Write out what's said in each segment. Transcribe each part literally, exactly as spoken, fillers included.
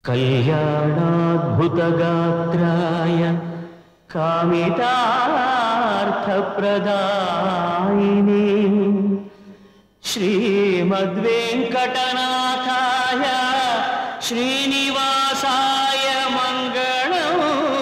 कल्याणाद्भुतगात्राय कामितार्थप्रदायिने श्रीमद्वेङ्कटनाथाय श्रीनिवासाय मङ्गलम्।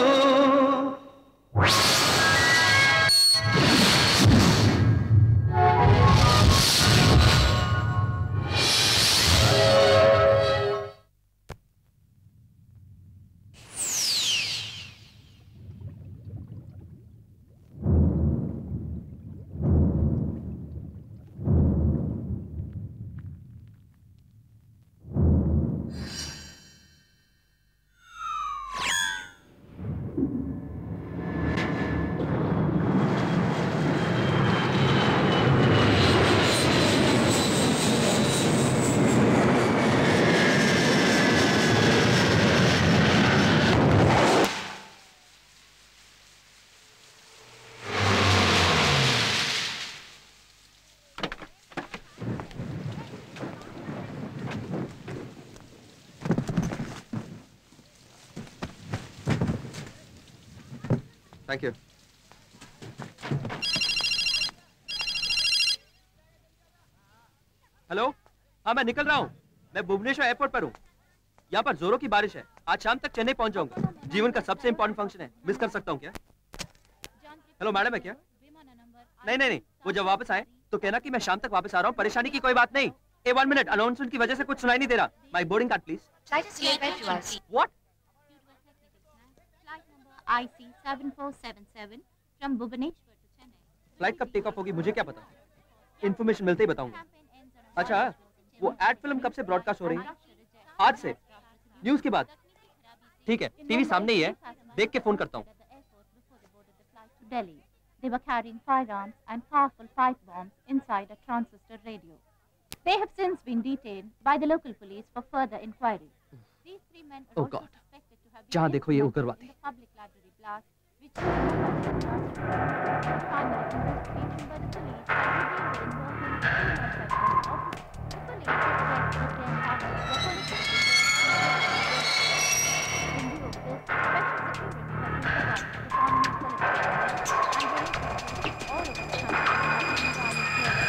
Thank you. Hello, हाँ मैं निकल रहा हूँ। मैं भुवनेश्वर एयरपोर्ट पर हूँ। यहाँ पर जोरों की बारिश है। आज शाम तक चेन्नई पहुँच जाऊंगा। जीवन का सबसे इम्पोर्टेंट फंक्शन है, मिस कर सकता हूँ क्या? हेलो मैडम है क्या? नहीं नहीं नहीं, वो जब वापस आए तो कहना कि मैं शाम तक वापस आ रहा हूँ। परेशानी की कोई बात नहीं। ए वन मिनट, अनाउंसमेंट की वजह से कुछ सुनाई नहीं दे रहा। My boarding card please. What? I C seven four seven seven from Bhubaneswar to Chennai. Flight कब टेक ऑफ होगी मुझे क्या पता? इन्फॉर्मेशन मिलते ही बताऊंगा। अच्छा, वो एड फिल्म कब से ब्रॉडकास्ट हो रही है? आज से? न्यूज के बाद? ठीक है, टीवी सामने ही है, देख के फोन करता हूँ। Delhi. They were carrying firearms and powerful pipe bombs inside a transistor radio. They have since been detained by the local police for further inquiry. These three men are oh also God. suspected to have जहाँ been देखो ये उग्रवादी। in the public library blast, which is final investigation by the police has revealed the involvement of two more suspects of the police suspect that they have the political in view of this, special security has been provided to the prominent politicians and representatives all over the country in violent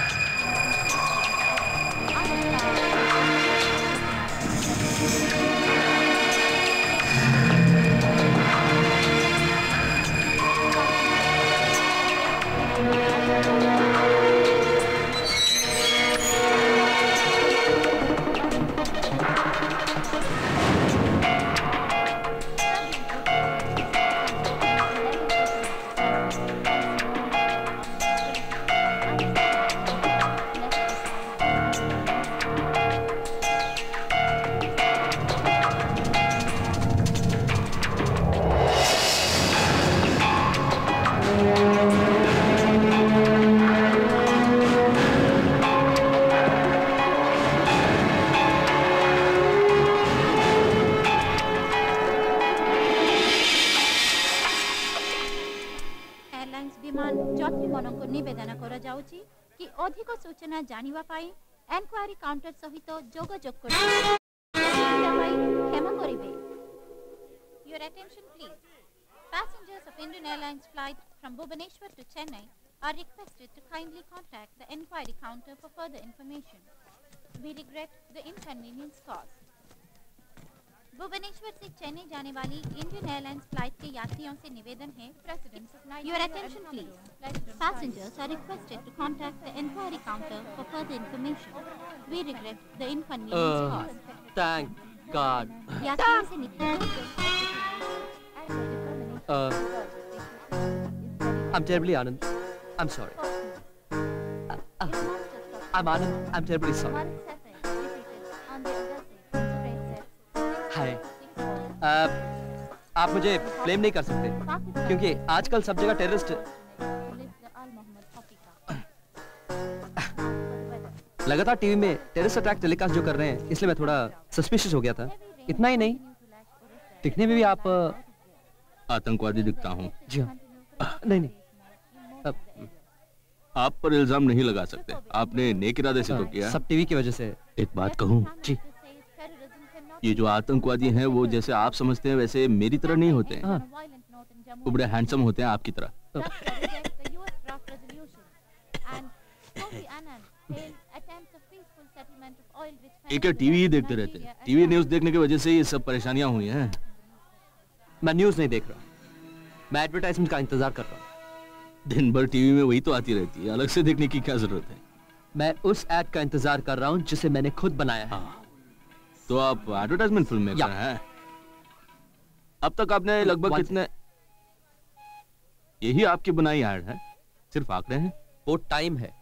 अधिक सूचना जानिबा पाई enquiry counter सहित जोगाजोग करि क्षमा करिवे। Your attention please. Passengers of Indian Airlines flight from Bhubaneswar to Chennai are requested to kindly contact the enquiry counter for further information. We regret the inconvenience caused. Bhubaneswar से चेन्नई जाने वाली Indian airlines flight के यात्रियों से निवेदन है, Your attention please. Passengers are requested to contact the enquiry counter for further information. We regret the inconvenience uh, caused. Thank God. यात्रियों से निवेदन Uh, I'm terribly Anand. I'm sorry. Uh, uh, I'm Anand. I'm terribly sorry. हाय, आप मुझे blame नहीं कर सकते क्योंकि आजकल सब जगह टेररिस्ट। लगातार टीवी में टेररिस्ट अटैक टेलीकास्ट जो कर रहे हैं, इसलिए मैं थोड़ा सस्पिशियस हो गया था। इतना ही नहीं, दिखने में भी आप आतंकवादी दिखता हूँ। जी हाँ। नहीं नहीं, आप पर इल्जाम नहीं लगा सकते। आपने नेक इरादे से तो किया। सब टीवी की वजह से। एक बात कहूँ जी, ये जो आतंकवादी हैं वो जैसे आप समझते हैं वैसे मेरी तरह नहीं होते हैं। वो बड़े हैंडसम होते हैं आपकी तरह। एक टीवी ही देखते रहते हैं। टीवी न्यूज़ देखने की वजह से ये सब परेशानियां हुई हैं। मैं न्यूज़ नहीं देख रहा, मैं एडवर्टाइजमेंट का इंतजार कर रहा हूँ। दिन भर टीवी में वही तो आती रहती है, अलग से देखने की क्या जरूरत है। मैं उस एड का इंतजार कर रहा हूँ जिसे मैंने खुद बनाया है। तो आप एडवर्टाइजमेंट फिल्म मेकर हैं? अब तक आपने लगभग कितने? यही आपकी बनाई एड है? सिर्फ आंकड़े हैं? वो टाइम है।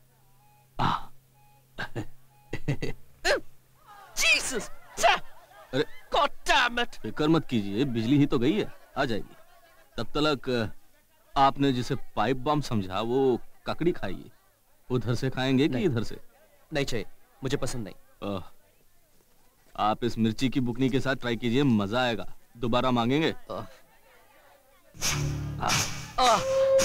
Jesus! अरे God damn it! फिक्र मत कीजिए, बिजली ही तो गई है, आ जाएगी। तब तक आपने जिसे पाइप बम समझा वो ककड़ी खाइए। उधर से खाएंगे कि इधर से? नहीं चाहिए, मुझे पसंद नहीं। आह, आप इस मिर्ची की बुकनी के साथ ट्राई कीजिए, मजा आएगा। दोबारा मांगेंगे? आह। आह।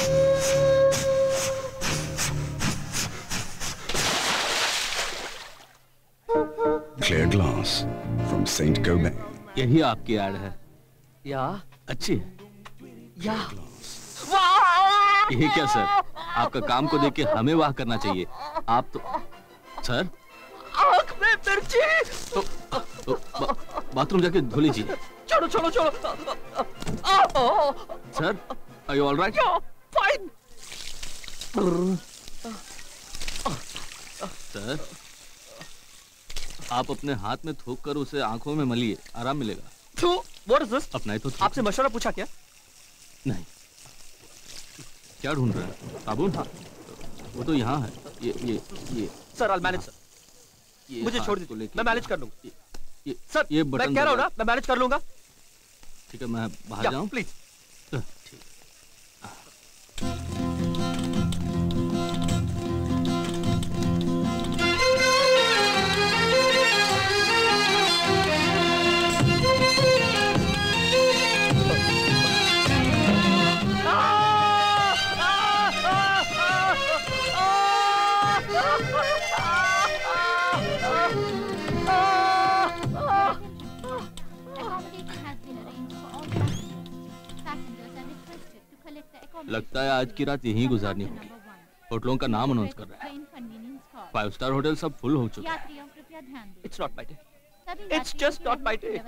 Clear glass from Saint Gobain. यही आपकी एड है। या अच्छी है। या ये क्या सर, आपका काम को देख के हमें वाह करना चाहिए। आप तो सर आँख में मिर्ची। तो, तो, बा, बाथरूम जाके धो लीजिए। छोड़ो छोड़ो छोड़ो। Sir, are you all right? Fine. Sir, आप अपने हाथ में थूक कर उसे आंखों में मलिए, आराम मिलेगा। तो व्हाट इज दिस? अपना ही तो। आपसे मशवरा पूछा क्या? नहीं। क्या ढूंढ रहे हैं? साबुन? वो तो यहाँ है। ये ये ये सर, आई मैनेज सर। मुझे छोड़ दीजिए, मैं मैनेज कर लूंगा। ये सर, ये मैं कह रहा हूँ ना, मैं मैनेज कर लूंगा। ठीक है, मैं बाहर जाऊँ? प्लीज। लगता है आज की रात यहीं गुजारनी होगी। होटलों का नाम अनाउंस कर रहा है। फाइव स्टार होटल सब फुल हो चुके हैं। It's not my day. It's just not my day.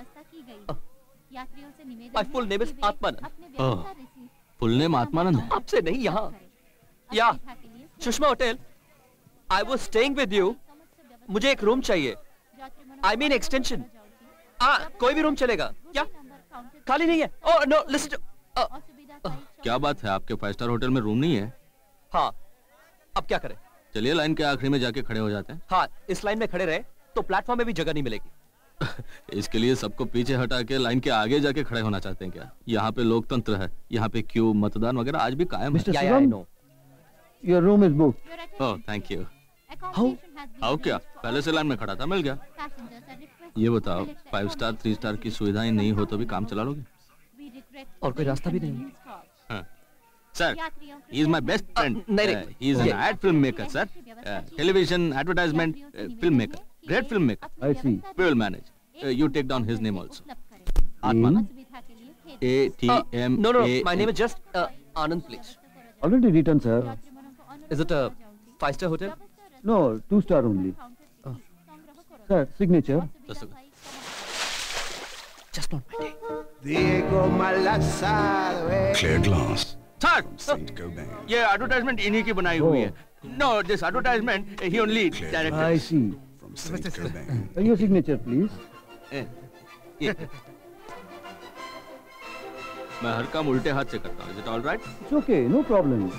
My full name is Atmanand. Oh, full name Atmanand है? आपसे नहीं, यहाँ। या Sushma hotel. I was staying with you. मुझे एक रूम चाहिए। I mean extension. हाँ, कोई भी रूम चलेगा। क्या? खाली नहीं है? Oh no, listen to. Uh, क्या बात है, आपके फाइव स्टार होटल में रूम नहीं है? हाँ, अब क्या करें? चलिए लाइन के आखिरी में जाके खड़े हो जाते हैं। हाँ, इस लाइन में खड़े रहे तो प्लेटफॉर्म में भी जगह नहीं मिलेगी। इसके लिए सबको पीछे हटा के लाइन के आगे जाके खड़े होना चाहते हैं क्या? यहाँ पे लोकतंत्र है, यहाँ पे क्यू, मतदान वगैरह आज भी कायम है। या, या, I know. Your room is booked. Oh, thank you. How? आओ क्या, पहले से लाइन में खड़ा था, मिल गया। ये बताओ, फाइव स्टार थ्री स्टार की सुविधाएं नहीं हो तो भी काम चला लोगे? और कोई रास्ता भी नहीं। Sir, he is my best friend. नहीं, uh, he is an ad film maker, sir. Uh, television, advertisement, uh, film maker. Great film maker. I see. We will manage. Uh, you take down his name also. Atmanand. A T M A. No, no, my name is just uh, Anand, please. Already written, sir. Is it a five-star hotel? No, two star only. Oh. Sir, signature. Just not my day. Diego Malazar. Clear glass Sir, from Saint Gobain. ये advertisement इन्हीं की बनाई हुई है। No, this advertisement he only directed. I see. From Saint Gobain. Uh, Your signature, please. Eh, ये। मैं हर काम उल्टे हाथ से करता हूँ। Is it all right? It's okay, no problem.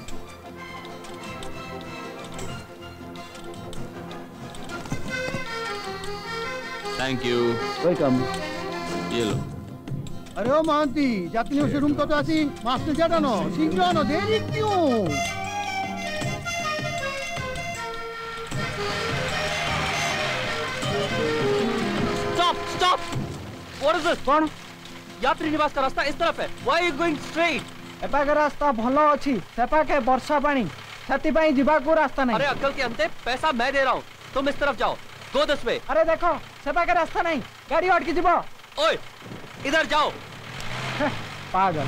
Thank you. Welcome. ये लो। अरे ओ महांती যাত্রী সে রুম কত আছি মাস্টার জানো শীঘ্র আনো দেরি কিউ Stop! Stop! What is this? কোন यात्री निवास का रास्ता इस तरफ है। Why are you going straight? এপাকে রাস্তা ভালো আছে সেপাকে বর্ষা পানি সেতি পাই ଯିବାକୁ রাস্তা নাই। अरे अक्कल के अंते पैसा मैं दे रहा हूँ, तुम इस तरफ जाओ। Go this way. আরে দেখো সেপাকে রাস্তা নাই गाड़ी अटकी जीव ओए इधर जाओ। पागल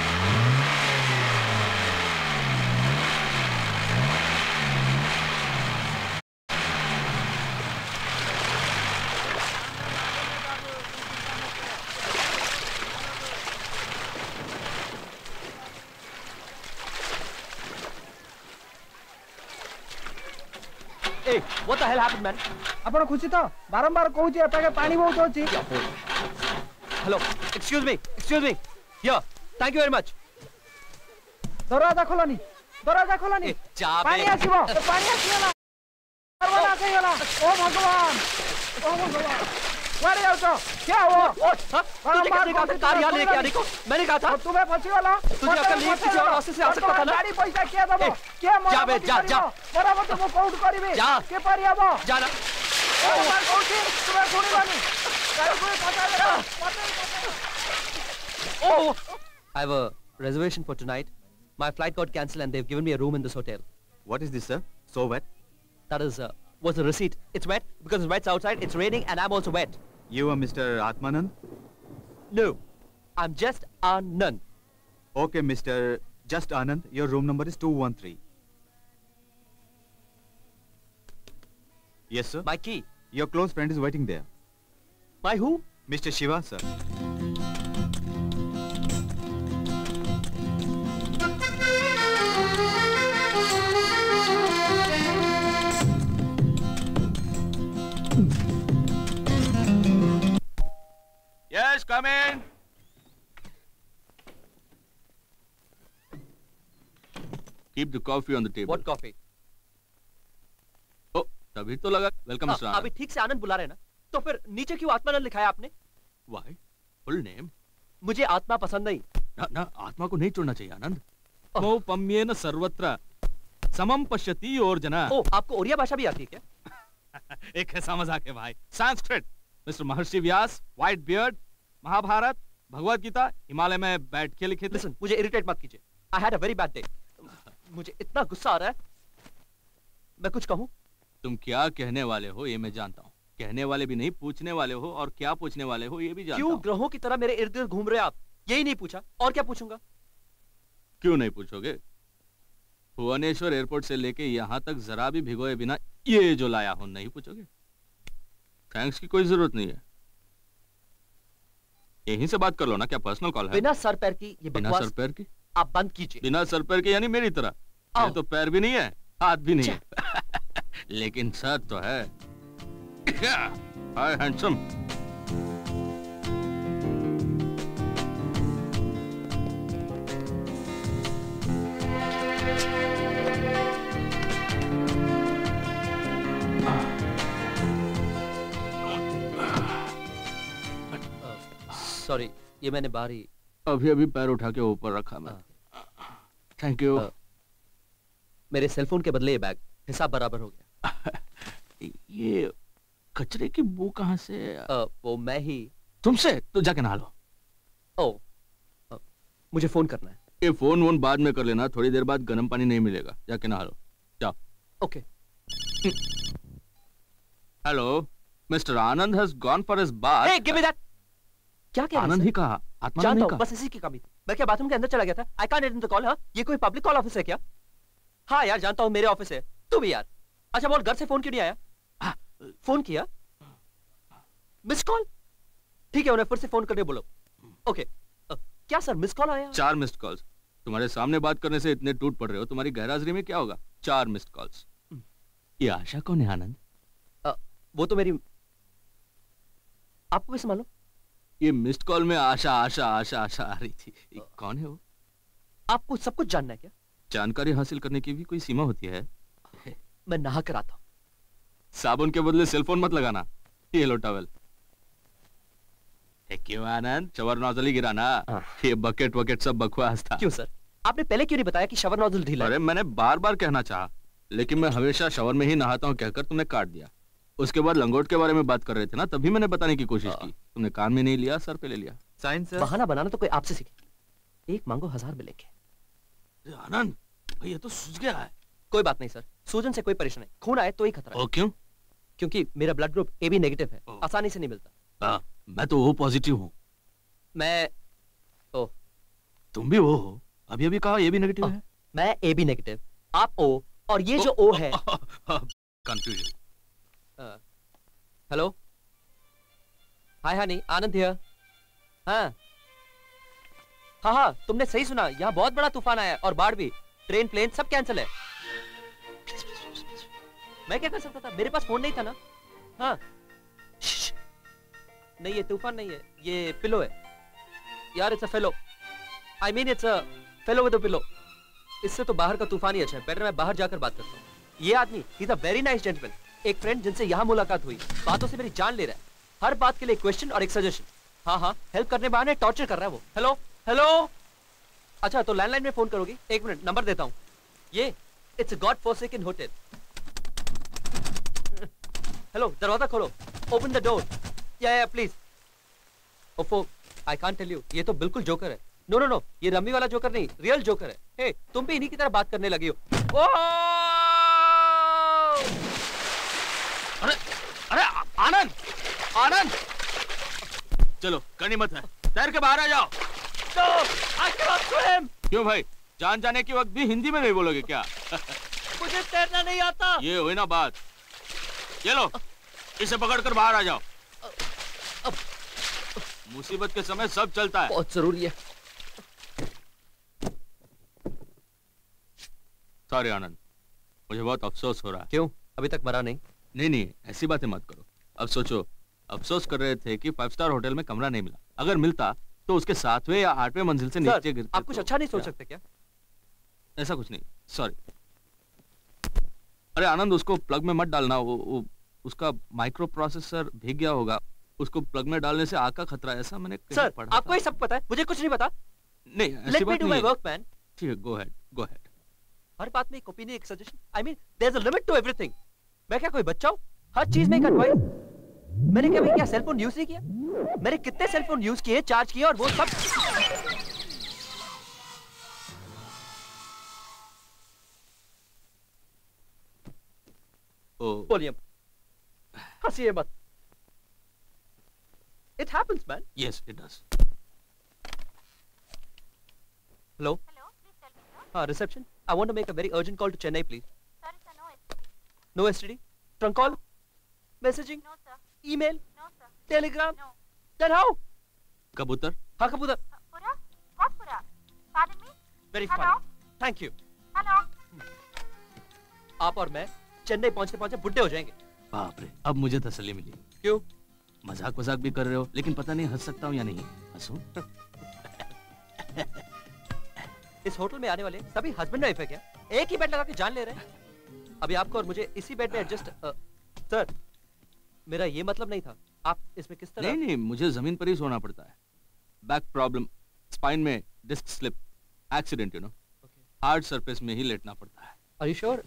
Hey, what the hell happened, man? आपण खुशी तो बारंबार कहूची एटाके पानी बहुत होची। Hello, excuse me, excuse me. Here, thank you very much. दरवाजा खोलनी, दरवाजा खोलनी। ए, जा बे। पानी आसीबो, तो पानी आसीला। दरवाजा आसीला। ओ भगवान, ओ भगवान। वारे आओ तो, क्या हुआ? ओ, हाँ? तुझे किसने कहा था कार यहाँ लेके आने को? मैंने कहा था। तुम्हें फंसी वाला। तुझे अकल नहीं है, किसी और रास्ते से आ सकता था ना? गाड़ी पैसा क्या दबो? क्या मरा? जा बे, जा, जा। मरा मत वो काउंट करिबे। जा। के पारी आबो? जा ना। ओ मार कहूची, तुम्हें सुनिबानी। गाड़ी कोई पता दे। Oh, I have a reservation for tonight. My flight got cancelled and they've given me a room in this hotel. What is this, sir? So wet? That is, uh, what's the receipt? It's wet because it's wet outside, it's raining and I'm also wet. You are Mister Atmanand? No, I'm just Anand. Okay, Mister Just Anand. Your room number is two one three. Yes, sir. My key. Your close friend is waiting there. My who? Mister Shiva, sir. Yes, come in. Keep the coffee on the table. What coffee? Oh, तभी तो लगा welcome mister हाँ, अभी ठीक से आनंद बुला रहे हैं ना? तो फिर नीचे क्यों आत्मानंद लिखा है आपने? Why? Full name? मुझे आत्मा पसंद नहीं। ना ना आत्मा को नहीं छोड़ना चाहिए आनंद। मो पम्येन सर्वत्र समम पश्यति और जना। ओ, आपको ओरिया भाषा भी आती है क्या? एक ऐसा मजाक है भाई। Sanskrit mister Maharshi Vyas, white beard, Mahabharat, Bhagavad Gita Himalaya में बैठ के लिखे थे। Listen, मुझे इरिटेट मत कीजिए। I had a very bad day. मुझे इतना गुस्सा आ रहा है। मैं कुछ कहूँ? तुम क्या कहने वाले हो ये मैं जानता हूँ। कहने वाले भी नहीं, पूछने वाले हो, और क्या पूछने वाले हो ये भी जानता हूँ। क्यों ग्रहों की तरह मेरे इर्द गिर्द घूम रहे आप? यही नहीं पूछा, और क्या पूछूंगा? क्यों नहीं पूछोगे? भुवनेश्वर एयरपोर्ट से लेके यहाँ तक जरा भी भिगोए बिना ये जो लाया हूँ नहीं पूछोगे? थैंक्स की कोई जरूरत नहीं है। यहीं से बात कर लो ना, क्या पर्सनल कॉल है? बिना सर पैर की ये बिना बकवास सर पैर की आप बंद कीजिए। बिना सर पैर के यानी मेरी तरह? ये तो पैर भी नहीं है, हाथ भी नहीं है, लेकिन सर तो है। हाय हैंडसम। सॉरी, ये मैंने बाहर ही अभी अभी पैर उठा के ऊपर रखा मैं। Thank you. मेरे सेलफोन के बदले ये बैग, हिसाब बराबर हो गया। ये कचरे की बू कहाँ से? आ, वो मैं ही। तुमसे? तो जाके नहा लो। ओ, आ, मुझे फोन करना है। ये फोन वोन बाद में कर लेना, थोड़ी देर बाद गर्म पानी नहीं मिलेगा, जाके नहा लो। जाओ। Okay. Hello, mister Anand has gone for his bath. Hey, give me that. क्या क्या आनंद ही कहा, आत्मा जानता नहीं हूँ, कहा। बस इसी की कमी थी। मैं क्या बाथरूम के अंदर चला गया था? I can't attend the call. हाँ, ये कोई पब्लिक कॉल ऑफिस है क्या? हाँ यार, जानता हूँ मेरे ऑफिस है। तू भी यार। अच्छा बोल, घर से फोन क्यों नहीं आया? हाँ, फोन किया, मिस कॉल। ठीक है, उन्हें फिर से फोन करने बोलो। ओके। अ, क्या सर मिस कॉल आया? चार मिस्ड कॉल्स। तुम्हारे सामने बात करने से इतने टूट पड़ रहे हो, तुम्हारी गैरहाजिरी में क्या होगा? चार मिस्ड कॉल्स। ये आशा कौन है आनंद? आ, वो तो मेरी, आपको कैसे मालूम? ये मिस्ड कॉल में आशा आशा आशा आशा आ रही थी। ये कौन है वो? आपको सब कुछ जानना है क्या? जानकारी हासिल करने की भी कोई सीमा होती है? मैं नहा कर आता हूँ। साबुन के बदले सेलफोन मत लगाना। ये लो टॉवेल। क्यों आनंद, शवर नोजल ही गिरा ना? ये बकेट वकेट सब बकवास था। क्यों सर, आपने पहले क्यों नहीं बताया कि शवर नोजल ढीला है? अरे मैंने बार बार कहना चाहा, लेकिन मैं हमेशा शवर में ही नहाता हूँ कहकर तुमने काट दिया। उसके बाद लंगोट के बारे में बात कर रहे थे ना, तभी मैंने बताने की कोशिश की। तुमने कान में नहीं लिया, सर पे ले लिया। साइंस बहाना बनाना तो कोई आपसे सीखे। एक मांगो हजार मिलेंगे। आनंद भाई, ये तो सूझ गया है। कोई बात नहीं सर, सूजन से कोई परेशानी नहीं। खून आए तो ही खतरा है। ओ, क्यों? क्योंकि मेरा blood group A B negative है, आसानी से नहीं मिलता। आ, मैं तो ओ पॉजिटिव हूँ। मैं ओ तुम भी ओ हो? अभी अभी कहा ये भी नेगेटिव है। मैं ए बी नेगेटिव, आप ओ, और ये जो ओ है confusion. Hello, hi honey, Anand here. हाँ हाँ हाँ, तुमने सही सुना, यहाँ बहुत बड़ा तूफान आया है और बाढ़ भी, ट्रेन प्लेन सब कैंसिल है। मैं क्या कर सकता था, मेरे पास फोन नहीं था ना। हाँ नहीं, ये तूफान नहीं है, ये पिलो है यार, it's a fellow, I mean it's a fellow with a pillow. इससे तो बाहर का तूफान ही अच्छा है, बेटर मैं बाहर जाकर बात करता हूँ। ये आदमी he is a very nice gentleman, एक फ्रेंड जिनसे यहाँ मुलाकात हुई, बातों से मेरी जान ले रहा है, हर बात के लिए क्वेश्चन और एक सजेशन। हाँ हाँ, हेल्प करने बहाने टॉर्चर कर रहा है वो। हेलो हेलो, अच्छा तो लैंडलाइन में फोन करोगी? एक मिनट, नंबर देता हूँ, ये it's god forsaken hotel. Hello, दरवाजा खोलो, ओपन द डोर, या या प्लीज। ओफो, आई कांट टेल यू, ये तो बिल्कुल जोकर है। नो नो नो, ये रम्मी वाला जोकर नहीं, रियल जोकर है। हे, तुम भी इन्हीं की तरह बात करने लगी हो। ओ! अरे अरे आनंद, आनंद, चलो गनीमत है, तैर के बाहर आ जाओ। No, I cannot swim. क्यों भाई, जान जाने के वक्त भी हिंदी में नहीं बोलोगे क्या? मुझे तैरना नहीं आता। ये हुई ना बात, ये लो, इसे पकड़कर बाहर आ जाओ। मुसीबत के समय सब चलता है। बहुत जरूरी है। सॉरी आनंद, मुझे बहुत अफसोस हो रहा है। क्यों, अभी तक मरा नहीं? नहीं नहीं, ऐसी बातें मत करो। अब सोचो, अफसोस कर रहे थे कि फाइव स्टार होटल में कमरा नहीं मिला, अगर मिलता तो उसके सातवें या आठवें मंजिल से नीचे गिरते। आप कुछ अच्छा नहीं सोच सकते क्या? ऐसा कुछ नहीं, सॉरी। अरे आनंद, उसको प्लग में मत डालना, वो, वो उसका माइक्रो प्रोसेसर भीग गया होगा, उसको प्लग में डालने से आग का खतरा है, ऐसा मैंने सर, पढ़ा। आपको ये सब पता है, मुझे कुछ नहीं पता। नहीं, ऐसी Let me बात do नहीं my है। work, man. ठीक है, गो अहेड, गो अहेड। हर बात में एक ओपिनियन, एक suggestion, I mean there is a limit to everything. मैं क्या कोई बच्चा हूँ? हर चीज में एक एडवाइस। मैंने कभी क्या सेलफोन यूज नहीं किया? मैंने कितने सेलफोन यूज किए, चार्ज किए, और वो सब। वॉल्यूम, हंसिए मत। It happens, man. Yes, it does. Hello? Hello, please tell me, sir. हाँ, reception. I want to make a very urgent call to Chennai, please. Sorry, sir, no S T D. No S T D? Trunk call? Messaging? No, sir. Email? No, sir. Telegram? No. Then how? कबूतर? हाँ, कबूतर। Uh, Pura? What Pura? Pardon me? Very Hello? funny. Thank you. Hello? आप और मैं चेन्नई पहुंचते पहुंचते बुड्ढे हो जाएंगे। बाप रे, अब मुझे तसल्ली मिली। क्यों? मजाक मजाक भी कर रहे हो, लेकिन पता नहीं हंस सकता हूँ या नहीं। हंसूं? इस होटल में आने वाले सभी हस्बैंड वाइफ है क्या? एक ही बेड लगा के जान ले रहे हैं। अभी आपको और मुझे इसी बेड में एडजस्ट। सर, मेरा ये मतलब नहीं था। आप इसमें किस तरह? नहीं नहीं, मुझे जमीन पर ही सोना पड़ता है। बैक प्रॉब्लम, स्पाइन में disc slip, accident, you know, hard surface में ही लेटना पड़ता है। Are you sure?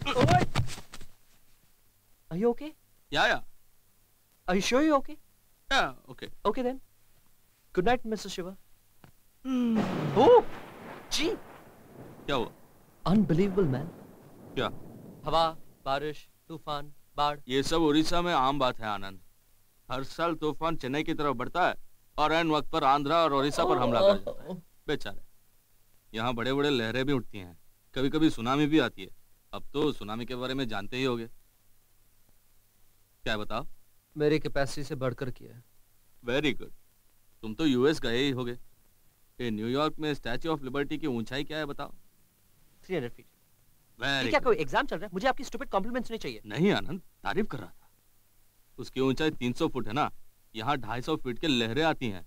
Are you okay? या या Are you sure you're okay? Yeah okay. Okay then. Good night, Mister Shiva. Oh, जी। क्या हुआ? Unbelievable, man. क्या? हवा, बारिश, तूफान, बाढ़। ये सब उड़ीसा में आम बात है आनंद। हर साल तूफान चेन्नई की तरफ बढ़ता है और ऐन वक्त पर आंध्रा और ओडिशा पर हमला कर जाता है। बेचारे, यहाँ बड़े बड़े लहरें भी उठती हैं, कभी कभी सुनामी भी आती है। अब तो सुनामी के बारे में जानते ही होगे। क्या बताओ? मेरी कैपेसिटी से बढ़कर किया है। Very good. तुम तो यूएस गए ही होगे। ये न्यूयॉर्क में स्टैच्यू ऑफ लिबर्टी की ऊंचाई क्या है बताओ? तीन सौ फीट। वेरी क्या कोई एग्जाम चल रहा है? मुझे आपकी स्टूपिड कॉम्प्लीमेंट्स नहीं चाहिए। नहीं आनंद, तारीफ कर रहा था। उसकी ऊंचाई तीन सौ फुट है ना, यहाँ ढाई सौ फीट के लहरें आती हैं।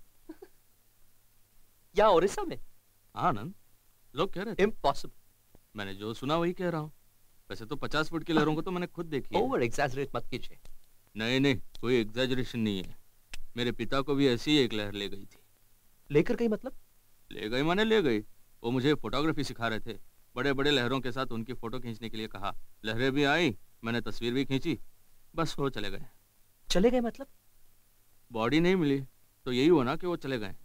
यहाँ ओडिशा में? हाँ आनंद, लोग कह रहे थे। इम्पॉसिबल। मैंने जो सुना वही कह रहा हूँ। वैसे तो पचास फुट की लहरों को तो मैंने खुद देखी है। ओवर एग्जैजरेट मत कीजिए। नहीं नहीं, कोई एग्जैजरेशन नहीं है। मेरे पिता को भी ऐसी ही एक लहर ले गई थी। लेकर गई मतलब? ले गई माने ले गई। वो मुझे फोटोग्राफी सिखा रहे थे। बड़े बड़े लहरों के साथ उनकी फोटो खींचने के लिए कहा। लहरें भी आई, मैंने तस्वीर भी खींची, बस वो चले गए। चले गए मतलब? बॉडी नहीं मिली तो यही हुआ ना कि वो चले गए।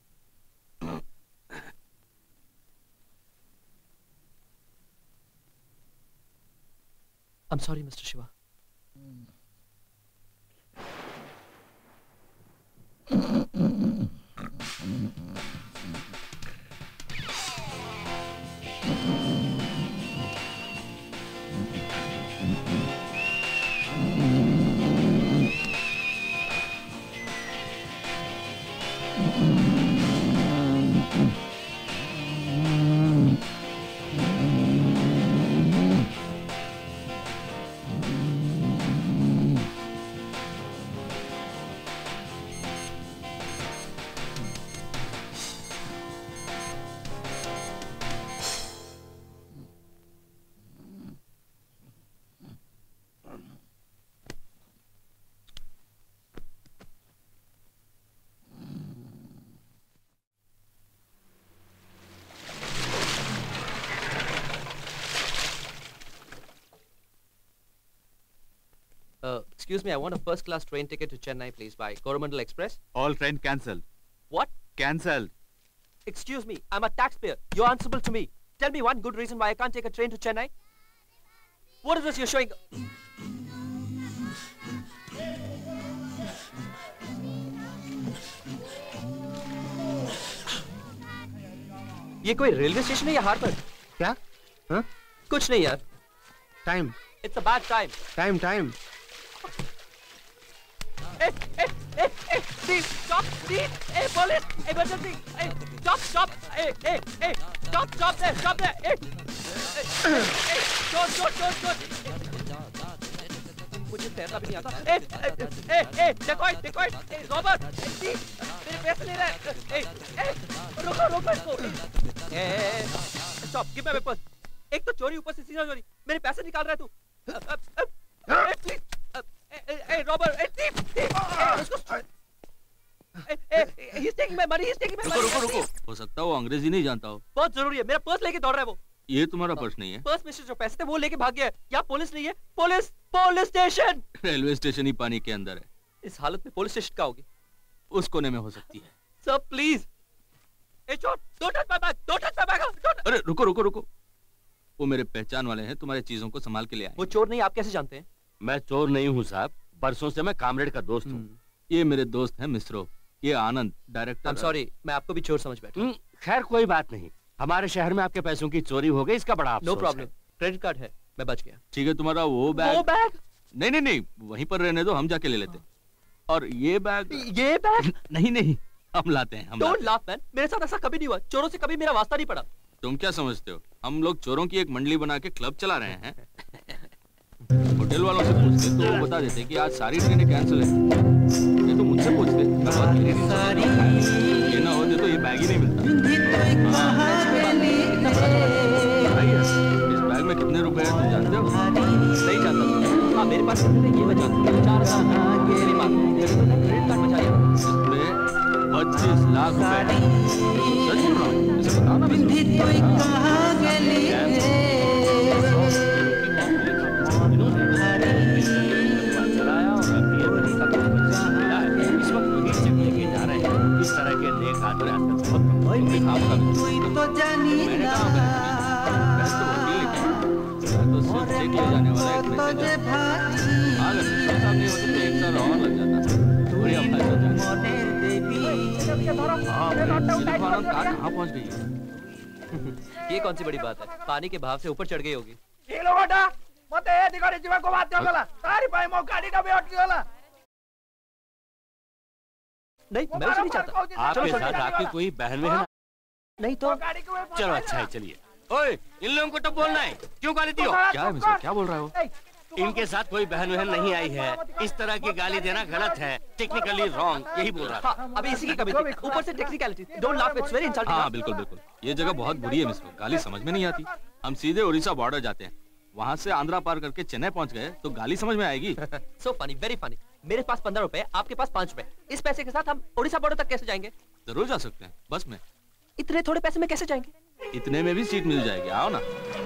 I'm sorry, Mister Shiva. Excuse me, I want a first class train ticket to Chennai, please, by Coromandel Express. All train cancelled. What? Cancelled. Excuse me, I'm a taxpayer. You're answerable to me. Tell me one good reason why I can't take a train to Chennai. What is this you're showing? ये कोई railway station है या harbour? क्या? हाँ? कुछ नहीं यार. Time. It's a bad time. Time, time. Hey, hey, hey, hey, thief, stop, thief, hey, police, emergency, hey, stop, stop, hey, hey, hey, stop, stop there, stop there, hey, hey, hey, don't, don't, don't, don't. मुझे तैरना भी नहीं आता. Hey, hey, hey, decoy, decoy, hey, robber, hey, thief, मेरे पैसे ले रहा है. Hey, hey, रोको, रोको इसको. Hey, hey, stop, give me my purse. एक तो चोरी ऊपर से सीधा चोरी. मेरे पैसे निकाल रहा है तू. Hey, please. Hey, hey, robber! Hey, thief! Thief! Hey, उसको... Hey, hey, he's taking my money! He's taking my money! रुको, रुको, रुको. हो सकता है वो अंग्रेजी नहीं जानता हो. बहुत जरूरी है. मेरा पर्स लेके दौड़ रहा है वो. ये तुम्हारा पर्स नहीं है. पर्स में से जो पैसे थे वो लेके भाग गया है. यहाँ पुलिस नहीं है. Police! Police station! Railway station ही पानी के अंदर है. इस हालत में पुलिस स्टेशन का होगी. उस कोने में हो सकती है. Sir, please. Hey, don't touch my bag! Don't touch my bag! Don't... अरे रुको, रुको, रुको. वो मेरे पहचान वाले हैं. तुम्हारी चीजों को संभाल के ले आए. वो चोर नहीं, आप कैसे जानते हैं? मैं चोर नहीं हूँ साहब. बरसों से मैं कामरेड का दोस्त हूँ. ये मेरे दोस्त हैं मिस्रो. ये आनंद, डायरेक्टर. I'm sorry, मैं आपको भी चोर समझ बैठा. खैर कोई बात नहीं. हमारे शहर में आपके पैसों की चोरी हो गई, इसका बड़ा अफसोस. No problem. क्रेडिट कार्ड है, मैं बच गया. ठीक है, तुम्हारा वो बैग. वो बैग? नहीं नहीं नहीं, वहीं पर रहने दो, हम जाके ले लेते. और ये बैग. ये बैग? नहीं नहीं, हम लाते हैं. Don't laugh, man. मेरे साथ ऐसा कभी नहीं हुआ. चोरों से कभी मेरा वास्ता नहीं पड़ा. तुम क्या समझते हो? हम लोग चोरों की एक मंडली बना के क्लब चला रहे हैं. होटल वालों से पूछते तो वो बता देते कि आज सारी ट्रेनें कैंसिल है. ये तो मुझसे पूछते. मैं बहुत धीरे धीरे. ये ना होते तो ये बैग ही नहीं मिलता. इस बैग में कितने रुपए हैं तुम जानते हो? नहीं जानता. हाँ, मेरे पास कितने ये मैं जानता हूँ. चार हजार. मेरी बात. क्रेडिट कार्ड बचा लिया. इसमें पच्चीस लाख रुपए. सच बोल रहा हूँ. इसे बताओ ना. इस तरह के नेक आदमी आजकल बहुत कम. मैंने कहा तो सिर्फ चेक ले जाने वाला एक मैसेज है. अगर मिस्टर साहब नहीं होते तो एक साल और लग जाता. बढ़िया भाई हो जाए. कहाँ पहुँच गई है? ये कौन सी बड़ी बात है? पानी के भाव से ऊपर चढ़ गई होगी. नहीं, मैं उसे नहीं चाहता. आपके साथ आपकी कोई बहन बहन नहीं तो? चलो अच्छा है, चलिए. ओए, इन लोगों को तो बोलना है. क्यों गाली दी हो? क्या है मिस्टर, क्या बोल रहा है वो? इनके साथ कोई बहन बहन नहीं आई है. इस तरह की गाली देना गलत है. Technically wrong. यही बोल रहा था. हाँ, अभी इसी की कमी थी. ऊपर से technicality. Don't laugh, it's very insulting. हाँ बिल्कुल बिल्कुल. ये जगह बहुत बुरी है मिस्टर. गाली समझ में नहीं आती. हम सीधे उड़ीसा बॉर्डर जाते हैं. वहाँ से आंध्रा पार करके चेन्नई पहुँच गए तो गाली समझ में आएगी. So funny, very funny. मेरे पास पंद्रह रुपए, आपके पास पाँच रुपए. इस पैसे के साथ हम उड़ीसा बॉर्डर तक कैसे जाएंगे? जरूर जा सकते हैं, बस में. इतने थोड़े पैसे में कैसे जाएंगे? इतने में भी सीट मिल जाएगी. आओ ना.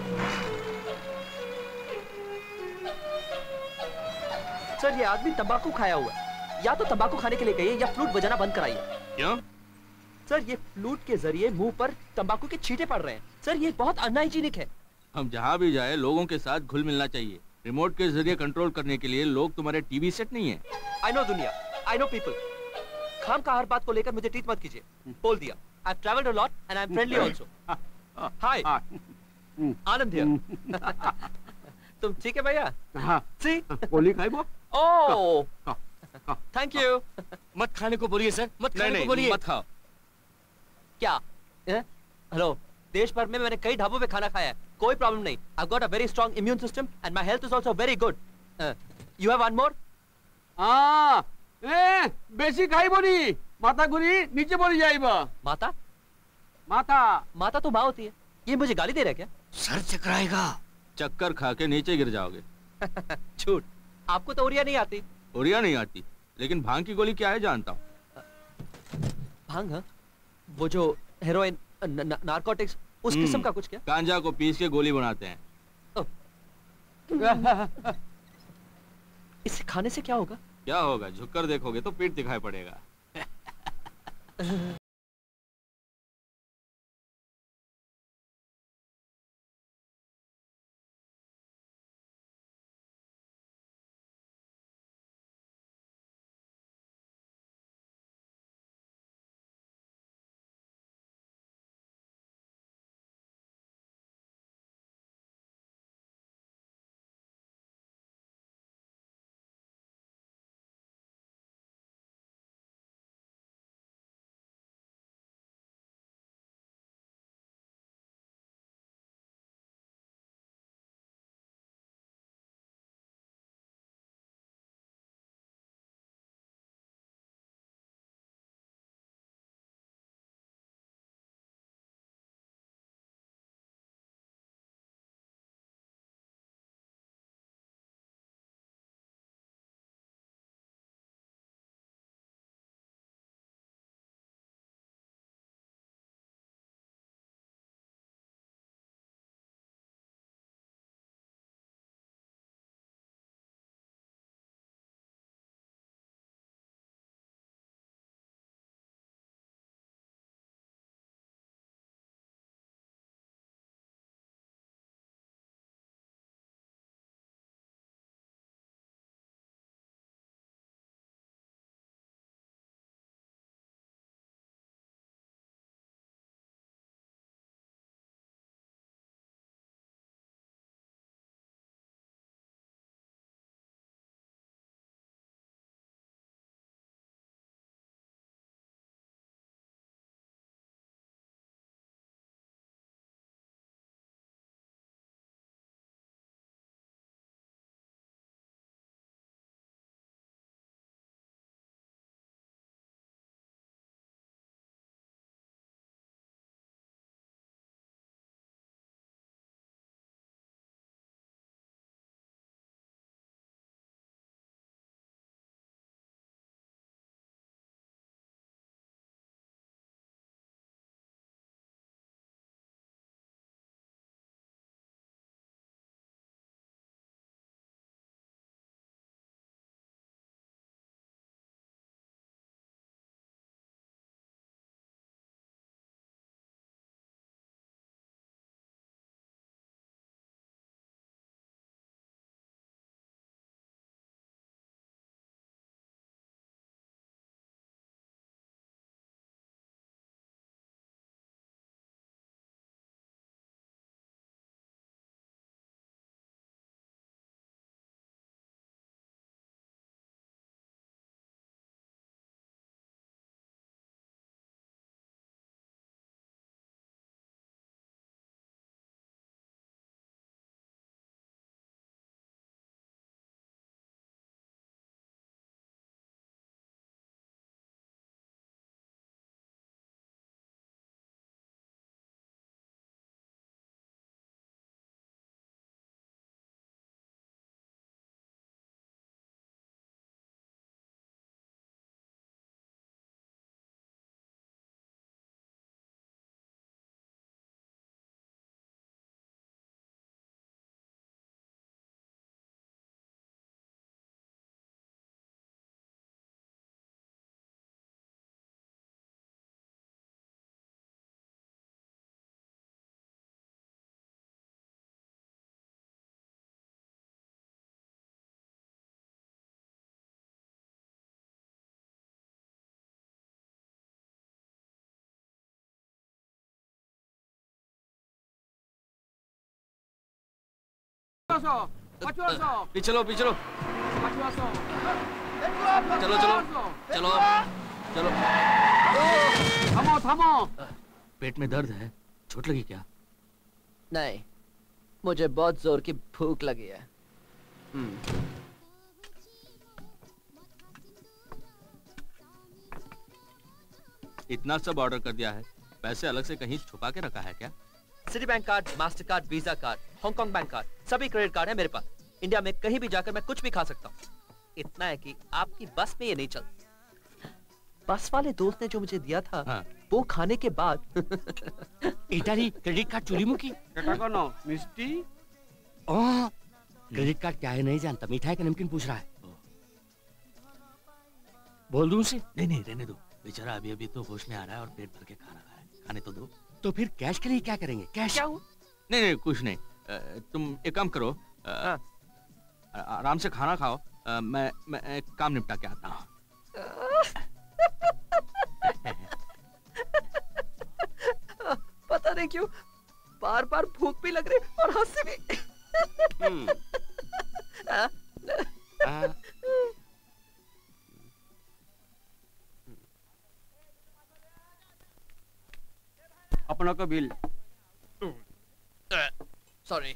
सर, ये आदमी तंबाकू खाया हुआ है. या तो तंबाकू खाने के लिए गई है या फ्लूट बजाना बंद कराइए. क्यों? सर, ये फ्लूट के जरिए मुंह पर तंबाकू के छींटे पड़ रहे हैं. सर, ये बहुत अनहाइजीनिक है. हम जहाँ भी जाए लोगों के साथ घुल मिलना चाहिए. रिमोट के जरिए कंट्रोल करने के लिए लोग तुम्हारे टीवी सेट नहीं है. आई नो दुनिया, आई नो पीपल. खाम का हर बात को लेकर मुझे ट्रीट मत कीजिए. बोल दिया. I've traveled a lot and I'm friendly also. Hi. Anand here. तुम ठीक है भैया? हाँ. See? गोली खाई वो? Oh. Thank you. मत खाने को बोलिए सर. मत खाने को बोलिए. मत खाओ. क्या? हेलो. देश भर में मैंने कई ढाबों पे खाना खाया है. कोई प्रॉब्लम नहीं. I've got a very strong immune system and my health is also very good. Uh, you have one more? हाँ. ए, बेसी खाई बोली. माता गुरी नीचे बोली जाइबा. माता? माता. माता तो माँ होती है. ये मुझे गाली दे रहा है क्या? सर चकराएगा. चक्कर खा के नीचे गिर जाओगे. झूठ. आपको तो उड़िया नहीं आती. उड़िया नहीं आती, लेकिन भांग की गोली क्या है जानता हूँ. भांग? हाँ? वो जो हेरोइन, नारकोटिक्स, उस किस्म का कुछ क्या? गांजा को पीस के गोली बनाते हैं. इससे खाने से क्या होगा? क्या होगा? झुककर देखोगे तो पीठ दिखाई पड़ेगा। पीछे लो पीछे लो चलो चलो चलो चलो थमो थमो पेट में दर्द है, चोट लगी क्या? नहीं, मुझे बहुत जोर की भूख लगी है। इतना सब ऑर्डर कर दिया है, पैसे अलग से कहीं छुपा के रखा है क्या? Citi bank card, Master card, Visa card, Hong Kong bank card, सभी क्रेडिट कार्ड है मेरे पास। इंडिया में कहीं भी जाकर मैं कुछ भी खा सकता हूँ। इतना है कि आपकी बस में ये नहीं चलता। बस वाले दोस्त ने जो मुझे दिया था, हाँ। वो खाने के बाद इटाली क्रेडिट कार्ड चुरी मुकी मिस्टी क्रेडिट कार्ड क्या है नहीं जानता, मिठाई का नमकीन पूछ रहा है। बोल दूं उसे? नहीं नहीं रहने दो, बेचारा अभी अभी तो होश में आ रहा है और पेट भर के खाना खाया है, खाने तो दो। तो फिर कैश के लिए क्या करेंगे? कैश क्या हुआ? नहीं नहीं कुछ नहीं, अ, तुम एक काम करो, अ, आराम से खाना खाओ, अ, मैं मैं एक काम निपटा के आता हूँ। पता नहीं क्यों बार बार भूख भी लग रही और हंसी भी। आ, आ, अपना का बिल। सॉरी।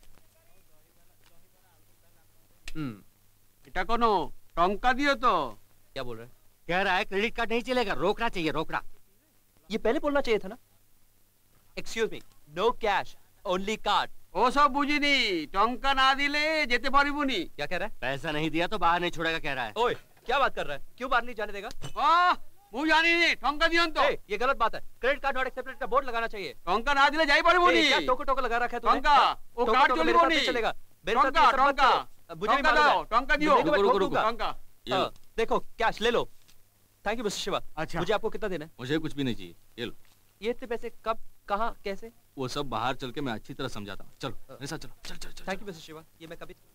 हम्म इटा कोनो टंका दियो तो। क्या बोल रहे हैं? कह रहा है क्रेडिट कार्ड नहीं चलेगा, रोकड़ा चाहिए, रोकड़ा। ये पहले बोलना चाहिए था ना। Excuse me, no cash, only card. ओ सब बुझी नहीं, टंका ना दिले जेते पारिबुनी। क्या कह रहा है? पैसा नहीं दिया तो बाहर नहीं छोड़ेगा कह रहा है। ओए क्या बात कर रहा है? क्यों बाहर नहीं जाने देगा? आ मु जानी नहीं, टंका दियो तो। ए, ये गलत बात है। क्रेडिट कार्ड नॉट एक्सेप्टेड का बोर्ड लगाना चाहिए। टंका ना दिले जाई पारिबुनी। क्या टोको टोको लगा रखा है तूने? टंका वो टोको कार्ड टोको चली मेरे साथ बोनी। नहीं चलेगा। मेरे साथ टंका ये सब मत टंका करो। मुझे भी टंका मालूम है। दो, टंका दियो। मुझे रुको, रुको, रुको। टंका। ये लो। हाँ, देखो कैश ले लो। Thank you mister Shiva. अच्छा। मुझे आपको कितना देना है? मुझे कुछ भी नहीं चाहिए, ये लो। ये इतने पैसे कब, कहाँ, कैसे? वो सब बाहर चल के मैं अच्छी तरह समझाता हूँ। चलो मेरे साथ चलो, चल चल चल। थैंक यू मिस्टर शिवा, ये मैं कभी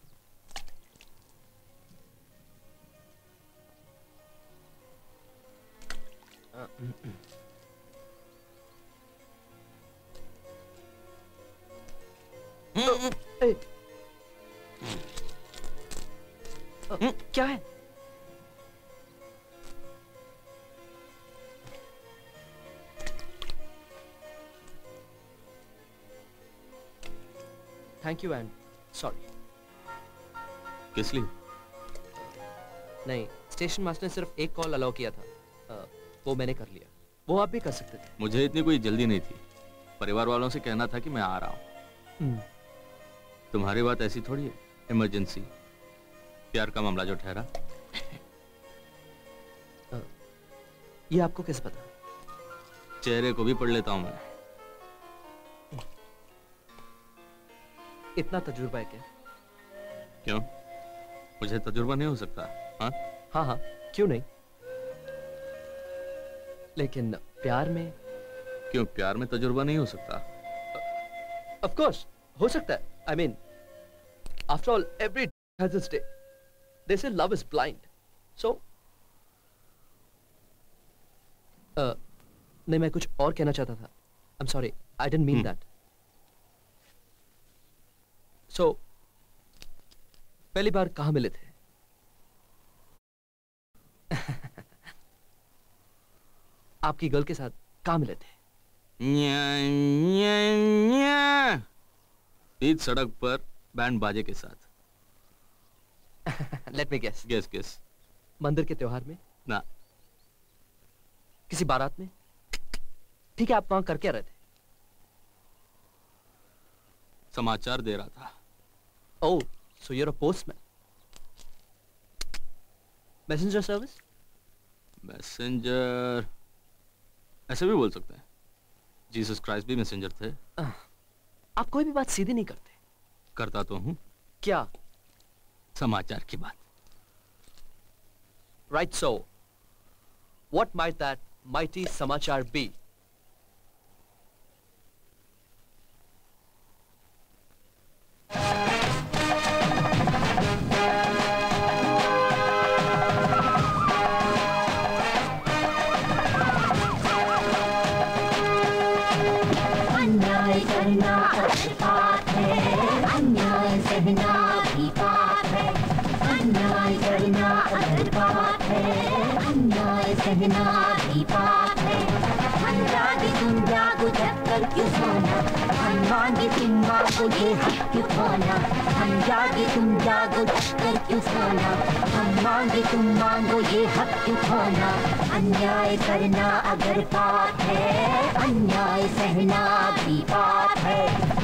क्या है? Thank you and sorry. किस लिए? नहीं, स्टेशन मास्टर ने सिर्फ एक कॉल अलाउ किया था, आ, वो मैंने कर लिया। वो आप भी कर सकते थे। मुझे इतनी कोई जल्दी नहीं थी, परिवार वालों से कहना था कि मैं आ रहा हूँ। तुम्हारी बात ऐसी थोड़ी है, इमरजेंसी, प्यार का मामला जो ठहरा। ये आपको कैसे पता? चेहरे को भी पढ़ लेता हूँ मैं। इतना तजुर्बा है क्या? क्यों, मुझे तजुर्बा नहीं हो सकता? हाँ हाँ हाँ, क्यों नहीं, लेकिन प्यार में। क्यों, प्यार में तजुर्बा नहीं हो सकता? ऑफ कोर्स हो सकता है। I mean after all every has its day. They say love is blind, सो नहीं, मैं कुछ और कहना चाहता था। I am sorry, I didn't mean that. So पहली बार कहाँ मिले थे? आपकी गर्ल के साथ कहाँ मिले थे? न्या, न्या, न्या। बीच सड़क पर बैंड बाजे के साथ। Let me guess. Guess guess. मंदिर के त्योहार में? ना। किसी बारात में? ठीक है, आप वहां कर क्या रहे थे? समाचार दे रहा था। Oh, so you are a postman. Messenger service? Messenger ऐसे भी बोल सकते हैं। जीसस क्राइस्ट भी मैसेंजर थे। आप कोई भी बात सीधी नहीं करते। करता तो हूं। क्या? समाचार की बात। Right, so what might that mighty समाचार बी? अन्याय करना पाप है, अन्याय सहना भी पाप है। अन्याय करना पाप है, अन्याय सहना भी पाप है। हम जागे तुम जागो जब तक क्यों सोना, हम मांगे तुम मांगो ये हक क्यों खोना। हम जागे तुम जागो जब तक क्यों सोना, हम मांगे तुम मांगो ये हक क्यों खोना। अन्याय करना अगर पाप है, अन्याय सहना भी पाप है।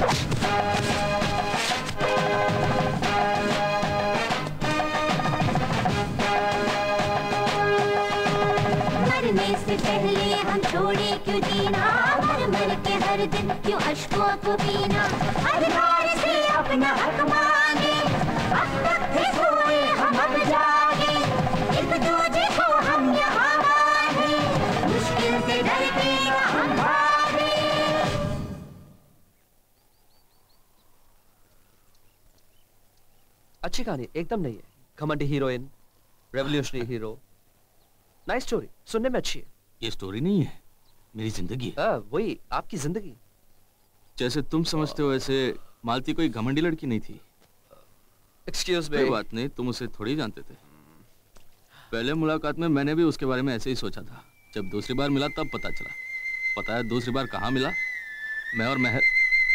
मरने से पहले हम छोड़े क्यों जीना, मर मर के हर दिन क्यों अश्कों को पीना। अधिकार से अपना हक मांगे, अब तक थे सोए हम अब जागे, एक दूजे को अच्छी कहानी एकदम नहीं है। घमंडी heroine, revolutionary hero, nice story, सुनने में अच्छी है। ये स्टोरी नहीं है, मेरी जिंदगी है। आ, वही आपकी जिंदगी। जैसे तुम समझते हो वैसे मालती कोई घमंडी लड़की नहीं थी। Excuse me. कोई बात नहीं, तुम उसे थोड़ी जानते थे। पहले मुलाकात में मैंने भी उसके बारे में ऐसे ही सोचा था। जब दूसरी बार मिला तब पता चला। पता है दूसरी बार कहाँ मिला? मैं और महर।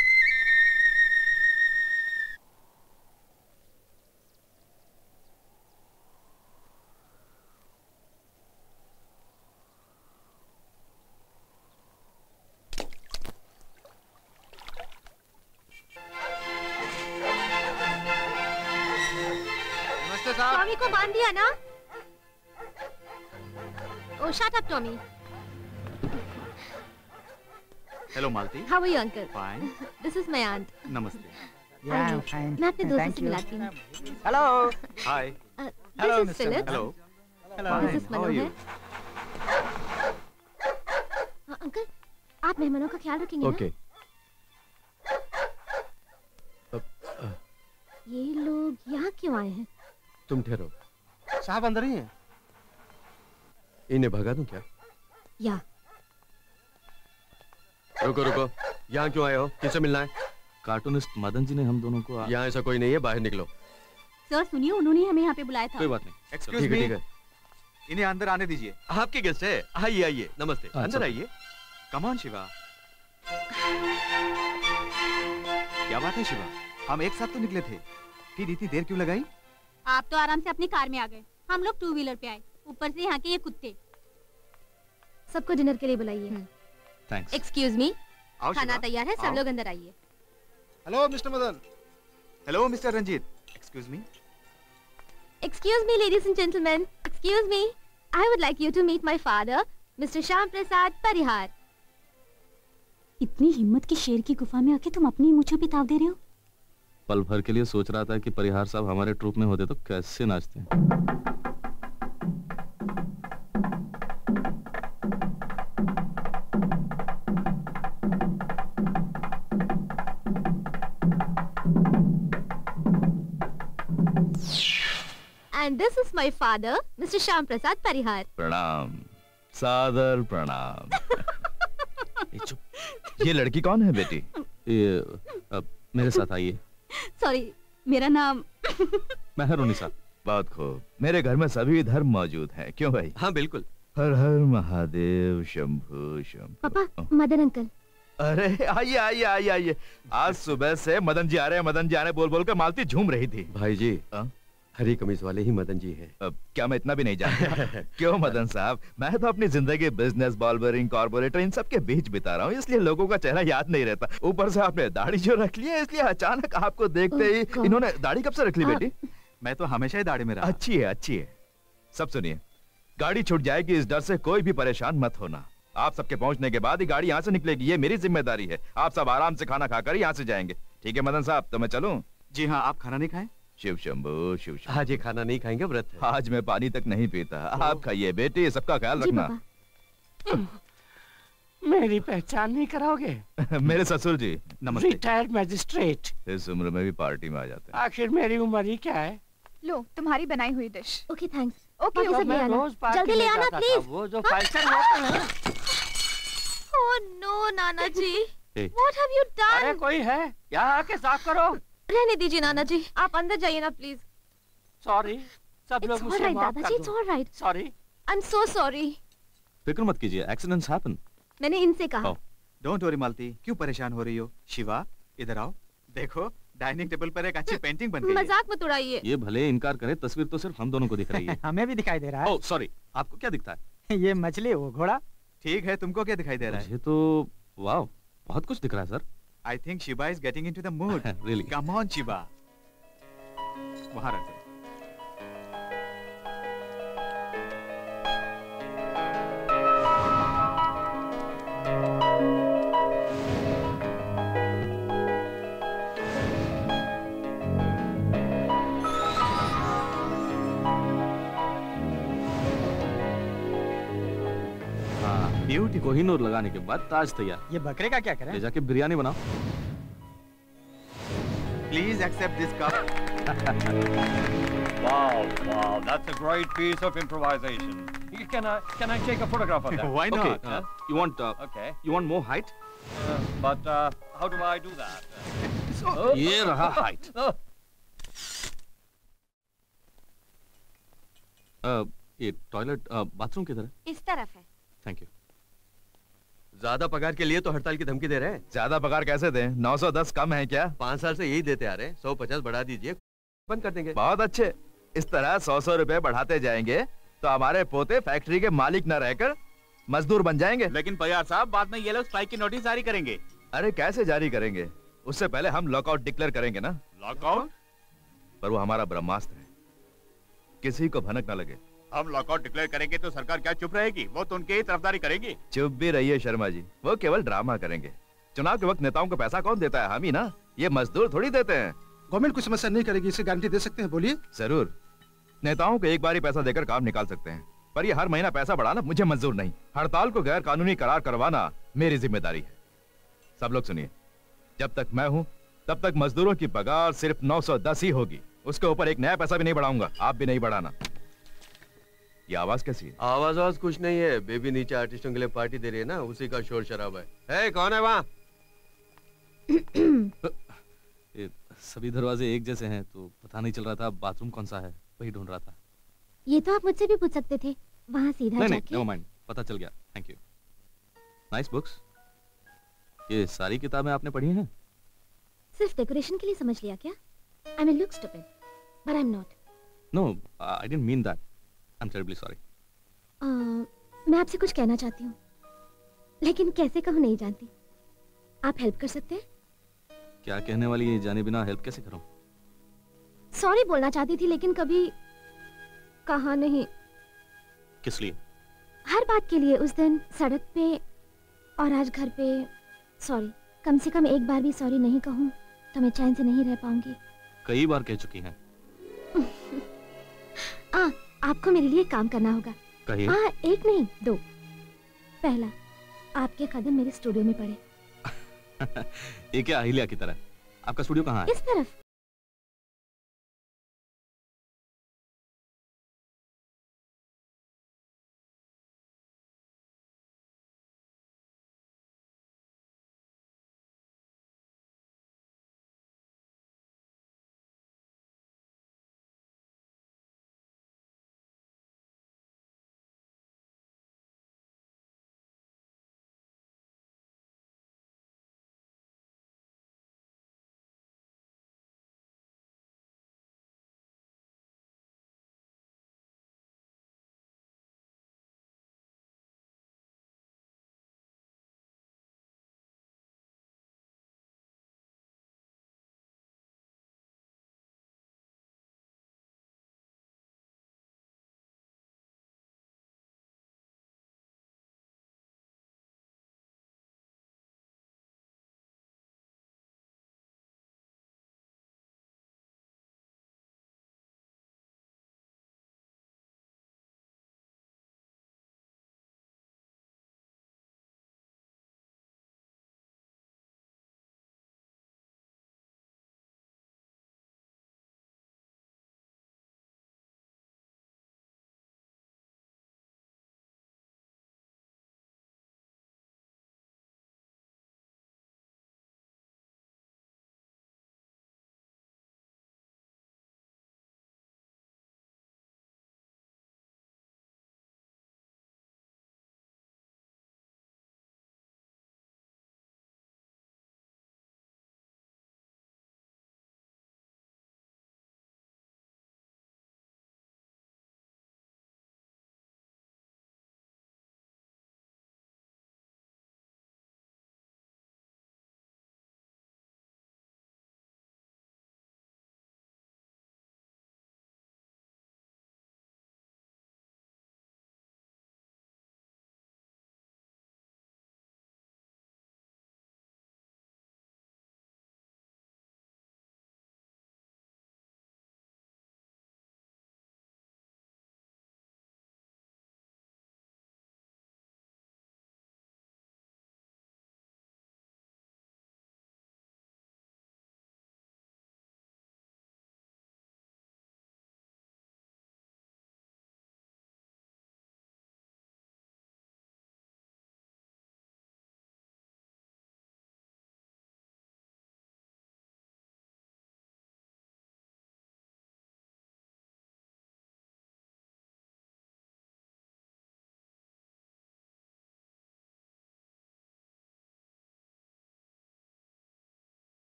टॉमी को बांध दिया ना? Oh, shut up, Tommy. Hello Malti. How are you, uncle? Fine. This is my aunt. नमस्ते। Yeah, I'm fine. मैं अपने दोस्तों से मिलाती हूँ। Hello. Hi. Uh, Hello, this is Mister Philip. Hello. Hello. This is How are you? Manohar. Uh, uncle, आप मेहमानों का ख्याल रखेंगे Okay. ना? ये लोग यहाँ क्यों आए हैं? तुम ठहरो। साहब अंदर ही हैं। इन्हें भगा दूं क्या? या। रुको रुको, यहाँ क्यों आए हो? किससे मिलना है? कार्टूनिस्ट मदन जी ने हम दोनों को। यहाँ ऐसा कोई नहीं है, बाहर निकलो। सर सुनिए, उन्होंने हमें यहाँ पे बुलाया था। कोई बात नहीं। Excuse ठीक है me. ठीक है। इन्हें अंदर आने दीजिए। आपके गेस्ट है, आइए आइए। नमस्ते। अच्छा। अंदर आइए। Come on, Shiva. क्या बात है शिवा? हम एक साथ तो निकले थे। फिर इतनी देर क्यों लगाई? आप तो आराम से अपनी कार में आ गए, हम लोग टू व्हीलर पे आए, ऊपर से यहाँ के ये कुत्ते। सबको डिनर के लिए बुलाइए। थैंक्स। एक्सक्यूज मी, आओ खाना शिवा। तैयार है, सब आओ। लोग अंदर आइए। Hello mister Madan. Hello mister Ranjit. Excuse me. Excuse me, ladies and gentlemen. Excuse me. I would like you to meet my father, Mister Shyam Prasad Parihar. इतनी हिम्मत की शेर की गुफा में आके तुम अपनी मूंछों पे ताव दे रहे हो? पल भर के लिए सोच रहा था कि परिहार साहब हमारे ट्रूप में होते तो कैसे नाचते हैं। And this is my father, Mister Shyam Prasad Parihar. प्रणाम, सादर प्रणाम। ये चुप, ये लड़की कौन है बेटी? ये अब मेरे साथ आइए। सॉरी, मेरा नाम महर उन्नीसा। बहुत खूब, मेरे घर में सभी धर्म मौजूद हैं, क्यों भाई? हाँ बिल्कुल। हर हर महादेव शंभु शंभु। पापा, मदन अंकल। अरे आइए आइए आइए आइए। आज सुबह से मदन जी आ रहे हैं, मदन जी आ रहे हैं बोल बोल कर मालती झूम रही थी। भाई जी, आ? हरी कमीज वाले ही मदन जी हैं। अब क्या मैं इतना भी नहीं जानता? क्यों मदन साहब, मैं तो अपनी जिंदगी बिजनेस, बॉलबरिंग, कॉर्पोरेटर इन सब के बीच बिता रहा हूँ, इसलिए लोगों का चेहरा याद नहीं रहता। ऊपर से आपने दाढ़ी जो रख ली है, इसलिए अचानक आपको देखते ही इन्होंने दाढ़ी कब से रख ली बेटी? मैं तो हमेशा ही दाढ़ी में रहा। अच्छी है अच्छी है। सब सुनिए, गाड़ी छूट जाएगी इस डर से कोई भी परेशान मत होना। आप सबके पहुंचने के बाद ही गाड़ी यहाँ से निकलेगी, ये मेरी जिम्मेदारी है। आप सब आराम से खाना खाकर यहाँ से जाएंगे, ठीक है मदन साहब? तो मैं चलूं? जी हाँ, आप खाना नहीं खाएं? शिव शंभु शिव शंभु। आज ये खाना नहीं खाएंगे, व्रत है। आज मैं पानी तक नहीं पीता, आप खाइए बेटी, सबका ख्याल रखना। मेरी पहचान नहीं कराओगे? मेरे ससुर जी। नमस्ते। Retired magistrate. इस उम्र में भी पार्टी में आ जाते हैं। आखिर मेरी उम्र ही क्या है? लो, तुम्हारी बनाई हुई डिश। Okay thanks. ओके, ये सब ले आना। रोज पार्टी जल्दी ले में आना जाता था, प्लीज। वो जो फाइटर होता है। ओह नो नाना जी, Hey. व्हाट हैव यू अरे डन? कोई है? यहाँ आके साफ करो। रहने दीजिए नाना जी, आप अंदर जाइए ना प्लीज। सॉरी, सब लोग It's मुझे alright माफ दादाजी, कर it's दो। alright. Sorry. I'm so sorry. फिक्र मत कीजिए, एक्सीडेंट्स हैपन। मैंने इनसे कहा। डोंट वरी मालती, क्यों परेशान हो रही हो? शिवा, इधर आओ। देखो, डाइनिंग टेबल पर एक अच्छी पेंटिंग बन गई है। मजाक मत उड़ाइए। ये भले इनकार करे, तस्वीर तो सिर्फ हम दोनों को दिख रही है। हमें भी दिखाई दे रहा है। ओह सॉरी, आपको क्या दिखता है? ये मछली, वो घोड़ा। ठीक है, तुमको क्या दिखाई दे रहा है? मुझे तो वाह, बहुत कुछ दिख रहा है sir. I think Shiva is getting into the mood. Really? Come on Shiva. वहां रख दो। ब्यूटी कोहिनूर लगाने के बाद ताज तैयार। ये बकरे का क्या करें? ले जाके बिरयानी बनाओ। Please accept this cup. Wow, wow, that's a great piece of improvisation. Can I can I take a photograph of that? Why not? Okay, uh, you want uh, Okay. you want more height? Uh, but uh, how do I do that? Oh, ये रहा height. Uh, ये toilet bathroom किधर है? इस तरफ है। Thank you. ज्यादा पगार के लिए तो हड़ताल की धमकी दे रहे हैं। ज्यादा पगार कैसे दें? नौ सौ दस कम है क्या? पाँच साल से यही देते आ रहे हैं। सौ पचास बढ़ा दीजिए, बंद कर देंगे। बहुत अच्छे। इस तरह सौ सौ रुपए बढ़ाते जाएंगे तो हमारे पोते फैक्ट्री के मालिक न रहकर मजदूर बन जाएंगे। लेकिन पयार साहब, बाद में ये लोग स्ट्राइक की नोटिस जारी करेंगे। अरे कैसे जारी करेंगे? उससे पहले हम लॉकआउट डिक्लेयर करेंगे ना। लॉकआउट? पर वो हमारा ब्रह्मास्त्र है, किसी को भनक न लगे। हम लॉकआउट डिक्लेयर करेंगे तो सरकार क्या चुप रहेगी? वो तो उनकी ही तरफदारी करेगी। चुप भी रहिए शर्मा जी, वो केवल ड्रामा करेंगे। चुनाव के वक्त नेताओं को पैसा कौन देता है? हम ही ना। ये मजदूर थोड़ी देते हैं। गवर्नमेंट कुछ समस्या नहीं करेगी, इसकी गारंटी दे सकते हैं? बोलिए। जरूर, नेताओं को एक बार ही पैसा देकर काम निकाल सकते हैं, पर ये हर महीना पैसा बढ़ाना मुझे मंजूर नहीं। हड़ताल को गैर कानूनी करार करवाना मेरी जिम्मेदारी है। सब लोग सुनिए, जब तक मैं हूं तब तक मजदूरों की पगार सिर्फ नौ सौ दस ही होगी। उसके ऊपर एक नया पैसा भी नहीं बढ़ाऊंगा। आप भी नहीं बढ़ाना। ये आवाज कैसी है? आवाज आवाज कुछ नहीं है, बेबी नीचे आर्टिस्टों के लिए पार्टी दे रही है ना, उसी का शोर शराबा है। है कौन है वहाँ? सभी दरवाजे एक जैसे हैं तो पता नहीं चल रहा था बाथरूम कौन सा है, वही ढूंढ रहा था। ये तो आप मुझसे भी पूछ सकते थे, वहाँ सीधा नहीं जाके। नहीं, नेवर माइंड, पता चल गया। Thank you. Nice books. ये सारी किताबें आपने पढ़ी हैं? सिर्फ डेकोरेशन के लिए समझ लिया क्या? I may look stupid, but I'm not. No, I didn't mean that. I'm terribly sorry. uh, मैं आपसे कुछ कहना चाहती हूँ, लेकिन कैसे कहूँ नहीं जानती। आप हेल्प कर सकते हैं? क्या कहने वाली है, जाने बिना हेल्प कैसे करूं? सॉरी बोलना चाहती थी, लेकिन कभी कहा नहीं। किस लिए? हर बात के लिए। उस दिन सड़क पे और आज घर पे। सॉरी, कम से कम एक बार भी सॉरी नहीं कहूँ तो मैं चैन से नहीं रह पाऊंगी। कई बार कह चुकी हैं। आ, आपको मेरे लिए काम करना होगा। कहिए। हाँ, एक नहीं दो। पहला, आपके कदम मेरे स्टूडियो में पड़े। ये क्या अहिल्या की तरह? आपका स्टूडियो कहाँ है? इस तरफ।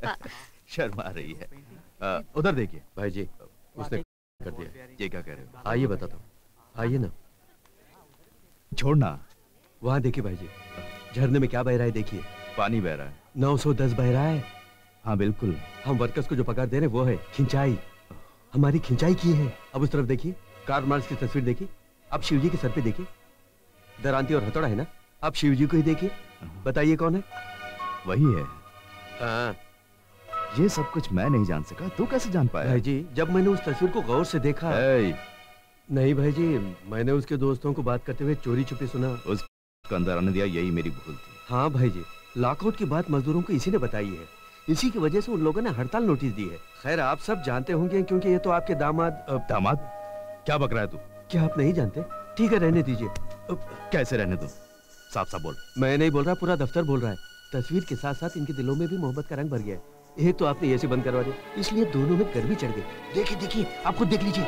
पापा। शर्मा रही है। आ, उधर देखिए भाई जी, उसने कर दिया। ये क्या कह रहे हो? आइए बताता हूँ, आइए ना। छोड़ना। वहाँ देखिए भाई जी, झरने में क्या बह रहा है देखिए। पानी बह रहा है। नौ सौ दस बह रहा है। हाँ बिल्कुल। हम वर्कर्स को जो पगार दे रहे हैं वो है खिंचाई। हमारी खिंचाई की है। अब उस तरफ देखिए, कार्ल मार्क्स की तस्वीर देखिए। अब शिव जी के सर पे देखिए, दरांती और हथौड़ा है ना। अब शिव जी को ही देखिए, बताइए कौन है? वही है। हाँ। ये सब कुछ मैं नहीं जान सका, तू कैसे जान पाया? भाई जी, जब मैंने उस तस्वीर को गौर से देखा। नहीं भाई जी, मैंने उसके दोस्तों को बात करते हुए चोरी छुपे सुना। उसको अंदर आने दिया, यही मेरी भूल थी। हाँ भाई जी, लॉकआउट की बात मजदूरों को इसी ने बताई है। इसी की वजह से उन लोगों ने हड़ताल नोटिस दी है। खैर आप सब जानते होंगे क्योंकि ये तो आपके दामाद। दामाद? क्या बक रहा है तू? क्या आप नहीं जानते? ठीक है, रहने दीजिए। कैसे रहने दूं? साफ साफ बोल। मैं नहीं बोल रहा, पूरा दफ्तर बोल रहा है। तस्वीर के साथ साथ इनके दिलों में भी मोहब्बत का रंग भर गया है। एक तो आपने एसी बंद करवा दिया, इसलिए दोनों में गर्मी चढ़ गई। देखिए देखिए, आप खुद देख लीजिए।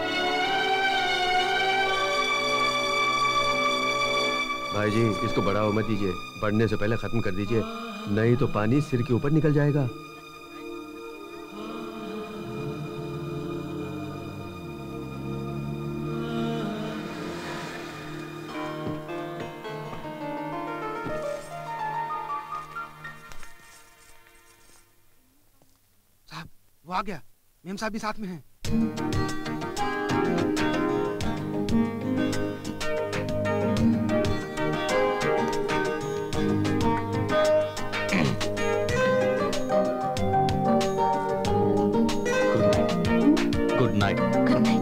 भाई जी, इसको बढ़ावा मत दीजिए, बढ़ने से पहले खत्म कर दीजिए, नहीं तो पानी सिर के ऊपर निकल जाएगा। साहब, वो आ गया। मेम साहब भी साथ में हैं। Good night. Good night.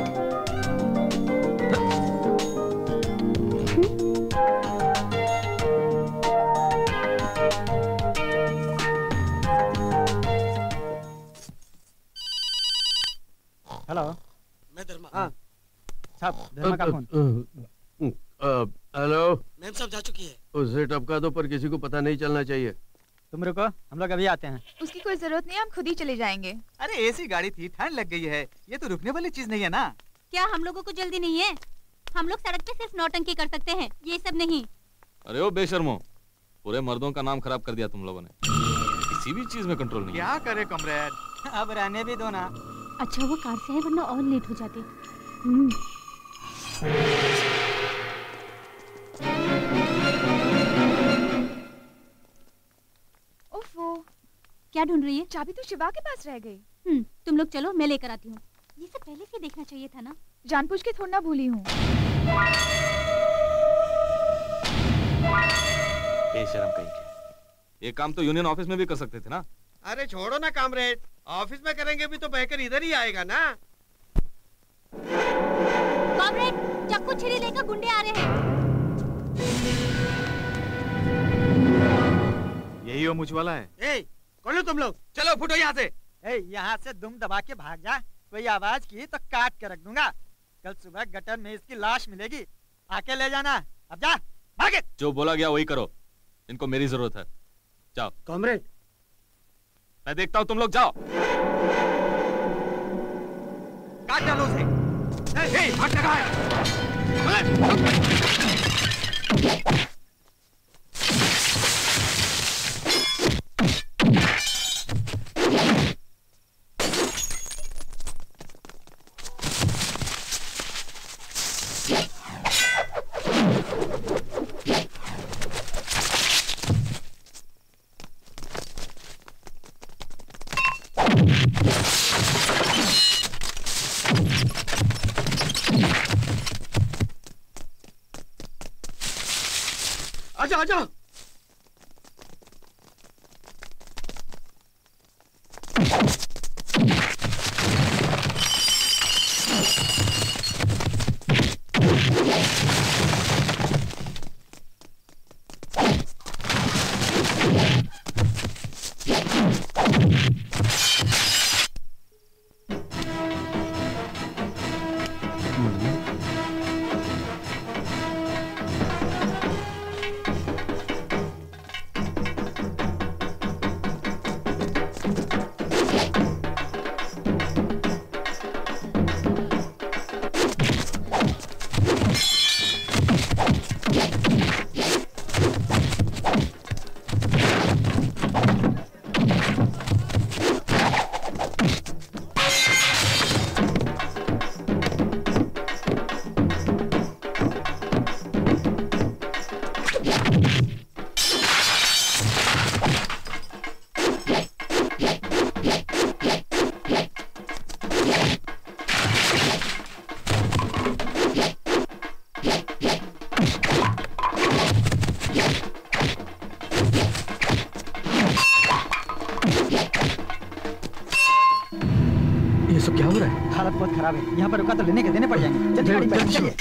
Hello, मैं धर्मा। हाँ साहब, धर्मा का फोन। हेलो। मैम साहब जा चुकी है। उसे टपका दो, पर किसी को पता नहीं चलना चाहिए। तुम रुको, हम लोग अभी आते हैं। उसकी कोई जरूरत नहीं, हम खुद ही चले जाएंगे। अरे एसी गाड़ी थी, ठंड लग गई है, ये तो रुकने वाली चीज नहीं है ना। क्या हम लोगों को जल्दी नहीं है? हम लोग सड़क पे सिर्फ नौटंकी कर सकते हैं, ये सब नहीं। अरे ओ बेशर्मो, पूरे मर्दों का नाम खराब कर दिया तुम लोगों ने। किसी भी चीज में कंट्रोल नहीं। क्या करे कमरेड, अब रहने भी दो ना। अच्छा वो कार से है, वरना और लेट हो जाते। हम्म। ओफो, क्या ढूंढ रही है? चाबी तो शिवा के पास रह गई। हम्म, तुम लोग चलो, मैं लेकर आती हूँ। ये सब पहले से देखना चाहिए था ना। जानबूझ के थोड़ा ना भूली हूँ। बेशर्म कहीं के। ये काम तो यूनियन ऑफिस में भी कर सकते थे ना। अरे छोड़ो ना कामरेड, ऑफिस में करेंगे भी तो बहकर इधर ही आएगा ना। कॉमरेड, चाकू छुरी लेकर गुंडे आ रहे हैं। यही वो मुझ वाला है। ए, कौन हो तुम लोग? चलो फुटो यहाँ से। ए, यहाँ से दुम दबा के भाग जा। कोई आवाज की तो काट के रख दूंगा। कल सुबह गटर में इसकी लाश मिलेगी, आके ले जाना। अब जा, भागे। जो बोला गया वही करो, इनको मेरी जरूरत है। जाओ। कॉमरेड, मैं देखता हूँ, तुम लोग जाओ। काट डालो उसे। ए, ए, भाग लगा है। आजा आजा। खराब है, यहाँ पर रुका तो लेने के देने पड़ जाएंगे। जल्दी गाड़ी में बैठो, चलिए।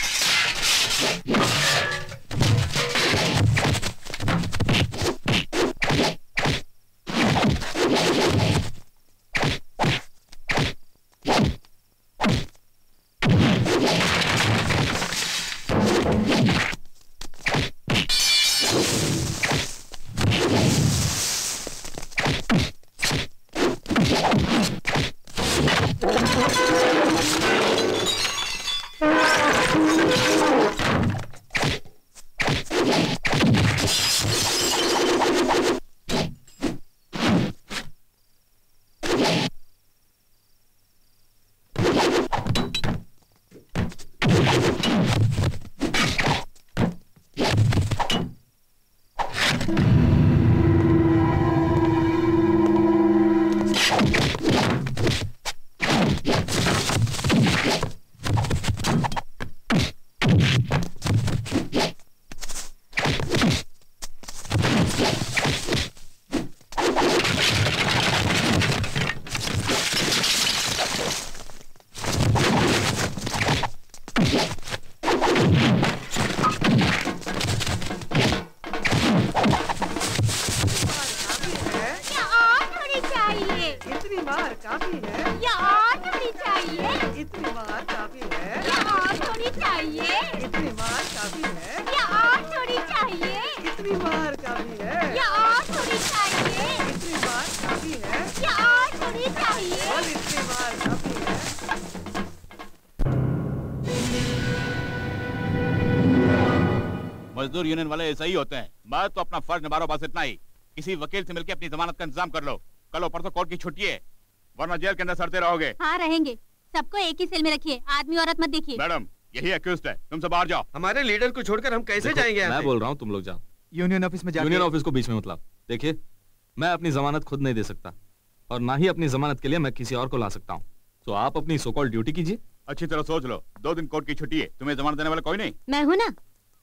मजदूर यूनियन वाले ऐसा ही होते हैं। मैं तो अपना फर्ज निभा रहा हूं, बस इतना ही। किसी वकील से मिलकर अपनी जमानत का इंतजाम कर लो। कल परसों कोर्ट की छुट्टी है, वरना जेल के अंदर सड़ते रहोगे। हाँ रहेंगे, सबको एक ही सेल में रखिए, आदमी औरत मत देखिए। मैडम यही अक्यूज्ड है, तुम सब बाहर जाओ। हमारे लीडर को छोड़कर हम कैसे जाएंगे? मैं बोल रहा हूँ तुम लोग जाओ। यूनियन ऑफिस में जाके यूनियन ऑफिस को बीच में मतलब देखिए, मैं अपनी जमानत खुद नहीं दे सकता और ना ही अपनी जमानत के लिए मैं किसी और को ला सकता हूँ। तो आप अपनी सो कॉल्ड ड्यूटी कीजिए। अच्छी तरह सोच लो, दो दिन कोर्ट की छुट्टी है, तुम्हें जमानत देने वाला कोई नहीं। मैं हूँ ना।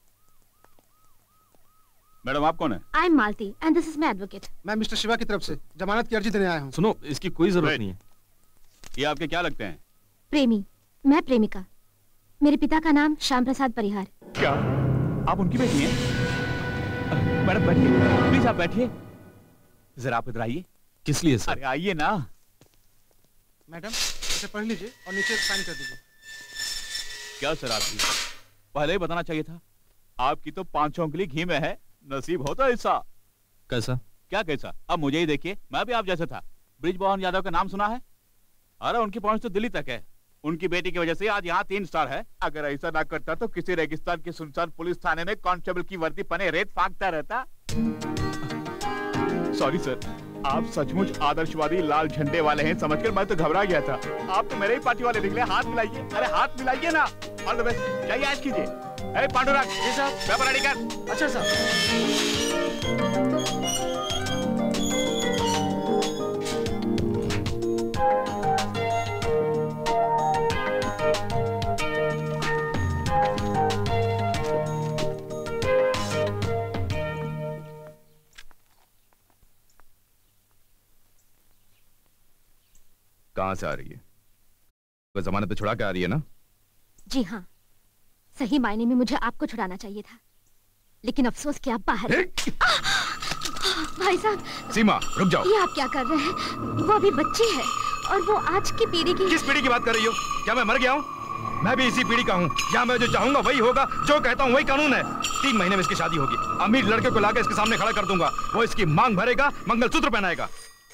मैडम आप कौन है? I am Malti and this is my advocate. मैं मिस्टर शिवा की तरफ से जमानत की अर्जी देने आया हूँ। सुनो, इसकी कोई जरूरत नहीं है। ये आपके क्या लगते हैं? प्रेमी, मैं प्रेमिका। मेरे पिता का नाम श्याम प्रसाद परिहार। क्या आप उनकी बेटी हैं? मैडम बैठिए, प्लीज आप बैठिए। जरा आप इधर आइए। किस लिए सर? अरे आइए ना। मैडम इसे पढ़ लीजिए और नीचे साइन कर दीजिए। क्या सर आपकी पहले ही बताना चाहिए था। आपकी तो पांचों उंगली घी में है, नसीब होता ऐसा। कैसा? क्या कैसा? अब मुझे ही देखिए, मैं भी आप जैसा था। ब्रिजमोहन यादव का नाम सुना है? अरे उनकी पहुंच तो दिल्ली तक है। उनकी बेटी की वजह से आज यहाँ तीन स्टार है। अगर ऐसा ना करता तो किसी रेगिस्तान के सुनसान पुलिस थाने में कांस्टेबल की वर्दी पहने रेत फांकता रहता। सॉरी सर, आप सचमुच आदर्शवादी लाल झंडे वाले हैं समझकर मैं तो घबरा गया था। आप तो मेरे ही पार्टी वाले निकले। हाथ मिलाइए, अरे हाथ मिलाइए ना। ऑल द बेस्ट, जाइए ऐश कीजिए। अरे पांडुरंग जी साहब, पेपर रेडी कर। अच्छा साहब। कहाँ से आ रही है? वो जमानत पे छुड़ा के आ रही है ना? जी हाँ, सही मायने में मुझे आपको छुड़ाना चाहिए था, लेकिन अफसोस कि आप बाहर हैं। भाई साहब। सीमा रुक जाओ। ये आप क्या कर रहे हैं? वो अभी बच्ची है और वो आज की पीढ़ी की। किस पीढ़ी की बात कर रही हो? क्या मैं मर गया हूँ? मैं भी इसी पीढ़ी का हूँ। यहाँ मैं जो चाहूंगा वही होगा, जो कहता हूँ वही कानून है। तीन महीने में इसकी शादी होगी। अमीर लड़के को लाकर इसके सामने खड़ा कर दूंगा, वो इसकी मांग भरेगा, मंगलसूत्र पहनाएगा।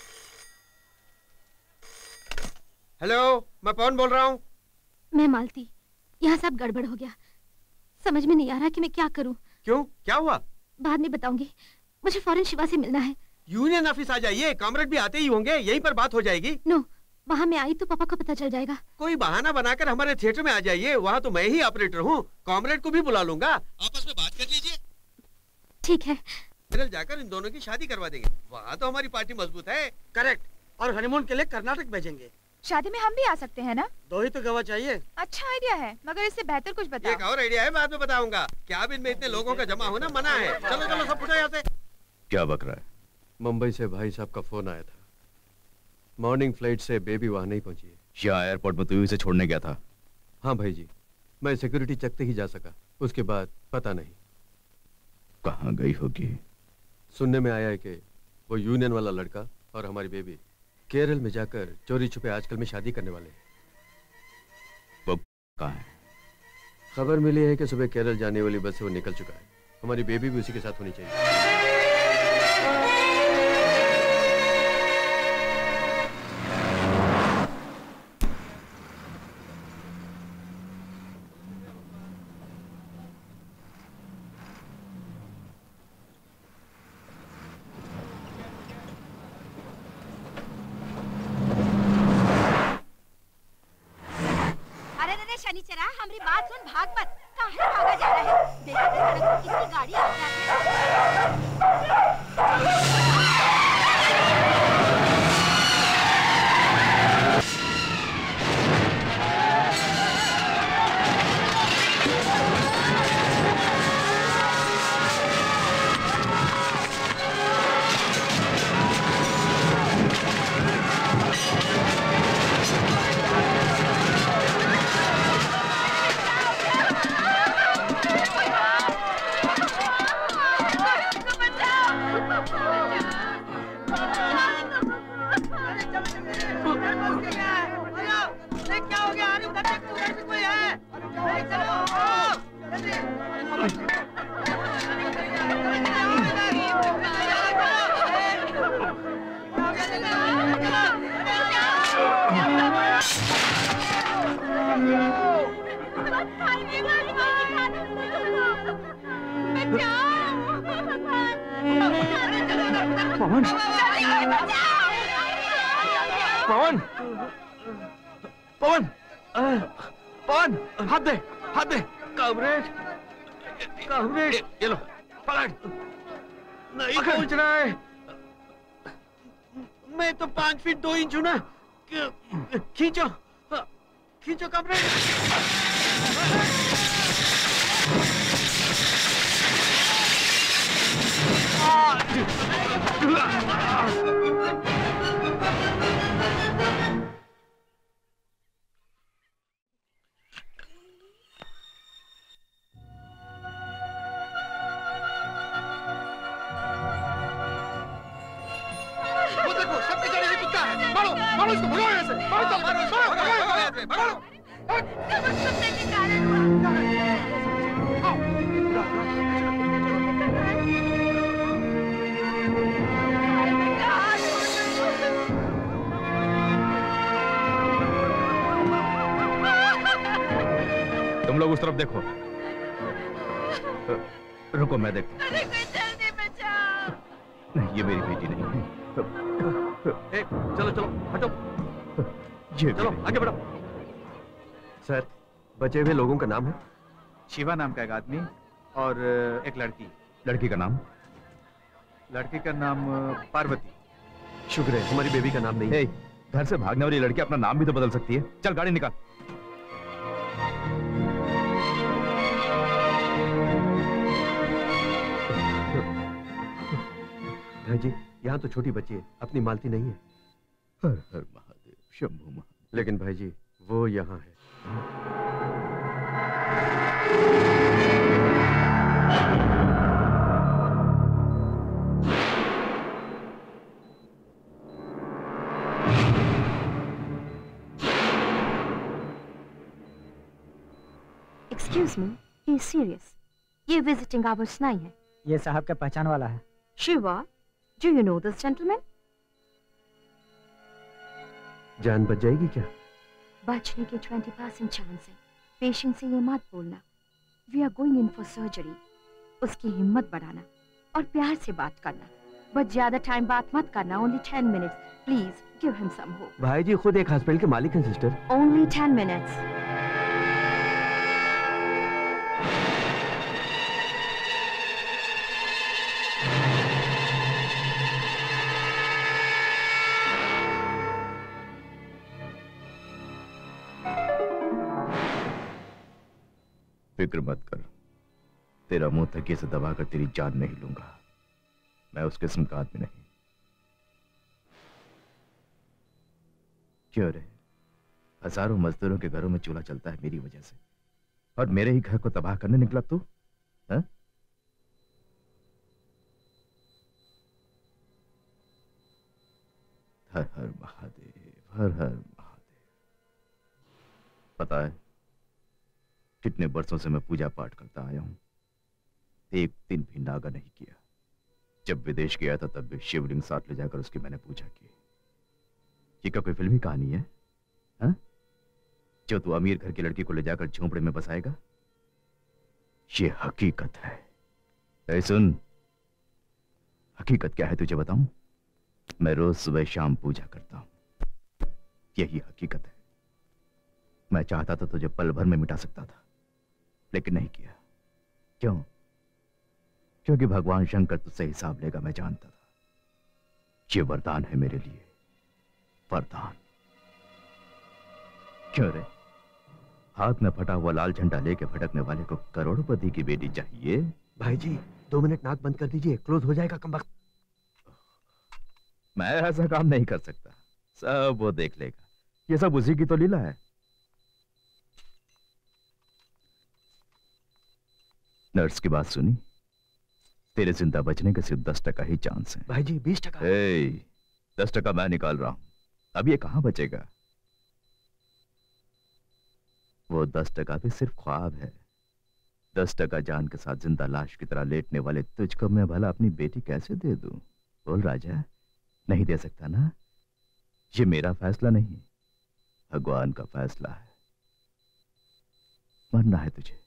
हेलो, मैं पवन बोल रहा हूँ। मैं मालती। यहाँ सब गड़बड़ हो गया, समझ में नहीं आ रहा कि मैं क्या करूँ। क्यों, क्या हुआ? बाद में बताऊंगी, मुझे फौरन शिवा से मिलना है। यूनियन ऑफिस आ जाइए, कॉमरेड भी आते ही होंगे, यहीं पर बात हो जाएगी। नो, वहाँ मैं आई तो पापा को पता चल जाएगा। कोई बहाना बनाकर हमारे थिएटर में आ जाइए, वहाँ तो मैं ही ऑपरेटर हूँ। कॉमरेड को भी बुला लूंगा, आपस में बात कर लीजिए। ठीक है। केरल जाकर इन दोनों की शादी करवा देंगे, वहाँ तो हमारी पार्टी मजबूत है। करेक्ट। और हनीमून के लिए कर्नाटक भेजेंगे। शादी में हम भी आ सकते हैं ना? दो ही तो गवाह चाहिए। अच्छा आइडिया है, मगर इससे बेहतर कुछ बताओ। एक और आइडिया है, बाद में बताऊंगा। कैबिन में इतने लोगों का जमा होना मना है। चलो चलो सब उठो यहाँ से। क्या बक रहा है? मुंबई से भाई साहब का फोन आया था। मॉर्निंग फ्लाइट से बेबी वहाँ नहीं पहुंची है, यहाँ एयरपोर्ट में तू इसे छोड़ने गया था? हाँ भाई जी, मैं सिक्योरिटी चेक तक ही जा सका, उसके बाद पता नहीं। कहाँ गई होगी? सुनने में आया है कि वो यूनियन वाला लड़का और हमारी बेबी केरल में जाकर चोरी छुपे आजकल में शादी करने वाले हैं। वो कहाँ है? खबर मिली है कि सुबह केरल जाने वाली बस से वो निकल चुका है। हमारी बेबी भी उसी के साथ होनी चाहिए। शनिचरा हमारी बात सुन, भाग मत। कहाँ है भागा जा रहा है? देखा सड़क पर कितनी गाड़ी आ जाती पवन पवन पवन पवन हाथ दे हाथ दे। कवरेज कवरेज ये लो पलट। नहीं पहुंच रहा है। मैं तो पांच फीट दो इंच हूं ना। खींचो खींचो कवरेज। वो देखो सबके जड़े से कुत्ता है। मारो मारो इसको, भगाओ यहाँ से। मारो मारो मारो मारो मारो। कुत्ते के कारण तुम लोग उस तरफ देखो। रुको मैं देखता हूं। अरे कोई जल्दी बचाओ। नहीं ये मेरी बेटी नहीं है। ए, चलो चलो हटो। ये चलो आगे बढ़ो। सर बचे हुए लोगों का नाम है? शिवा नाम का एक आदमी और एक लड़की। लड़की का नाम? लड़की का नाम पार्वती। शुक्र है हमारी बेबी का नाम नहीं है। घर से भागने वाली लड़की अपना नाम भी तो बदल सकती है। चल गाड़ी निकाल। भाई जी यहाँ तो छोटी बच्ची है, अपनी मालती नहीं है। हर हर महादेव शंभू महादेव। लेकिन भाई जी वो यहाँ है। Excuse me, he is serious. ये visiting hours नहीं है। ये साहब का पहचान वाला है। Shiva, do you know this gentleman? जान बच जाएगी क्या? बचने के twenty percent चांस है। पेशेंट से ये मत बोलना। We are going in for surgery. उसकी हिम्मत बढ़ाना और प्यार से बात करना। बस ज्यादा टाइम बात मत करना। Only ten minutes. Please give him some hope. भाई जी खुद एक हॉस्पिटल के मालिक हैं सिस्टर। Only ten minutes. फिक्र मत कर, तेरा मुंह तकिए से दबाकर तेरी जान नहीं लूंगा। मैं उस किस्म का आदमी नहीं। क्यों रे, हजारों मजदूरों के घरों में चूल्हा चलता है मेरी वजह से, और मेरे ही घर को तबाह करने निकला तू? हाँ? हर हर महादेव, हर हर महादेव। पता है कितने वर्षों से मैं पूजा पाठ करता आया हूं, एक दिन भी नागा नहीं किया। जब विदेश गया था तब भी शिवलिंग साथ ले जाकर उसकी मैंने पूजा की। ये क्या कोई फिल्मी कहानी है हा? जो तू अमीर घर की लड़की को ले जाकर झोंपड़े में बसाएगा? ये हकीकत है। ऐ सुन, हकीकत क्या है तुझे बताऊं? मैं रोज सुबह शाम पूजा करता हूं, यही हकीकत है। मैं चाहता तो तुझे पल भर में मिटा सकता था, लेकिन नहीं किया। क्यों? क्योंकि भगवान शंकर तुझसे हिसाब लेगा, मैं जानता था। ये वरदान है मेरे लिए, वरदान। क्यों रे? हाथ में फटा हुआ लाल झंडा लेके भटकने वाले को करोड़पति की बेटी चाहिए? भाई जी दो मिनट नाक बंद कर दीजिए, क्लोज हो जाएगा कमबख्त। मैं ऐसा काम नहीं कर सकता, सब वो देख लेगा। ये सब उसी की तो लीला है। नर्स की बात सुनी? तेरे जिंदा बचने के सिर्फ दस टका ही चांस है। भाई जी बीस टका। ए, दस टका मैं निकाल रहा हूं, अब ये कहां बचेगा? वो दस टका भी सिर्फ ख्वाब है। दस टका जान के साथ जिंदा लाश की तरह लेटने वाले तुझको मैं भला अपनी बेटी कैसे दे दूं? बोल राजा, नहीं दे सकता ना? ये मेरा फैसला नहीं, भगवान का फैसला है। मरना है तुझे,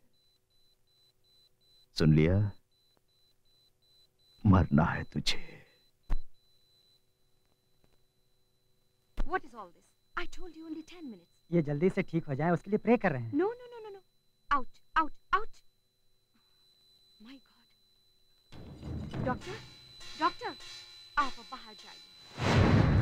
सुन लिया? मरना है तुझे। What is all this? I told you only ten minutes. ये जल्दी से ठीक हो जाए उसके लिए प्रे कर रहे हैं। No, no, no, no, no. Out, out, out. My God. Doctor, doctor, आप अब बाहर जाइए।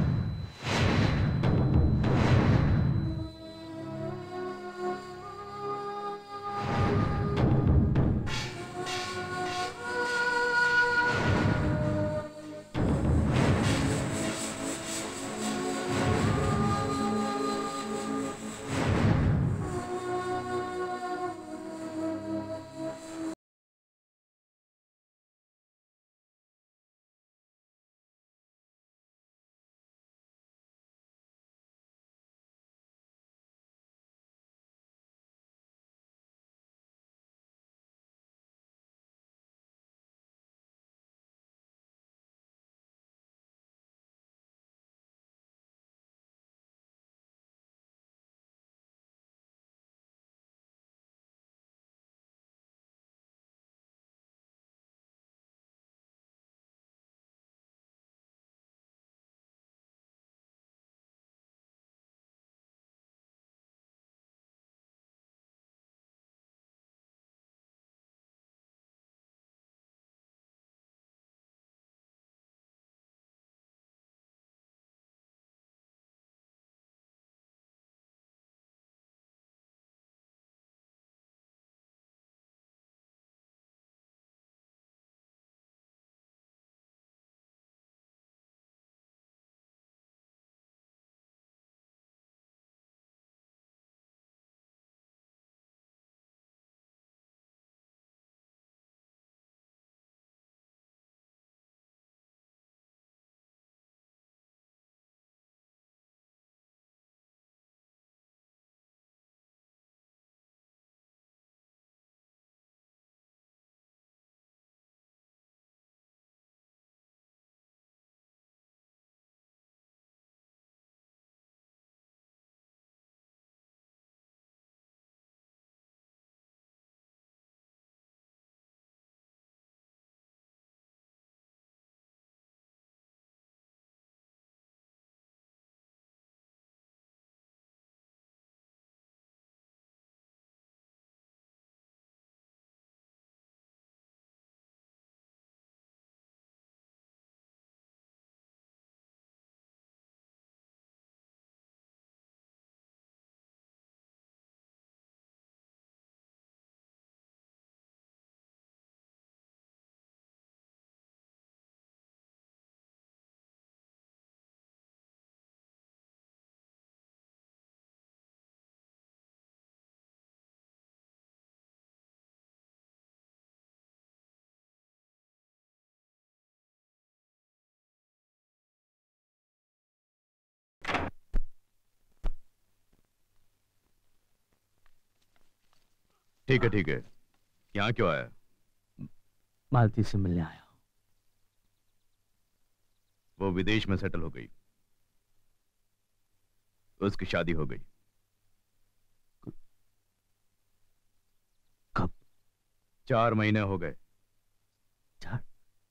ठीक है ठीक है, यहाँ क्यों आया? मालती से मिलने आया। वो विदेश में सेटल हो गई, उसकी शादी हो गई। कब? चार महीने हो गए। चार?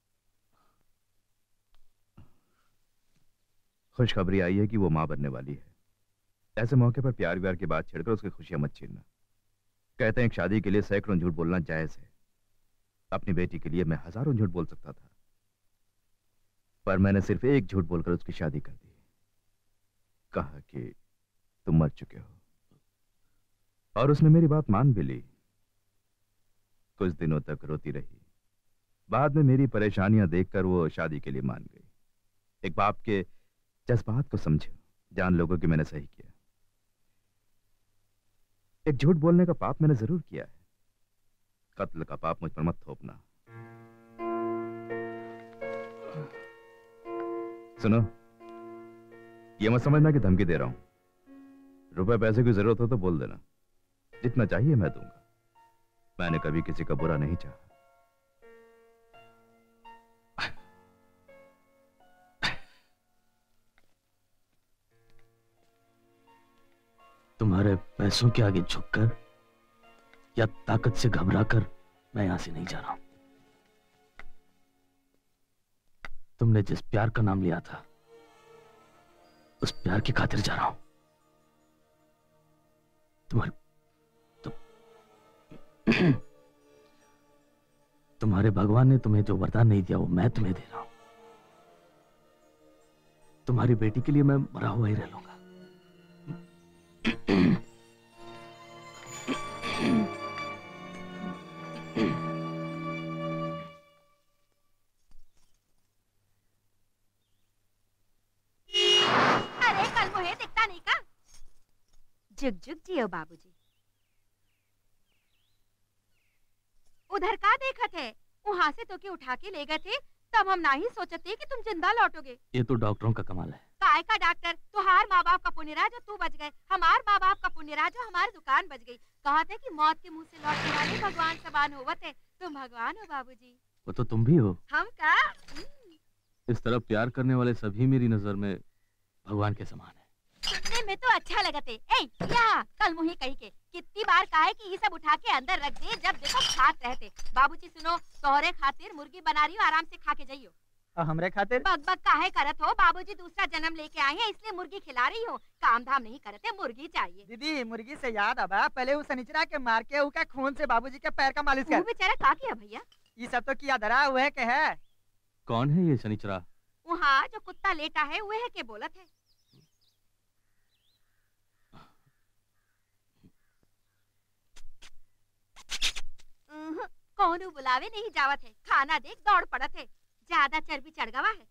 खुशखबरी आई है कि वो मां बनने वाली है। ऐसे मौके पर प्यार व्यार की बात छेड़कर उसकी खुशियां मत छीनना। कहते हैं शादी के लिए सैकड़ों झूठ बोलना जायज है। अपनी बेटी के लिए मैं हजारों झूठ बोल सकता था, पर मैंने सिर्फ एक झूठ बोलकर उसकी शादी कर दी। कहा कि तुम मर चुके हो, और उसने मेरी बात मान भी ली। कुछ दिनों तक रोती रही, बाद में मेरी परेशानियां देखकर वो शादी के लिए मान गई। एक बाप के जज्बात को समझो, जान लोगों कि मैंने सही किया। एक झूठ बोलने का पाप मैंने जरूर किया है, कत्ल का पाप मुझ पर मत थोपना। सुनो, ये मत समझना कि धमकी दे रहा हूं। रुपए पैसे की जरूरत हो तो बोल देना, जितना चाहिए मैं दूंगा। मैंने कभी किसी का बुरा नहीं चाहा। तुम्हारे पैसों के आगे झुककर या ताकत से घबराकर मैं यहां से नहीं जा रहा हूं। तुमने जिस प्यार का नाम लिया था, उस प्यार की खातिर जा रहा हूं। तुम्हारे तुम, तुम्हारे भगवान ने तुम्हें जो वरदान नहीं दिया वो मैं तुम्हें दे रहा हूं। तुम्हारी बेटी के लिए मैं मरा हुआ ही रह लूंगा। अरे कल मुहे दिखता नहीं का? जुग जुग जियो बाबूजी। उधर का देखत है? वहाँ से तो के उठा के ले गए थे, तब हम ना ही सोचते कि तुम जिंदा लौटोगे। ये तो डॉक्टरों का कमाल है। काय का डॉक्टर? तुहार माँ बाप का पुण्यराज जो तू बच गए, हमार माँ बाप का पुण्यराज जो हमारी दुकान बच गई। कहा थे कि मौत के मुंह से लौटने वाले भगवान सबान होवत है। तुम भगवान हो बाबूजी। वो तो तुम भी हो। हम का? इस तरह प्यार करने वाले सभी मेरी नजर में भगवान के समान है। सुनने में तो अच्छा लगते। ए, या कल मुही कही के कितनी बार कहा कि ये सब उठा के अंदर रख दे, जब देखो खात रहते। बाबूजी सुनो, तोहरे खातिर मुर्गी बना रही हूँ, आराम से खा के जाइयो। हमरे खातिर बग बग काहे करत हो? बाबूजी दूसरा जन्म लेके आए हैं, इसलिए मुर्गी खिला रही हो। काम धाम नहीं करते, मुर्गी चाहिए। दीदी मुर्गी से याद आबा, पहले वो सनिचरा के मार के उसका खून से बाबूजी के पैर का मालिश कर। वो बेचारा का किया भैया? ये सब तो किया धरा हुए के है। कौन है ये शनिचरा? वहाँ जो कुत्ता लेटा है वह है के बोलत है। कौन बुलावे नहीं जावत है, खाना देख दौड़ पड़त है। ज्यादा चर्बी चढ़ गवा है।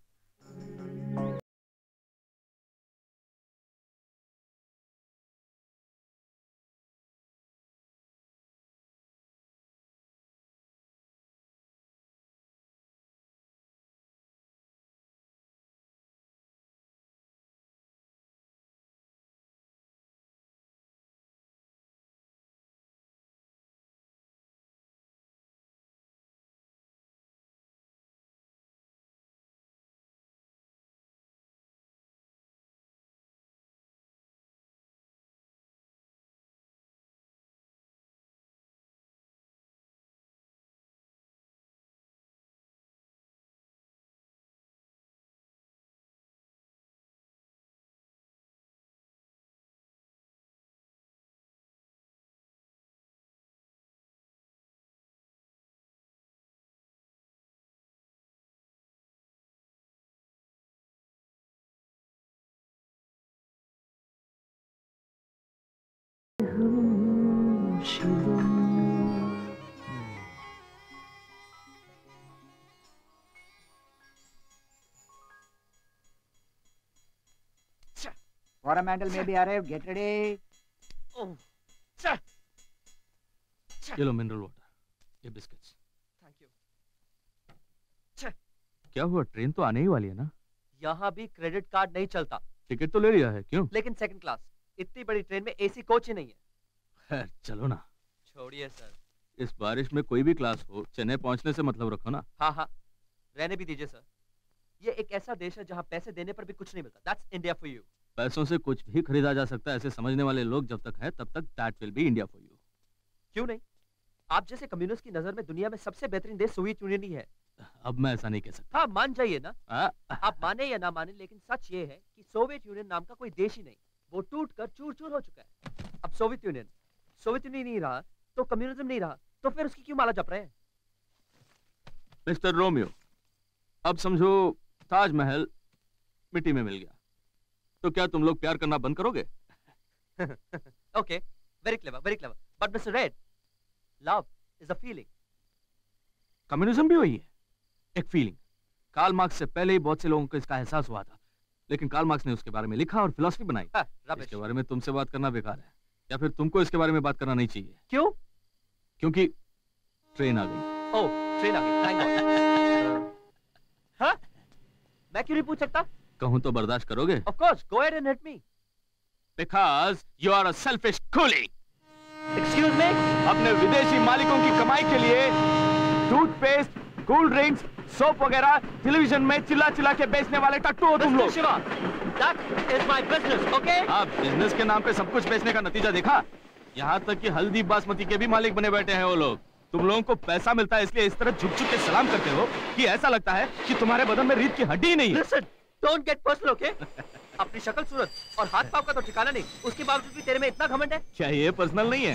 Coromandel may be arrived. Get ready. Oh. ये लो मिनरल वाटर, ये बिस्किट्स। Thank you. क्या हुआ, ट्रेन तो आने ही वाली है ना? यहाँ भी क्रेडिट कार्ड नहीं चलता। टिकट तो ले लिया है, क्यों? लेकिन सेकंड क्लास, इतनी बड़ी ट्रेन में एसी कोच ही नहीं है। खैर चलो ना। छोड़िए सर। इस बारिश में कोई भी क्लास हो, चेन्नई पहुंचने से मतलब रखो ना। हाँ हाँ, रहने भी दीजिए सर। ये एक ऐसा देश है जहाँ पैसे देने पर भी कुछ नहीं मिलता। That's India for you. पैसों से कुछ भी खरीदा जा सकता है, ऐसे समझने वाले लोग जब तक हैं तब तक that will be India for you. क्यों नहीं? आप जैसे कम्युनिस्ट की नजर में दुनिया में सबसे बेहतरीन देश सोवियत यूनियन ही है। अब मैं ऐसा नहीं कह सकता। हाँ, मान जाइए ना। आ? आप माने या ना माने, लेकिन सच ये है कि सोवियत यूनियन नाम का कोई देश ही नहीं, वो टूट कर चूर चूर हो चुका है। अब सोवियत यूनियन सोवियत यूनियन नहीं रहा तो कम्युनिज्म नहीं रहा, तो फिर उसकी क्यों माला जप रहे हैं? मिस्टर रोमियो, अब समझो ताजमहल मिट्टी में मिल गया, तो क्या तुम लोग प्यार करना बंद करोगे? Okay, very clever, very clever, but mister Red, love is a feeling. Communism भी वही है, एक फीलिंग। कार्ल मार्क्स से पहले ही बहुत से लोगों को इसका एहसास हुआ था, लेकिन कार्ल मार्क्स ने उसके बारे में लिखा और फिलॉसफी बनाई। हाँ, इसके बारे में तुमसे बात करना बेकार है, या फिर तुमको इसके बारे में बात करना नहीं चाहिए। क्यों? क्योंकि ट्रेन आ गई। ओह, ट्रेन आ गई, थैंक गॉड। हाँ? मैं क्यों नहीं पूछ सकता? कहूं तो बर्दाश्त करोगे? Of course, go ahead and hit me. Because you are a selfish coolie. Excuse me? अपने विदेशी मालिकों की कमाई के लिए टूथपेस्ट, कूल ड्रिंक्स, सोप वगैरह टेलीविजन में चिल्ला चिल्ला के बेचने वाले टट्टू हो तुम लोग। Shiva, that is my business, okay? आप बिजनेस के नाम पे सब कुछ बेचने का नतीजा देखा? यहाँ तक कि हल्दी बासमती के भी मालिक बने बैठे हैं वो लोग। तुम लोगों को पैसा मिलता है इसलिए इस तरह झुक झुक के सलाम करते हो कि ऐसा लगता है कि तुम्हारे बदन में रीत की हड्डी ही नहीं है। Listen, don't get personal, okay? अपनी शक्ल सूरत और हाथ पाँव का तो ठिकाना नहीं, उसके बावजूद भी तेरे में इतना घमंड है? क्या ये पर्सनल नहीं है?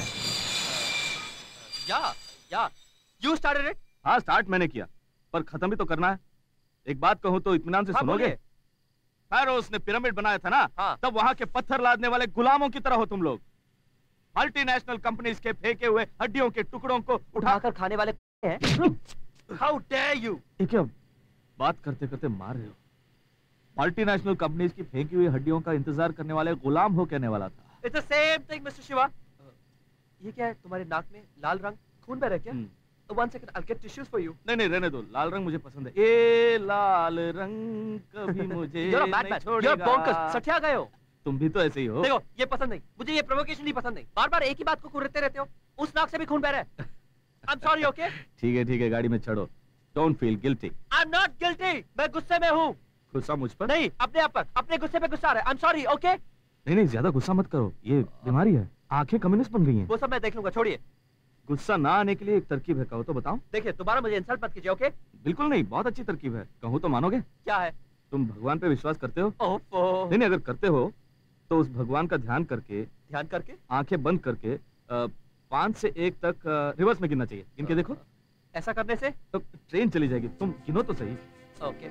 या, या, you started it? हाँ, स्टार्ट मैंने किया, पर खत्म भी तो करना है। एक बात कहूँ तो इत्मीनान से हाँ, सुनोगे? फायरोस ने पिरामिड बनाया था ना, हाँ। तब वहाँ के पत्थर लादने वाले गुलामों की तरह हो तुम लोग। मल्टीनेशनल कंपनीज के फेंके हुए हड्डियों के टुकड़ों को उठाकर खाने वाले हैं? How dare you? ये क्या बात करते करते मार रहे हो? मल्टीनेशनल कंपनीज की फेंकी हुई हड्डियों का इंतजार करने वाले गुलाम हो कहने वाला था। It's the same thing, Mister Shiva. ये क्या है तुम्हारे नाक में लाल रंग खून बह रहा है क्या? One second, I'll get tissues for you. नहीं नहीं रहने दो, लाल रंग मुझे पसंद है। ए लाल रंग कभी मुझे You're a madman. नहीं छोड़ेगा। You're bonkers. सठिया गए हो। तुम भी तो ऐसे ही हो। देखो, ये पसंद नहीं, मुझे ये प्रोवोकेशन नहीं पसंद नहीं। बार बार एक ही बात को कुरते रहते हो। उस नाक से भी खून बह रहा है। I'm sorry, okay? ठीक है ठीक है, गाड़ी में चढ़ो। Don't feel guilty. I'm not guilty. मैं गुस्से में हूँ। गुस्सा मुझ पर? नहीं, अपने आप पर, अपने गुस्से पे गुस्सा आ रहा है। I'm sorry, okay? नहीं नहीं, ज्यादा गुस्सा मत करो, ये बीमारी है। आंखें कम्युनिस्ट बन गई हैं। वो सब मैं देख लूंगा, छोड़िए। गुस्सा ना आने के लिए एक तरकीब है, कहो तो बताओ। देखिए, दोबारा मुझे इंसल्ट मत कीजिए, ओके? बिल्कुल नहीं, बहुत अच्छी तरकीब है, कहूँ तो मानोगे? क्या है? तुम भगवान पे विश्वास करते हो? ओफो। नहीं नहीं, अगर करते हो तो उस भगवान का ध्यान करके ध्यान करके आंखें बंद करके आ, पाँच से एक तक आ, रिवर्स में गिनना चाहिए। गिन के देखो। ऐसा करने से तो ट्रेन चली जाएगी, तुम गिनो तो सही। Okay.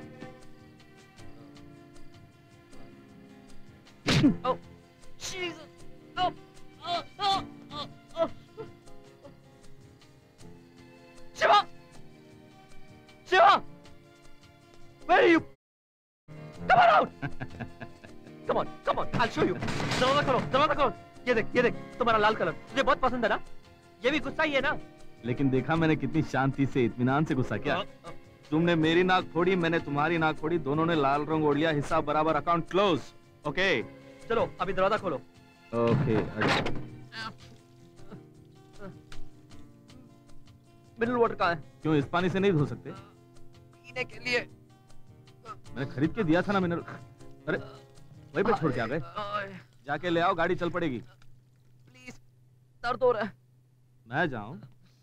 Oh, Jesus! Oh, oh, oh, oh, oh. Shiva! Shiva! Where are you? Come on out! Come on, come on, I'll show you. दरवाजा खोलो, दरवाजा खोलो। ये देख, ये देख, तुम्हारा लाल कलर तुझे बहुत पसंद है ना? ये भी गुस्सा ही है ना? लेकिन देखा मैंने कितनी शांति से इत्मीनान से गुस्सा किया। तुमने मेरी नाक फोड़ी, मैंने तुम्हारी नाक फोड़ी, दोनों ने लाल रंग ओढ़ लिया, हिसाब बराबर, अकाउंट क्लोज। ओके चलो अभी दरवाजा खोलो। ओके मिनरल वाटर कहाँ है? क्यों, इस पानी से नहीं धो सकते? पीने के लिए मैंने खरीद के दिया था ना मिनरल। अरे वहीं पे छोड़ के आ गए। जाके ले आओ, गाड़ी चल पड़ेगी। प्लीज, दर्द हो रहा है। मैं जाऊं?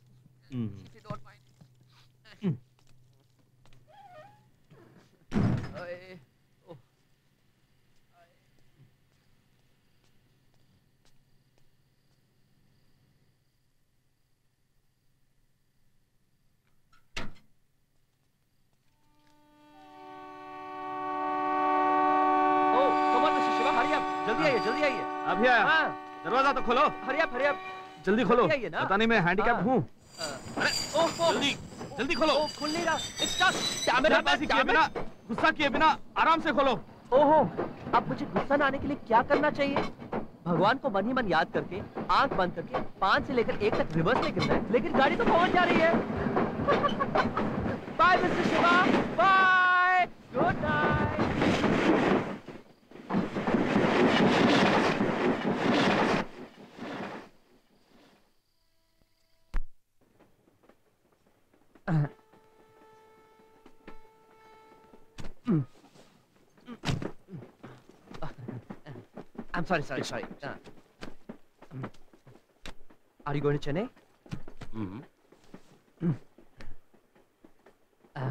जल्दी आइए, जल्दी आइए। अभी आया। हाँ। दरवाजा तो खोलो। हरी आप, हरी आप। जल्दी खोलो। आइए ना। पता नहीं मैं हैंडीकैप हूँ। जल्दी, जल्दी खोलो। ओ, खुल नहीं रहा। It's stuck. जल्दबाजी किए बिना, गुस्सा किए बिना आराम से खोलो। ओहो, अब मुझे गुस्सा न आने के लिए क्या करना चाहिए? भगवान को मन ही मन याद करके, आंख बंद करके पाँच से लेकर एक तक रिवर्स में गिरना है। लेकिन गाड़ी तो पहुंच जा रही है। Bye mister Shiva, bye, good night. I'm sorry, sorry, sorry. Uh, are you going to Chennai? Hmm, Uh,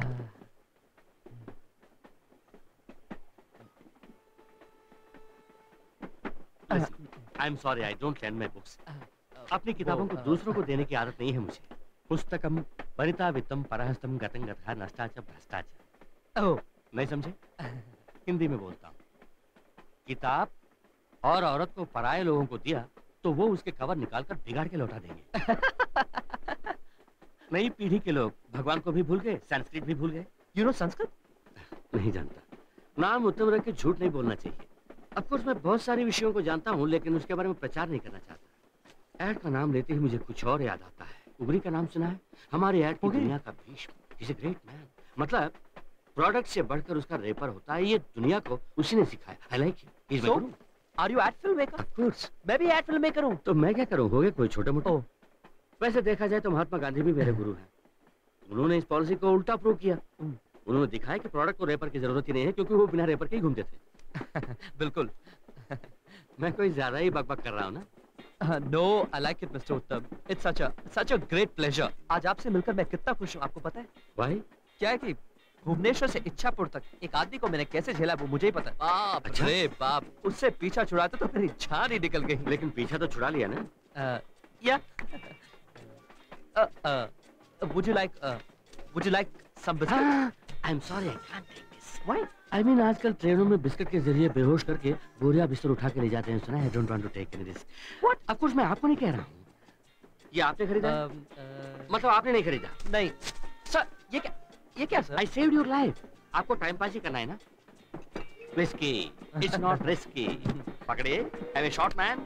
I am sorry I don't land my books. अपनी किताबों को दूसरों को देने की आदत नहीं है मुझे। पुस्तकम परिता वित्तम परहस्तम गतं गतः नष्टाच भ्रष्टाच। ओह, नहीं समझे? हिंदी में बोलता हूँ। किताब और औरत को पराये लोगों को दिया तो वो उसके कवर निकालकर बिगाड़ के लौटा देंगे। नई पीढ़ी के लोग भगवान को भी भूल गए, संस्कृत भी भूल गए। You know Sanskrit? नहीं जानता। नाम उत्तम रख के झूठ नहीं बोलना चाहिए। ऑफ कोर्स मैं बहुत सारे विषयों को जानता हूँ लेकिन उसके बारे में प्रचार नहीं करना चाहता। ऐड का नाम लेते ही मुझे कुछ और याद आता है। उबरी का नाम सुना है? हमारे ऐड की दुनिया का Bhishma, is a great man. मतलब प्रोडक्ट से बढ़कर उसका रेपर होता है, ये दुनिया को उसी ने सिखाया। I like him, he is my guru. Are you ad film maker? Of course. मैं भी एड फिल्म मेकर हूँ। तो मैं क्या करूँ, हो गए कोई छोटे मोटे। वैसे देखा जाए तो महात्मा गांधी भी मेरे गुरु हैं। उन्होंने इस पॉलिसी को उल्टा प्रूव किया। उन्होंने दिखाया कि प्रोडक्ट को रेपर की जरूरत ही नहीं है क्योंकि वो बिना रेपर के ही घूमते थे। बिल्कुल। मैं कोई ज्यादा ही बकबक कर रहा हूँ ना? No, I like it mister Uttam. It's such a such a great pleasure. आज आपसे मिलकर मैं कितना खुश हूँ आपको पता है? भाई क्या है कि भुवनेश्वर से इच्छापुर तक एक आदमी को मैंने कैसे झेला वो मुझे ही पता है। बाप अच्छा? रे बाप, उससे पीछा छुड़ाते तो मेरी जान ही निकल गई। लेकिन पीछा तो छुड़ा लिया ना? uh, या would you like uh, would you like some biscuit? I am sorry I can't take this. Why? I mean आजकल ट्रेनों में बिस्किट के जरिए बेहोश करके बोरिया बिस्तर उठा के ले जाते हैं, सुना है? Don't want to take any risk. What? Of course मैं आपको नहीं कह रहा हूँ। ये आपने खरीदा? um, uh, मतलब आपने नहीं खरीदा? नहीं सर। ये क्या ये क्या sir? I saved your life. आपको टाइम पास ही करना है ना? Risky, it's not risky. पकड़िए, I am a short man.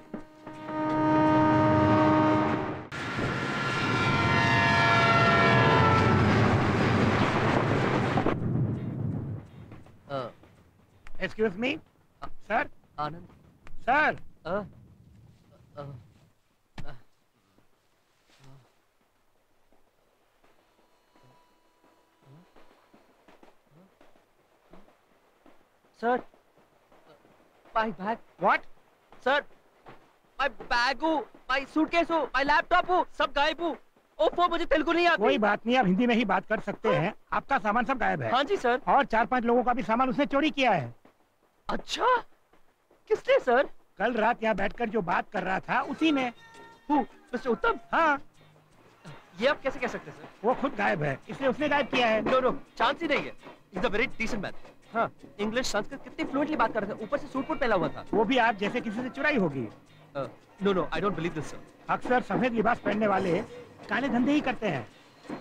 Excuse me sir. Anand sir. uh, uh, uh, Sir, my bag. What? Sir, my bag हो, my suitcase हो, my laptop हो, सब गायब हो। ओफो, मुझे तेलुगु नहीं आती। कोई बात नहीं, आप हिंदी में ही बात कर सकते हैं। आपका सामान सब गायब है। हाँ जी सर। और चार पांच लोगों का भी सामान उसने चोरी किया है। अच्छा, किसने सर? कल रात यहाँ बैठकर जो बात कर रहा था उसी ने। मिस्टर उत्तम? हाँ। ये आप कैसे कह सकते हैं सर? वो खुद गायब है, इसलिए उसने गायब किया है। नो नो, चांस ही नहीं है। He's a very decent man. हाँ, इंग्लिश संस्कृत कितनी फ्लुएंटली बात कर रहे थे, ऊपर से सूट बूट पहना हुआ था। वो भी आप जैसे किसी से चुराई होगी। No no, I don't believe this sir. अक्सर सफेद लिबास पहनने वाले काले धंधे ही करते हैं।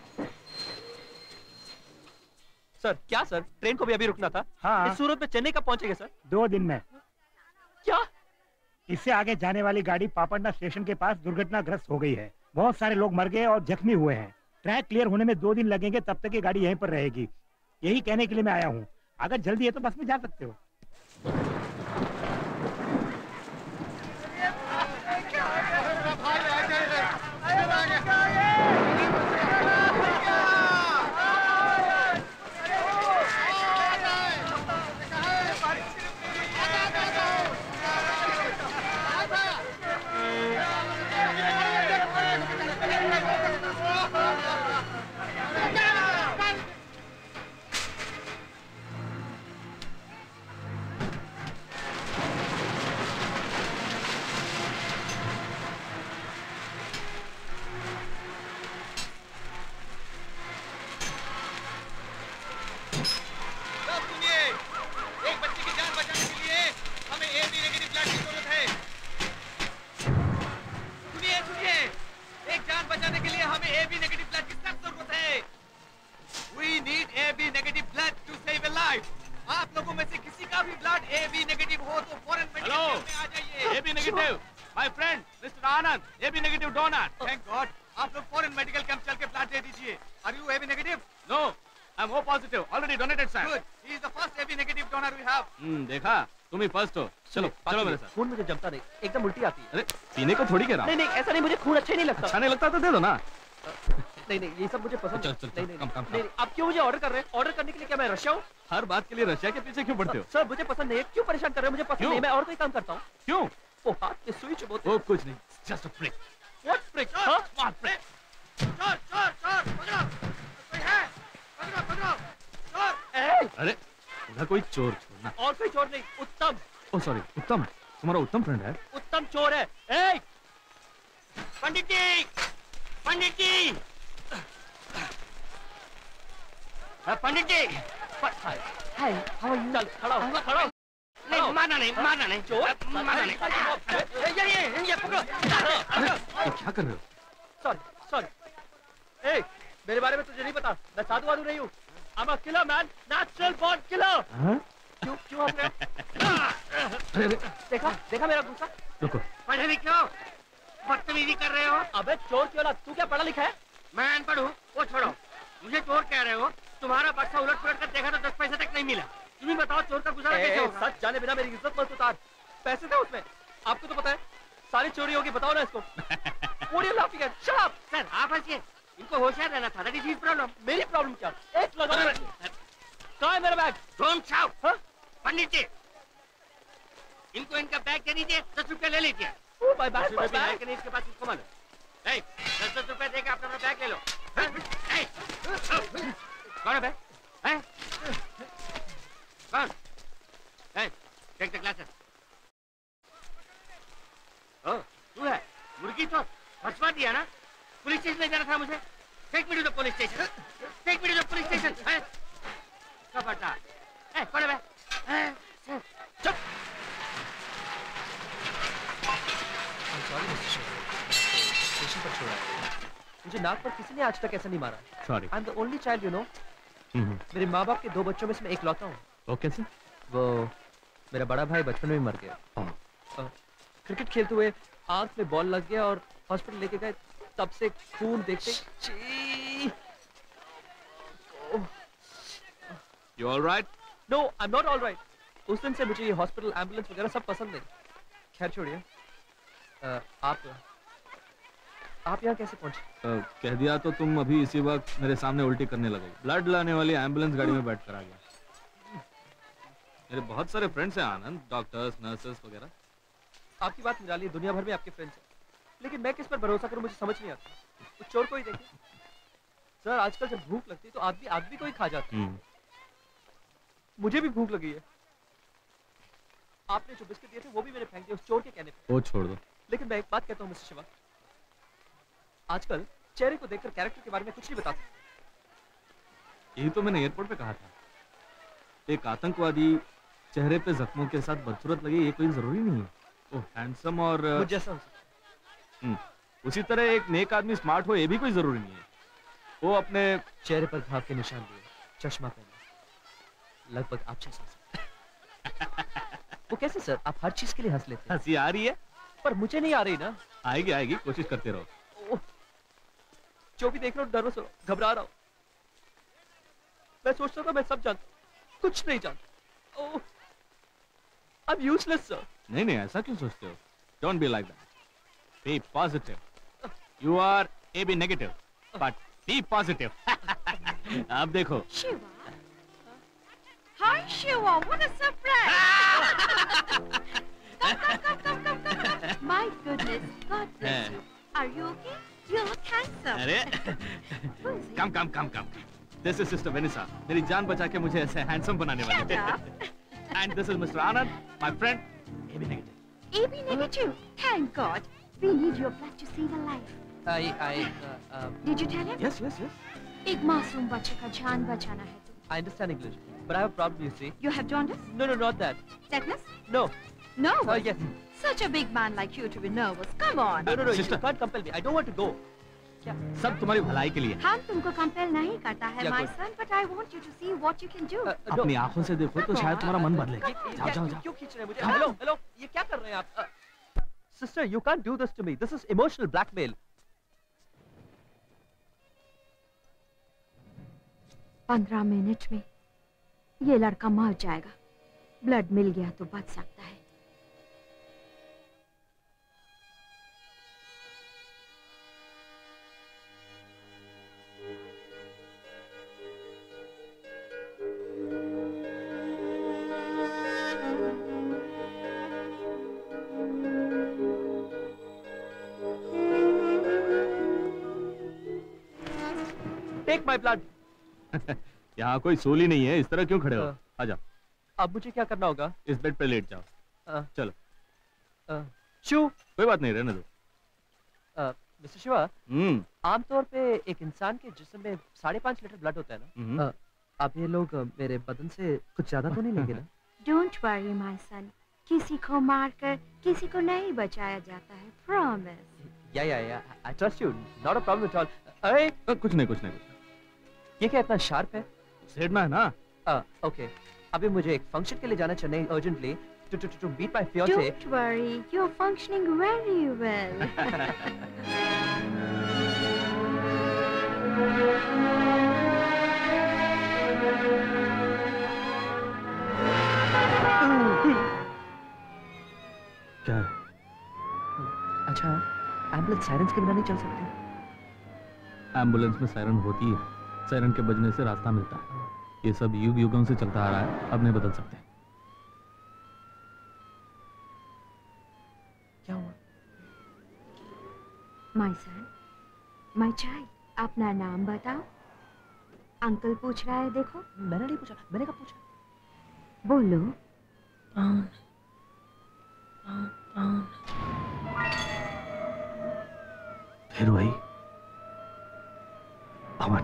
सर क्या सर, ट्रेन को भी अभी रुकना था। हाँ। इस सूरत में चेन्नई कब पहुंचेंगे सर? दो दिन में। क्या? इससे आगे जाने वाली गाड़ी पापड़ना स्टेशन के पास दुर्घटनाग्रस्त हो गई है। बहुत सारे लोग मर गए और जख्मी हुए हैं। ट्रैक क्लियर होने में दो दिन लगेंगे, तब तक ये गाड़ी यहीं पर रहेगी। यही कहने के लिए मैं आया हूँ। अगर जल्दी है तो बस में जा सकते हो। देखा, तुम ही फर्स्ट हो। चलो चलो मेरे साथ। खून मुझे जमता नहीं, एकदम उल्टी आती है। अरे पीने को थोड़ी कह रहा हूँ। नहीं नहीं, ऐसा नहीं, मुझे खून अच्छा ही नहीं लगता। अच्छा नहीं लगता तो दे दो ना। नहीं नहीं ये सब मुझे पसंद चल, चल, नहीं नहीं कम, कम, नहीं नहीं, आप क्यों मुझे ऑर्डर कर रहे हैं? ऑर्डर करने के लिए क्या मैं रशिया हूँ? हर बात के लिए रशिया के पीछे क्यों पड़ते हो? सर मुझे पसंद नहीं है, क्यों परेशान कर रहे हो? मुझे पसंद नहीं है, मैं और कोई काम करता हूँ। क्यों? वो हाथ के सुई चुभोते। वो कुछ नहीं, just a prick. What prick? हाँ? What prick? चोर चोर चोर पकड़ो, कोई है? पकड़ो पकड़ो, चोर। अरे उधर कोई चोर छोड़ना। और कोई चोर नहीं, उत्तम। ओ सॉरी, उत्तम, तुम्हारा उत्तम फ्रेंड है? उत्तम चोर है। ए! Pandit ji, Pandit ji, Pandit ji, hi hi how are you? चल खड़ा हो, खड़ा हो। नहीं मारना नहीं, मारना नहीं, चोर मारना नहीं। ये ये ये पकड़ो। ये क्या कर रहे हो? Sorry sorry. ए मेरे बारे में तुझे नहीं पता, मैं साधु वाधु नहीं हूँ। I'm a killer man, natural born killer. क्यों क्यों हंस रहे हो? देखा देखा मेरा गुस्सा? रुको। पढ़े लिखे हो, बदतमीजी कर रहे हो। अबे चोर क्यों ना? तू क्या पढ़ा लिखा है? मैं अनपढ़ हूँ, वो छोड़ो। मुझे चोर कह रहे हो? तुम्हारा बक्सा उलट पुलट कर देखा तो दस पैसे तक नहीं मिला। तुम ही बताओ चोर का गुजारा कैसे होगा? सच जाने बिना मेरी इज्जत मत उतार। पैसे थे उसमें, आपको तो पता है। सारी चोरी होगी, बताओ ना इसको। What are you laughing at? Shut up! Sir आप हंसिए, इनको होशियार रहना था। That is his problem. मेरी प्रॉब्लम क्या? एक लगाओ। कहाँ है मेरा बैग? Don't shout. हाँ? पंडित जी, इनको इनका बैग दे दीजिए, दस रुपए ले लीजिए। ओ भाई बैग दस रुपए है कि नहीं इसके पास इसको मालूम। नहीं, दस दस रुपए देके अपना बैग ले लो। कौन है बैग? हैं? कौन? Hey, take the glasses. Oh, तू है? मुर्गी तो फंसवा दिया ना? पुलिस स्टेशन ले जाना था मुझे। Take me to the police station. Take me to the police station. हैं? कब बता? ए, कौन है बे? हैं? सर, चुप. I'm sorry, Mister Sharma. Station पर छोड़ा है। मुझे नाक पर किसी ने आज तक ऐसा नहीं मारा। Sorry. I'm the only child, you know. मेरे माँ बाप के दो बच्चों में से मैं इकलौता हूँ। वो कैसे? वो मेरा बड़ा भाई बचपन में ही मर गया। आ, क्रिकेट खेलते हुए आंख में बॉल लग गया और हॉस्पिटल लेके गए, तब से खून देखते छी। You all right? No, I'm not all right. उस दिन से मुझे ये हॉस्पिटल एम्बुलेंस वगैरह सब पसंद नहीं। खैर छोड़िए। आप आप यहाँ कैसे पहुँचे? uh, कह दिया तो तुम अभी इसी वक्त मेरे सामने उल्टी करने लगोगे। ब्लड लाने वाली एम्बुलेंस गाड़ी में बैठ कर आ गया। मेरे बहुत सारे फ्रेंड्स हैं आनंद, डॉक्टर्स, नर्सेस वगैरह। आपकी बात निराली है, दुनिया भर में आपके फ्रेंड्स हैं, लेकिन मैं किस पर भरोसा करूं मुझे समझ नहीं आता। तो चोर को ही देखिए सर, आजकल जब भूख लगती है तो आदमी आदमी को ही खा जाता है। मुझे भी भूख लगी है। आपने जो बिस्किट दिए थे वो भी मैंने फेंक दिए उस चोर के कहने पे। वो छोड़ दो। लेकिन मैं एक बात कहता हूँ मिस्टर शिवा, आजकल चेहरे को देखकर कैरेक्टर के बारे में कुछ नहीं बता सकते। यही तो मैंने एयरपोर्ट पे कहा था। एक आतंकवादी चेहरे पे जख्मों के साथ बदसूरत लगे ये कोई जरूरी नहीं है। वो हैंडसम और मुझ जैसा हम्म, उसी तरह एक नेक आदमी स्मार्ट हो ये भी कोई जरूरी नहीं है। वो अपने चेहरे पर घाव के निशान दिए, चश्मा पहना, लगभग आप जैसा। वो कैसे सर? आप हर चीज के लिए हंस लेते हैं। हंसी आ रही है पर मुझे नहीं आ रही ना। आएगी आएगी, कोशिश करते रहो। जो भी देख रहा हूँ नर्वस हो, घबरा रहा हूँ। मैं सोचता था मैं सब जानता हूँ, कुछ नहीं जानता। ओह, I'm useless, sir. नहीं नहीं ऐसा क्यों सोचते हो? Don't be like that. Be positive. You are A B negative, but be positive. अब देखो। Shiva. Hi Shiva, what a surprise! Come, come, come, come, come, come, come. My goodness, God bless you. Are you okay? You look handsome. अरे, come, come, come, come. This is Sister Vanessa. मेरी जान बचा के मुझे ऐसे handsome बनाने वाली है। And this is Mister Anand, my friend. A B negative. A B negative. Thank God. We need your blood to save a life. I, I, uh, um, Did you tell him? Yes, yes, yes. एक मासूम बच्चे का जान बचाना है तो। I understand English, but I have a problem, you see. You have jaundice? No, no, not that. Tetanus? No. Nervous? Uh, yes. Such a big man like you to be nervous. Come on. No, no, no. Sister. You can't compel me. I don't want to go. क्या? सब तुम्हारी भलाई के लिए। हम तुमको compel नहीं करता है, Yeah, my good. son, but I want you to see what you can do. Uh, no. अपनी आंखों से देखो तो शायद तुम्हारा मन बदले। ये- ये- जाओ क्या- जाओ जाओ। क्यों खींच रहे हैं मुझे? हेलो, हेलो, ये क्या कर रहे हैं आप? Sister, you can't do this to me. This is emotional blackmail. पंद्रह मिनट में ये लड़का मर जाएगा। ब्लड मिल गया तो बच सकता है। Take my blood. यहाँ कोई सोली नहीं है, इस तरह क्यों खड़े हो? हाँ। आ जाओ। अब मुझे क्या करना होगा? इस बेड पे लेट जाओ। हाँ। चलो। शू। कोई बात नहीं, रहने दो। मिस्टर शिवा, हम्म आमतौर पे एक इंसान के जिस्म में साढ़े पाँच लीटर ब्लड होता है हम्म। ना? अ, अब ये लोग अ, मेरे बदन से कुछ ज्यादा तो नहीं लेंगे ना? डोंट वरी माय सन, किसी को मारकर किसी को नहीं बचाया जाता है, promise. Yeah yeah yeah I trust you, not a problem at all. अरे अ, कुछ नहीं कुछ नहीं कुछ ये क्या इतना शार्प है? सेठना है ना? अ, ओके, अभी मुझे एक फंक्शन के लिए जाना Chennai urgently to to to meet my fiancee. Don't worry, you're functioning very well. क्या? अच्छा, एम्बुलेंस सायरन्स के बिना नहीं चल सकती? एम्बुलेंस में सायरन होती है, सायरन के बजने से रास्ता मिलता है। ये सब युग युगों से चलता आ रहा है, अब नहीं बदल सकते। क्या हुआ? My son, my child, अपना नाम बताओ। अंकल पूछ रहा है, देखो। मैंने नहीं पूछा, मैंने कब पूछा? बोलो। फिर वही पवन।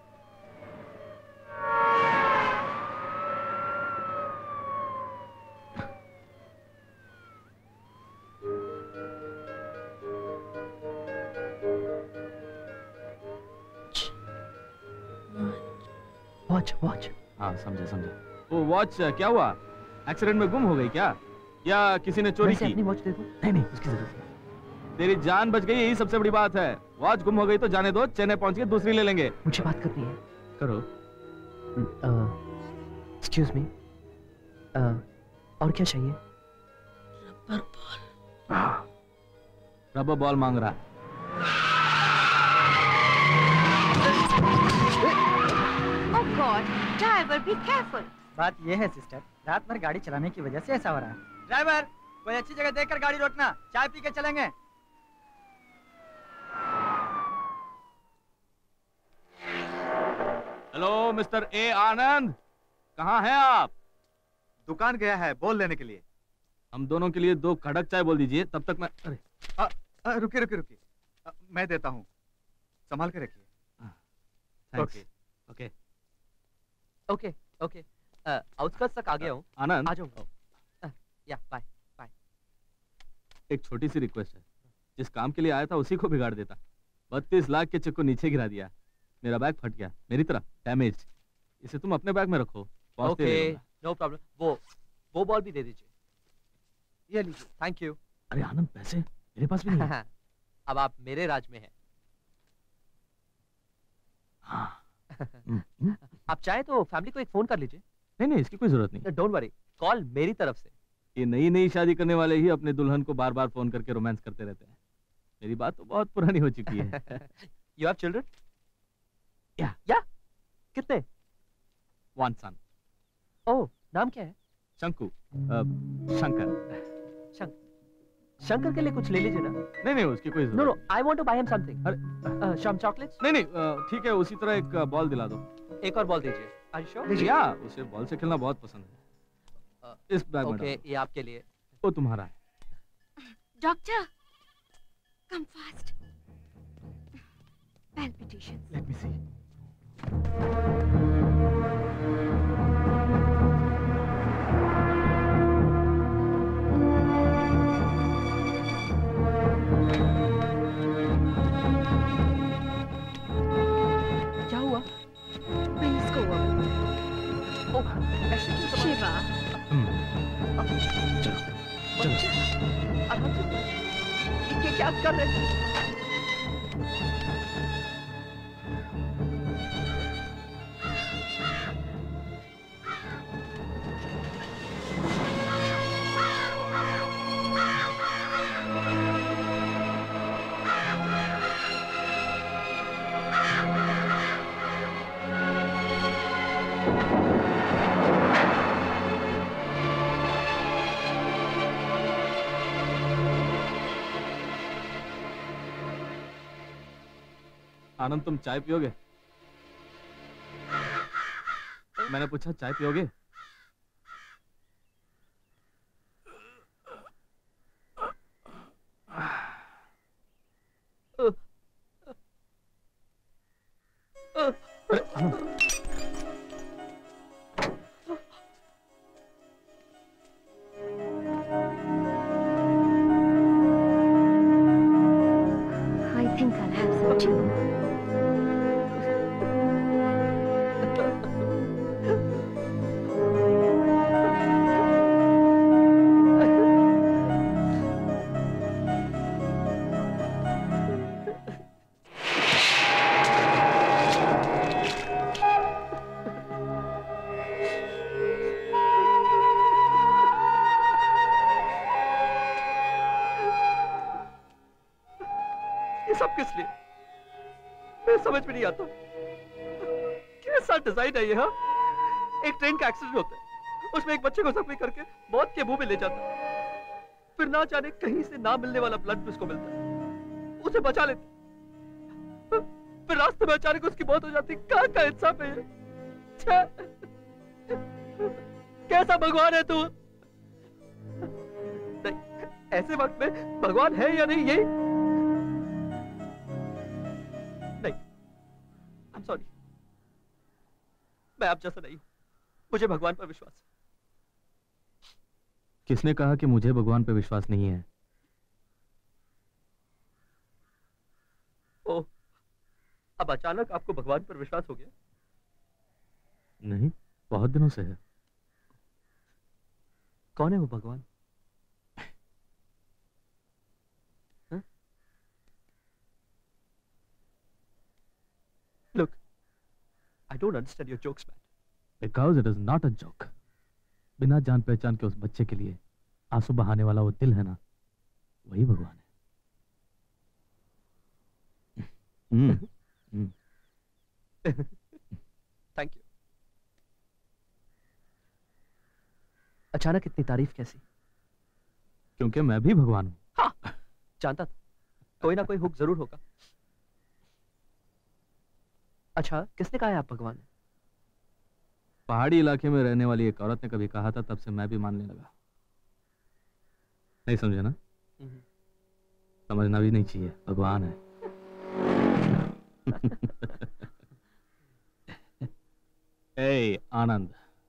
Watch watch. हाँ समझा समझा। वो वॉच क्या हुआ? एक्सीडेंट में गुम हो गई क्या? या किसी ने चोरी की? अपनी वॉच दे दो। नहीं नहीं, उसकी जरूरत नहीं। तेरी जान बच गई, यही सबसे बड़ी बात है। वॉच गुम हो गई तो जाने दो, चेन्नई पहुंच के दूसरी ले लेंगे। मुझे बात करनी है। करो। एक्सक्यूज मी, और क्या चाहिए? Rubber ball. रबर बॉल मांग रहा है। Oh God, driver, be careful. बात ये है सिस्टर, रात भर गाड़ी चलाने की वजह से ऐसा हो रहा है। ड्राइवर, कोई अच्छी जगह देखकर गाड़ी रोकना, चाय पी के चलेंगे। हेलो मिस्टर ए आनंद, कहाँ हैं आप? दुकान गया है बोल लेने के लिए। हम दोनों के लिए दो कड़क चाय बोल दीजिए, तब तक मैं। अरे आ, आ, रुकिए रुकिए रुकिए, आ, मैं देता हूँ, संभाल के रखिए। Okay okay okay okay. Outskirts तक आ गया हूँ। आनंद आ जाऊंगा। या बाय बाय। एक छोटी सी रिक्वेस्ट है, जिस काम के लिए आया था उसी को बिगाड़ देता। बत्तीस लाख के चेक को नीचे गिरा दिया। मेरा बैग फट गया, मेरी तरह डैमेज। इसे तुम अपने बैग में रखो। Okay no problem. वो वो बॉल भी दे दीजिए। ये लीजिए। Thank you. अरे आनंद, पैसे मेरे पास भी नहीं है। अब आप मेरे राज में हैं। आप चाहे तो फैमिली को एक फोन कर लीजिए। नहीं नहीं, इसकी कोई जरूरत नहीं। डोंट वरी, कॉल मेरी तरफ से। ये नई नई शादी करने वाले ही अपने दुल्हन को बार बार फोन करके रोमांस करते रहते हैं। मेरी बात तो बहुत पुरानी हो चुकी है। You have children? Yeah yeah कितने? वन सन। ओह, नाम क्या है? शंकु। अ, शंकर। शंकर शंकर के लिए कुछ ले लीजिए ना। नहीं नहीं, उसकी कोई no no, I want to buy him something. अरे शाम चॉकलेट्स? नहीं नहीं, ठीक है, उसी तरह एक बॉल दिला दो। एक और बॉल दीजिए। Are you sure? या उसे बॉल से खेलना बहुत पसंद है। इस बैग में ओके, ये आपके लिए। वो तुम्हारा है। Doctor, come fast. Palpitations. Let me see. क्या हुआ? Bring this go over. ओह, ऐसे क्यों दबा- शिवा, चलो चलो। आराम से। ये क्या कर रहे हैं? आनंद, तुम चाय पियोगे? मैंने पूछा चाय पियोगे? I think I'll have some tea. ये सब किस लिए? मैं समझ में नहीं आता कैसा डिजाइन है ये। हाँ, एक ट्रेन का एक्सीडेंट होता है, उसमें एक बच्चे को जख्मी करके मौत के मुंह में ले जाता है, फिर ना जाने कहीं से ना मिलने वाला ब्लड उसको मिलता है, उसे बचा लेते, फिर रास्ते में अचानक उसकी मौत हो जाती। कहाँ का इंसाफ है ये? कैसा भगवान है तू? नहीं, ऐसे वक्त में भगवान है या नहीं, ये नहीं। आई एम सॉरी, मैं आप जैसा नहीं हूं, मुझे भगवान पर विश्वास है। किसने कहा कि मुझे भगवान पे विश्वास नहीं है? ओ, अब अचानक आपको भगवान पर विश्वास हो गया? नहीं, बहुत दिनों से है। कौन है वो भगवान? हाँ? Look, I don't understand your jokes, man. Because it is not a joke. बिना जान पहचान के उस बच्चे के लिए आंसू बहाने वाला वो दिल है ना, वही भगवान है। Hmm, hmm. Thank you. अचानक इतनी तारीफ कैसी? क्योंकि मैं भी भगवान हूँ। हाँ, जानता था कोई ना कोई हुक जरूर होगा। अच्छा, किसने कहा है आप भगवान हैं? पहाड़ी इलाके में रहने वाली एक औरत ने कभी कहा था, तब से मैं भी मानने लगा। नहीं समझे ना? समझना भी नहीं चाहिए, भगवान है। ए Anand,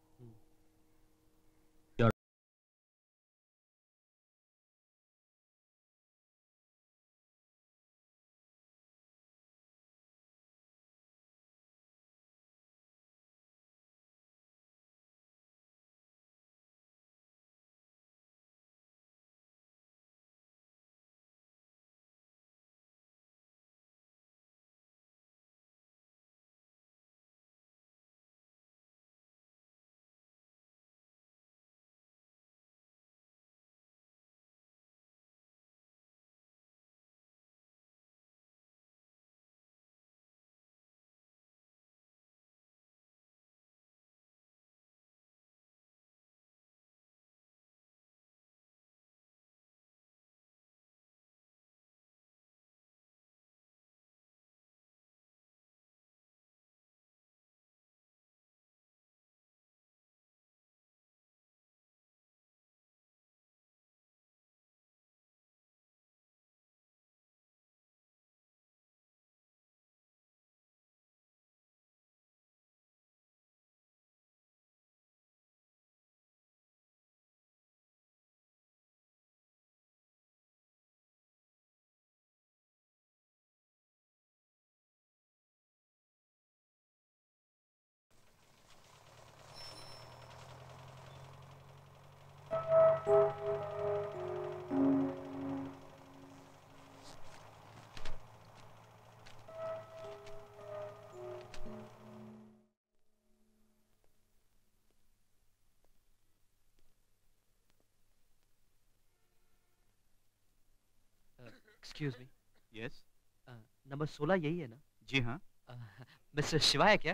excuse me. Yes. Number सोलह यही है ना? जी हाँ। मिस्टर शिवा है क्या?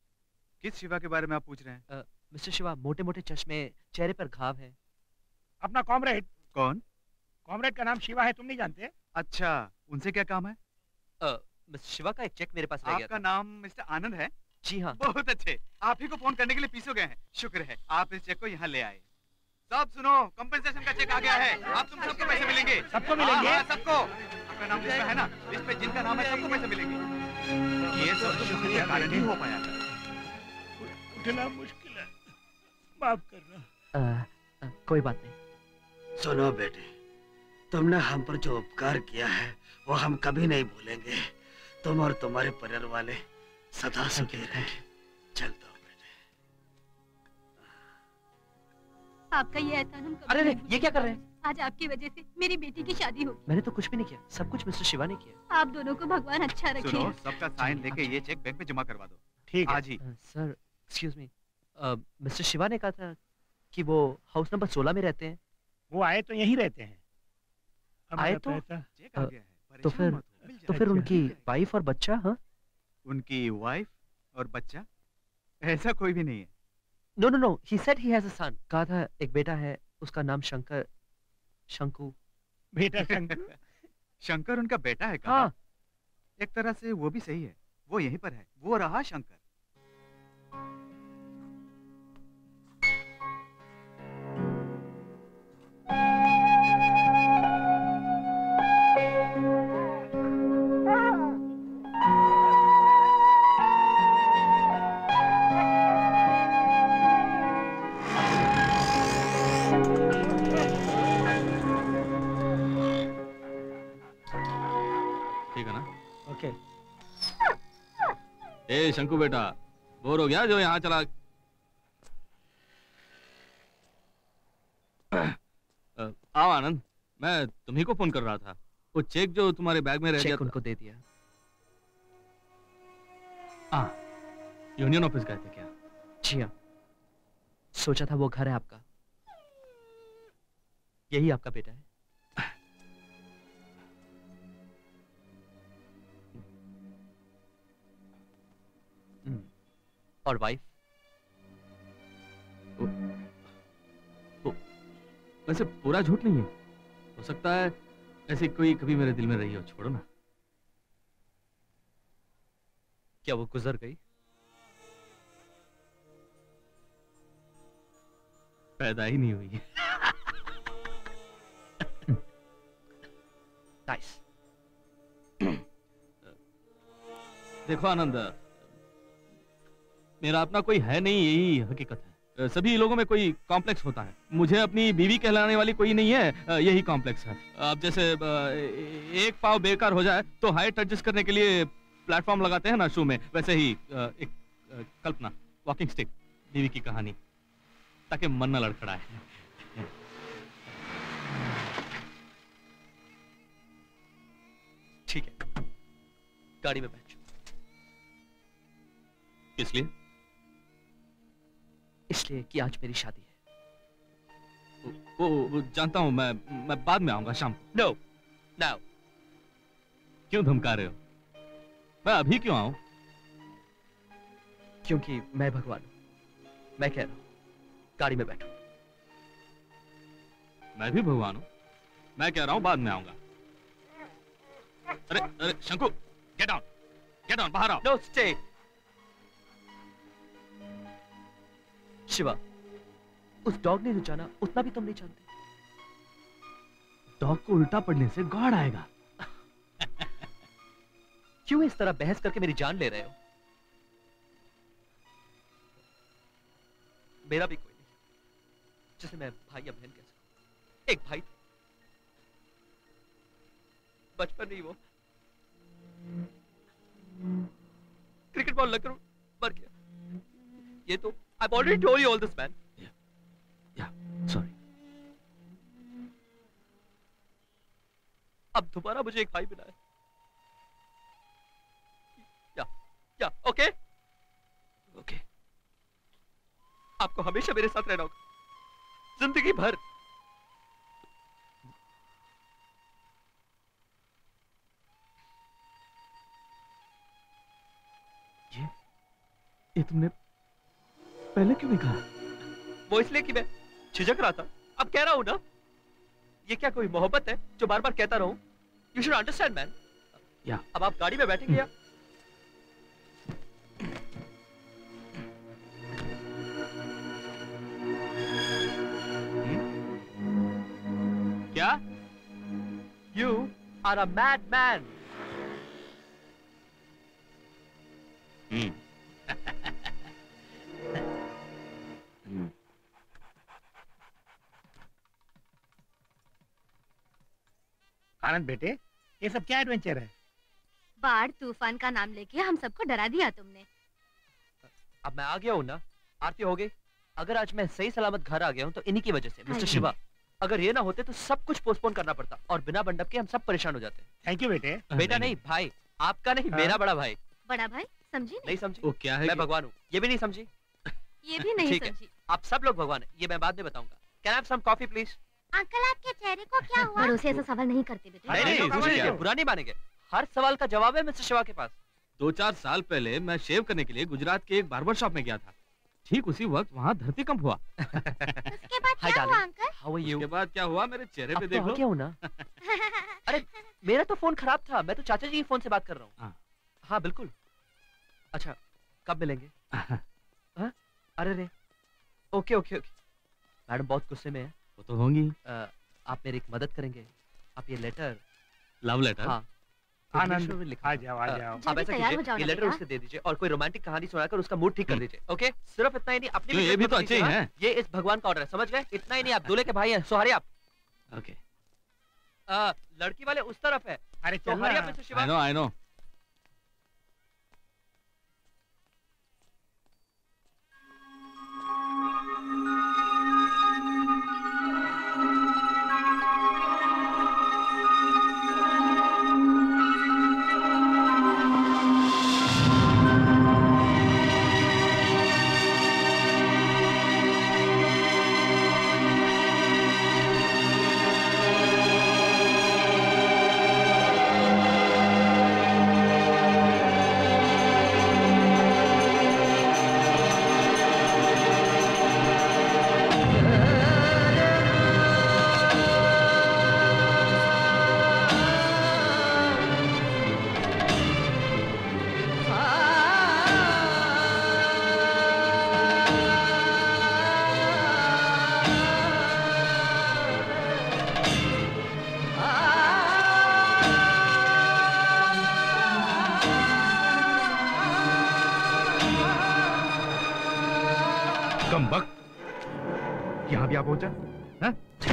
किस शिवा के बारे में आप पूछ रहे हैं? मिस्टर शिवा, मोटे मोटे चश्मे, चेहरे पर घाव है। अपना कॉमरेड। कौन? कॉमरेड का नाम शिवा है, तुम नहीं जानते? अच्छा, उनसे क्या काम है? मिस्टर शिवा का एक चेक मेरे पास रह गया आपका था। नाम मिस्टर आनंद है? जी हाँ। बहुत अच्छे, आप ही को फोन करने के लिए पीछे गए हैं। शुक्र है आप इस चेक को यहाँ ले आए। सब सुनो, कंपनसेशन का चेक आ गया है। आप तुम सबको पैसे मिलेंगे। सबको मिलेंगे? हाँ, सबको। आपका नाम लिस्ट में है ना? लिस्ट में जिनका नाम है सबको पैसे मिलेंगे। ये सब शुक्रिया कारण नहीं हो पाया। उठना मुश्किल है, माफ करना। आ, आ, कोई बात नहीं। सुनो बेटे, तुमने हम पर जो उपकार किया है वो हम कभी नहीं भूलेंगे। तुम और तुम्हारे परिवार वाले सदा सुखी रहे। चल दो। आपका ये एहसान हम कभी अरे नहीं अरे, ये क्या कर रहे हैं? आज आपकी वजह से मेरी बेटी की शादी होगी। मैंने तो कुछ भी नहीं किया, सब कुछ मिस्टर शिवा ने किया। आप दोनों को भगवान अच्छा रखे। सुनो, सबका साइन लेके ये चेक बैंक में जमा करवा दो। ठीक है। आज ही। Sir excuse me, mister Shiva ने कहा था कि वो हाउस नंबर सोलह में रहते हैं। वो आए तो यहीं रहते हैं। आए तो अ, तो फिर तो फिर उनकी वाइफ और बच्चा? हाँ, उनकी वाइफ और बच्चा? ऐसा कोई भी नहीं है। No no no, he said he has a son. कहा था एक बेटा है, उसका नाम शंकर, शंकु। बेटा शंकर? शंकर उनका बेटा है कहा? हाँ। एक तरह से वो भी सही है, वो यहीं पर है, वो रहा शंकर। ओके। ए शंकु बेटा, बोर हो गया जो यहाँ चला? आओ आनंद, मैं तुम्ही को फोन कर रहा था। वो चेक जो तुम्हारे बैग में रह गया चेक उनको दे दिया। हाँ, यूनियन ऑफिस गए थे क्या? जी हाँ, सोचा था वो घर है आपका, यही आपका बेटा है। और वाइफ? वैसे पूरा झूठ नहीं है, हो सकता है ऐसी कोई कभी मेरे दिल में रही हो। छोड़ो ना। क्या वो गुजर गई? पैदा ही नहीं हुई। नाइस। देखो आनंद, मेरा अपना कोई है नहीं, यही हकीकत है। सभी लोगों में कोई कॉम्प्लेक्स होता है, मुझे अपनी बीवी कहलाने वाली कोई नहीं है, यही कॉम्प्लेक्स है। अब जैसे एक पाव बेकार हो जाए तो हाइट एडजस्ट करने के लिए प्लेटफॉर्म लगाते हैं ना शो में, वैसे ही एक कल्पना, वॉकिंग स्टिक, बीवी की कहानी, ताकि मन न लड़खड़ाए। ठीक है, गाड़ी में बैठ। किस लिए? इसलिए कि आज मेरी शादी है। वो, वो जानता हूं, मैं मैं बाद में आऊंगा शाम को। No, now. क्यों धमका रहे हो? मैं अभी क्यों आऊं? क्योंकि मैं भगवान हूं। मैं कह रहा हूं गाड़ी में बैठो। मैं भी भगवान हूं, मैं कह रहा हूं बाद में आऊंगा। अरे अरे शंकु, गेट डाउन, गेट डाउन, बाहर आओ। No, stay. शिवा, उस डॉग ने जो जाना उतना भी तुम नहीं जानते। डॉग को उल्टा पड़ने से गॉड आएगा। क्यों इस तरह बहस करके मेरी जान ले रहे हो? मेरा भी कोई नहीं जिसे मैं भाई या बहन कह सकूं। एक भाई बचपन में ही वो क्रिकेट बॉल लगकर मर गया। ये तो I've already told you all this, man. Yeah, yeah, sorry. अब दोबारा मुझे एक भाई मिला है। या, या, ओके? ओके। आपको हमेशा मेरे साथ रहना होगा, जिंदगी भर। ये, ये तुमने पहले क्यों नहीं कहा? वो इसलिए कि मैं झिझक रहा था। अब कह रहा हूं ना, ये क्या कोई मोहब्बत है जो बार बार कहता रहूं? You should understand man. Yeah. अब आप गाड़ी में बैठेंगे या? क्या? You are a madman. हम्म। आनंद बेटे, ये सब क्या एडवेंचर है? बाढ़ तूफान का नाम लेके हम सबको डरा दिया तुमने। अब मैं आ गया हूँ ना, आरती हो गई। अगर आज मैं सही सलामत घर आ गया हूँ तो इन्हीं की वजह से, मिस्टर शिवा। अगर ये ना होते तो सब कुछ पोस्टपोन करना पड़ता और बिना मंडप के हम सब परेशान हो जाते। थैंक यू बेटे। बेटा नहीं भाई, आपका नहीं, मेरा बड़ा भाई। बड़ा भाई समझी नहीं? नहीं समझी? वो क्या है? मैं भगवान हूँ, ये भी नहीं समझी? ये भी नहीं ठीक है, समझी। आप सब लोग भगवान हैं, ये मैं बाद में बताऊंगा। Can I have some coffee please? Uncle आपके चेहरे को क्या हुआ? बड़ों से ऐसा सवाल नहीं करते बेटे। नहीं नहीं, पूछ लीजिए, बुरा नहीं मानेंगे। हर सवाल का जवाब है मिस्टर शिवा के पास। दो चार साल पहले मैं शेव करने के लिए गुजरात के एक बार्बर शॉप में गया था। ठीक उसी वक्त वहाँ धरतीकंप हुआ। उसके बाद क्या हुआ अंकल? How are you? उसके बाद क्या हुआ मेरे चेहरे पे अब तो देखो। आ गया हूँ ना। अरे मेरा तो फोन खराब था, मैं तो चाचा जी के फोन से बात कर रहा हूँ। हाँ। हाँ बिल्कुल। अच्छा कब मिलेंगे? हाँ? अरे रे, ओके ओके ओके। मैडम बहुत गुस्से में है। वो तो होंगी। आप मेरी एक मदद करेंगे? आप ये लेटर, लव लेटर? हाँ आनंद, आ जाओ आ जाओ। आप ऐसा कीजिए, ये लेटर उससे दे दीजिए और कोई रोमांटिक कहानी सुनाकर उसका मूड ठीक कर दीजिए। ओके, सिर्फ इतना ही नहीं, अपनी ये भी तो अच्छे ही हैं। ये इस भगवान का ऑर्डर है, समझ गए? इतना ही नहीं, आप दूल्हे के भाई हैं, सो हरी आप। ओके। लड़की वाले उस तरफ है। अरे तो हरी आप mister Shiva. I know I know. कम वक्त यहाँ भी आ पहुंचा? हाँ?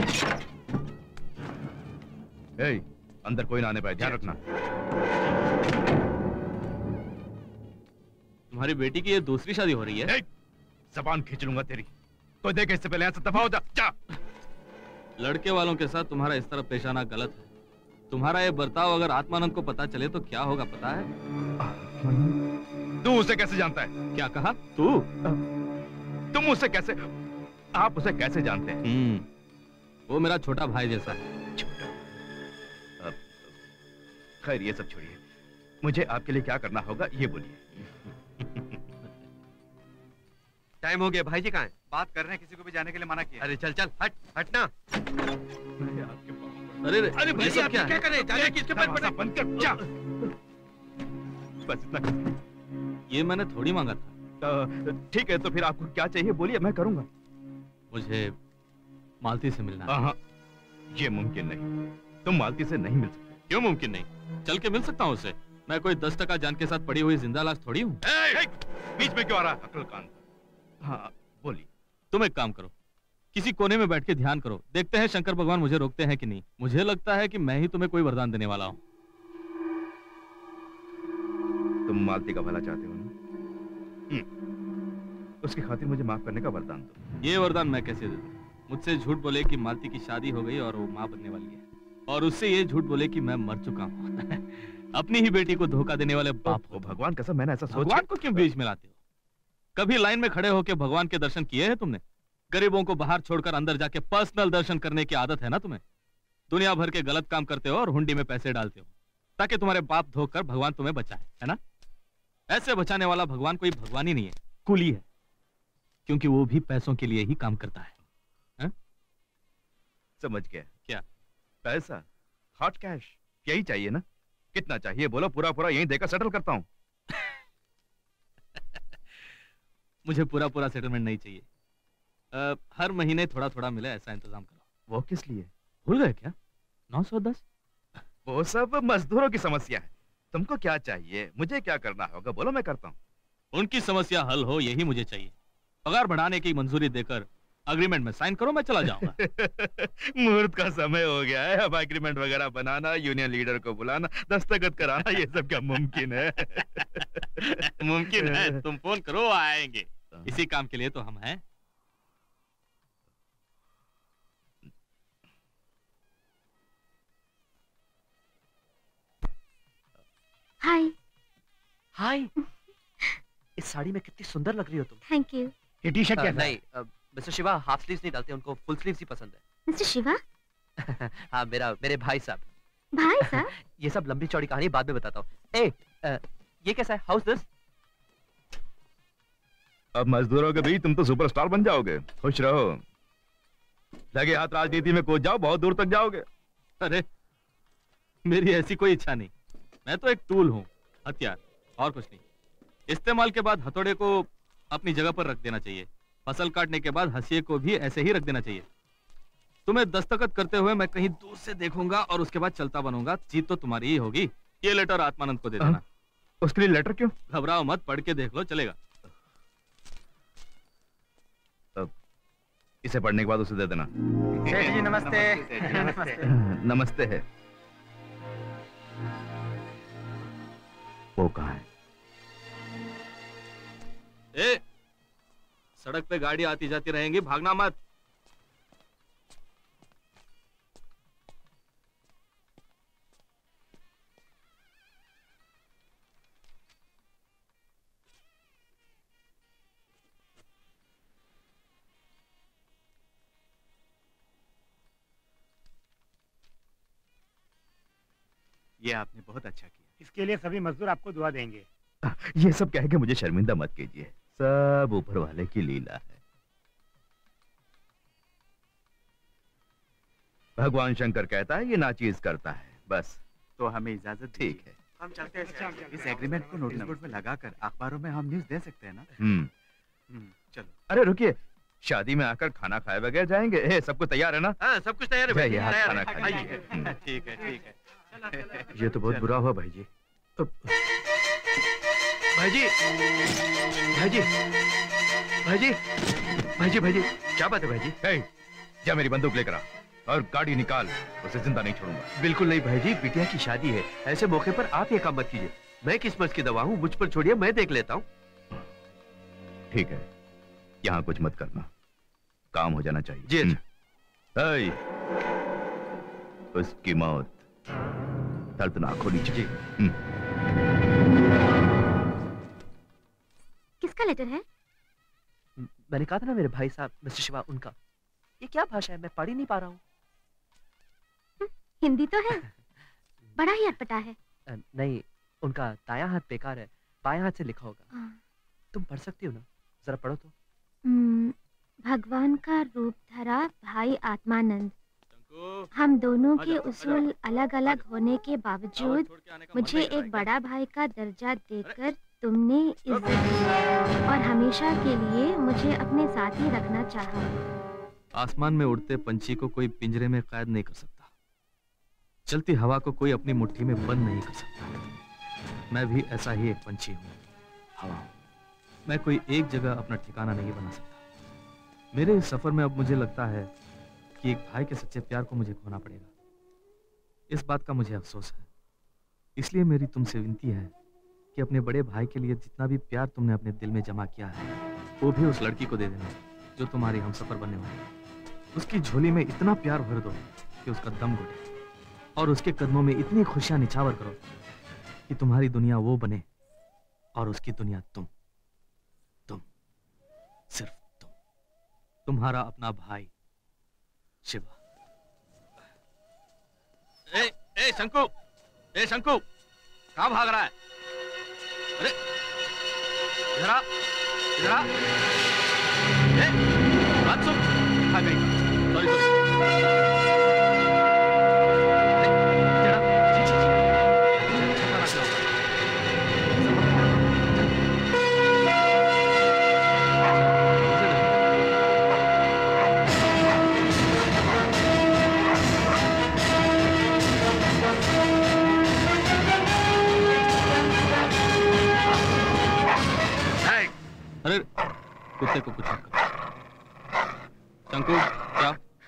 ए, अंदर कोई ना आने पाए, ध्यान रखना। तुम्हारी बेटी की ये दूसरी शादी हो रही है? जबान खींच लूंगा तेरी। कोई देखे इससे पहले यहाँ से दफा हो जा। जा। लड़के वालों के साथ तुम्हारा इस तरह पेश आना गलत है। तुम्हारा ये बर्ताव अगर आत्मानंद को पता चले तो क्या होगा पता है? तू उसे कैसे जानता है? क्या कहा? तू? तुम उसे कैसे, आप उसे कैसे जानते हैं? हम्म, वो मेरा छोटा भाई जैसा है। छोटा? खैर ये सब छोड़िए, मुझे आपके लिए क्या करना होगा ये बोलिए। टाइम हो गया, भाई जी कहाँ हैं? बात कर रहे हैं, किसी को भी जाने के लिए मना किया। अरे चल चल हट हटना। अरे रे, अरे भाई आप क्या कर रहे हैं? जाने किसके पैर पड़े? बंद कर, जा। बस इतना। ये मैंने थोड़ी मांगा था। ठीक है, तो फिर आपको क्या चाहिए बोलिए, मैं करूंगा। मुझे मालती से मिलना है। हाँ, ये मुमकिन नहीं, तुम मालती से नहीं मिल सकते। क्यों मुमकिन नहीं? चल के मिल सकता हूँ उससे। मैं कोई दस टका जान के साथ पड़ी हुई जिंदा लाश थोड़ी हूँ। बीच में क्यों आ रहा है अक्ल कान? हाँ बोलिए। तुम एक काम करो, किसी कोने में बैठ के ध्यान करो, देखते हैं शंकर भगवान मुझे रोकते हैं कि नहीं। मुझे लगता है कि मैं ही तुम्हें कोई वरदान देने वाला हूँ। तुम मालती का भला चाहते हो ना? उसकी खातिर मुझे माफ करने का वरदान दो। ये वरदान मैं कैसे दे दूं? मुझसे झूठ बोले कि मालती की शादी हो गई और वो माँ बनने वाली है, और उससे ये झूठ बोले कि मैं मर चुका हूँ। अपनी ही बेटी को धोखा देने वाले बाप हो। भगवान कसम, मैंने ऐसा सोचा। भगवान को क्यों बीच में लाते हो? कभी लाइन में खड़े होकर भगवान के दर्शन किए हैं तुमने? गरीबों को बाहर छोड़कर अंदर जाके पर्सनल दर्शन करने की आदत है ना तुम्हें। दुनिया भर के गलत काम करते हो और हुंडी में पैसे डालते हो ताकि तुम्हारे बाप धोकर भगवान तुम्हें बचाए, है ना? ऐसे बचाने वाला भगवान कोई भगवान ही नहीं है, कुली है, क्योंकि वो भी पैसों के लिए ही काम करता है, है? समझ गया। क्या? पैसा, हॉट कैश, यही चाहिए ना? कितना चाहिए बोलो, पूरा पूरा यही देकर सेटल करता हूँ। मुझे पूरा पूरा सेटलमेंट नहीं चाहिए। आ, हर महीने थोड़ा थोड़ा मिले ऐसा इंतजाम करो। वो किस लिए? भूल गए क्या? नौ सौ दस? वो सब मजदूरों की समस्या है। तुमको क्या चाहिए? मुझे क्या करना होगा? बोलो, मैं करता हूँ। उनकी समस्या हल हो यही मुझे चाहिए। पगार बढ़ाने की मंजूरी देकर अग्रीमेंट में साइन करो, मैं चला जाऊंगा। मुहूर्त का समय हो गया है, अब एग्रीमेंट वगैरह बनाना, यूनियन लीडर को बुलाना, दस्तखत कराना, ये सब क्या मुमकिन है? मुमकिन है, तुम फोन करो आएंगे। इसी काम के लिए तो हम हैं। हाय। हाय। इस साड़ी में कितनी सुंदर लग रही हो तुम। Thank you. ये टी शर्ट अ, कैसा है? नहीं मिस्टर शिवा हाफ स्लीव्स नहीं डालते, उनको फुल स्लीव्स ही पसंद है। मिस्टर शिवा? हाँ, मेरा मेरे भाई साहब। भाई साहब? ये सब लंबी चौड़ी कहानी बाद में बताता हूँ। ए, अ, ये कैसा है? How's this? अब मजदूरों के बीच तुम तो सुपरस्टार बन जाओगे। खुश रहो, लगे हाथ राजनीति में कूद जाओ, बहुत दूर तक जाओगे। अरे मेरी ऐसी कोई इच्छा नहीं, मैं तो एक टूल हूँ, हथियार, और कुछ नहीं। इस्तेमाल के बाद हथौड़े को अपनी जगह पर रख देना चाहिए। फसल काटने के बाद हंसिए को भी ऐसे ही रख देना चाहिए। तुम्हें दस्तखत करते हुए मैं कहीं दूर से देखूंगा और उसके बाद चलता बनूंगा। जीत तो तुम्हारी ही होगी। ये लेटर आत्मानंद को दे देना। उसके लिए लेटर क्यों? घबराओ मत, पढ़ के देख लो, चलेगा। अब इसे पढ़ने के बाद उसे दे देना। सेठ जी नमस्ते। नमस्ते। नमस्ते है। वो कहाँ है? ए, सड़क पे गाड़ी आती जाती रहेंगी, भागना मत। ये आपने बहुत अच्छा किया। इसके लिए सभी मजदूर आपको दुआ देंगे। ये सब कह के मुझे शर्मिंदा मत कीजिए, सब ऊपर वाले की लीला है। भगवान शंकर कहता है ये नाचीज करता है, बस। तो हमें इजाजत ठीक है, हम चलते हैं। इस एग्रीमेंट को नोटिस बोर्ड में लगाकर अखबारों में हम न्यूज दे सकते हैं ना? हम्म चलो। अरे रुकिए, शादी में आकर खाना खाए बगैर जाएंगे? ए, सब कुछ तैयार है ना? हाँ, सब कुछ तैयार है भाई। जाइए, तैयार खाना है। खाइए। आइए। ठीक है, ठीक है। ये तो बहुत बुरा हुआ भाई जी। भाई जी, भाई जी, भाई जी, भाई जी, भाई जी, क्या बात है भाई जी? ए, जा मेरी बंदूक लेकर आ और गाड़ी निकाल, उसे जिंदा नहीं छोड़ूंगा। बिल्कुल नहीं भाई जी, बिटिया की शादी है, ऐसे मौके पर आप ये काम मत कीजिए। मैं किस्मत की दवा हूँ, मुझ पर छोड़िए, मैं देख लेता हूँ। ठीक है, यहाँ कुछ मत करना, काम हो जाना चाहिए। जी अच्छा। ए, उसकी मौत दर्दनाक होनी चाहिए। किसका लेटर है? मैंने कहा था ना मेरे भाई साहब मिस्टर शिवा, उनका। ये क्या भाषा है, मैं पढ़ ही नहीं पा रहा हूँ। हिंदी तो है, बड़ा ही अटपटा है। नहीं, उनका दायां हाथ बेकार है, बायां हाथ से लिखा होगा। तुम पढ़ सकती हो ना, जरा पढ़ो तो। भगवान का रूप धरा भाई आत्मानंद, हम दोनों के उसूल अलग अलग होने के बावजूद मुझे एक बड़ा भाई का दर्जा देकर तुमने इज्जत और हमेशा के लिए मुझे अपने साथ ही रखना चाहा। आसमान में उड़ते पंछी को कोई पिंजरे में कैद नहीं कर सकता, चलती हवा को कोई अपनी मुट्ठी में बंद नहीं कर सकता। मैं भी ऐसा ही एक पंछी हूँ, हवा हूँ। मैं कोई एक जगह अपना ठिकाना नहीं बना सकता। मेरे इस सफर में अब मुझे लगता है कि एक भाई के सच्चे प्यार को मुझे खोना पड़ेगा। इस बात का मुझे अफसोस है, इसलिए मेरी तुमसे विनती है कि अपने बड़े भाई के लिए जितना भी प्यार तुमने अपने दिल में जमा किया है, वो भी उस लड़की को दे देना जो तुम्हारी हमसफर बनने वाली है। उसकी झोली में इतना प्यार भर दो कि उसका दम घुटे, और उसके कदमों में इतनी खुशियां निछावर करो कि तुम्हारी दुनिया वो बने और उसकी दुनिया तुम। तुम, सिर्फ तुम। तुम्हारा अपना भाई शिवा। ए, ए शंकु, ए शंकु, कहाँ भाग रहा है? अरे इधर आ, इधर आ। ए, बात सुन। भाग गई। Sorry sorry. चंकू क्या?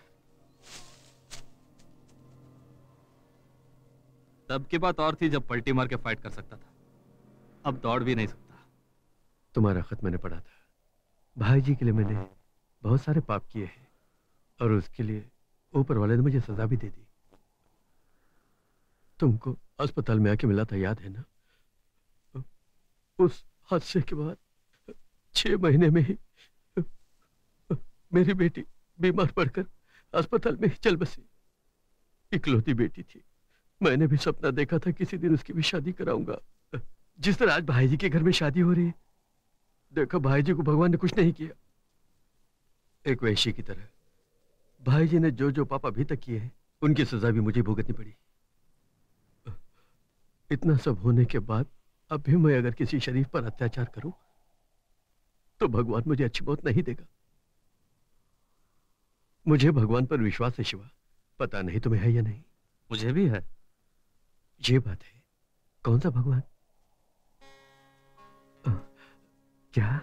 तब की बात और थी जब पलटी मार के फाइट कर सकता था, अब दौड़ भी नहीं सकता। तुम्हारा खत मैंने पढ़ा था। भाई जी के लिए मैंने बहुत सारे पाप किए हैं और उसके लिए ऊपर वाले ने मुझे सजा भी दे दी। तुमको अस्पताल में आके मिला था, याद है ना? उस हादसे के बाद छह महीने में ही मेरी बेटी बीमार पड़कर अस्पताल में ही चल बसी। इकलौती बेटी थी। मैंने भी सपना देखा था किसी दिन उसकी भी शादी कराऊंगा। जिस तरह आज भाई जी के घर में शादी हो रही है, देखो भाई जी को भगवान ने कुछ नहीं किया। एक वैश्य की तरह भाई जी ने जो जो पाप अभी तक किए हैं उनकी सजा भी मुझे भुगतनी पड़ी। इतना सब होने के बाद अब भी मैं अगर किसी शरीफ पर अत्याचार करूं तो भगवान मुझे अच्छी मौत नहीं देगा। मुझे भगवान पर विश्वास है शिवा, पता नहीं तुम्हें है या नहीं। मुझे भी है। ये बात है। कौन सा भगवान? आ, क्या?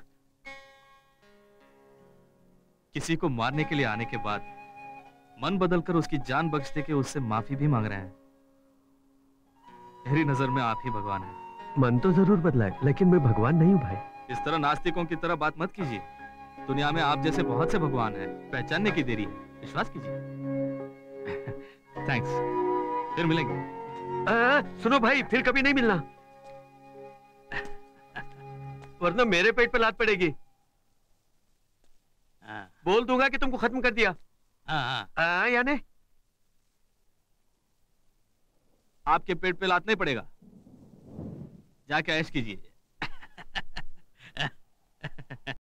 किसी को मारने के लिए आने के बाद मन बदलकर उसकी जान बख्श दे के उससे माफी भी मांग रहे हैं। मेरी नजर में आप ही भगवान हैं। मन तो जरूर बदला है, लेकिन मैं भगवान नहीं हूं भाई। इस तरह नास्तिकों की तरह बात मत कीजिए। दुनिया में आप जैसे बहुत से भगवान हैं, पहचानने की देरी है, विश्वास कीजिए। थैंक्स, फिर मिलेंगे। आ, सुनो भाई, फिर कभी नहीं मिलना, वरना मेरे पेट पे लात पड़ेगी। बोल दूंगा कि तुमको खत्म कर दिया। आ, यानी आपके पेट पे लात नहीं पड़ेगा, जाके ऐश कीजिए।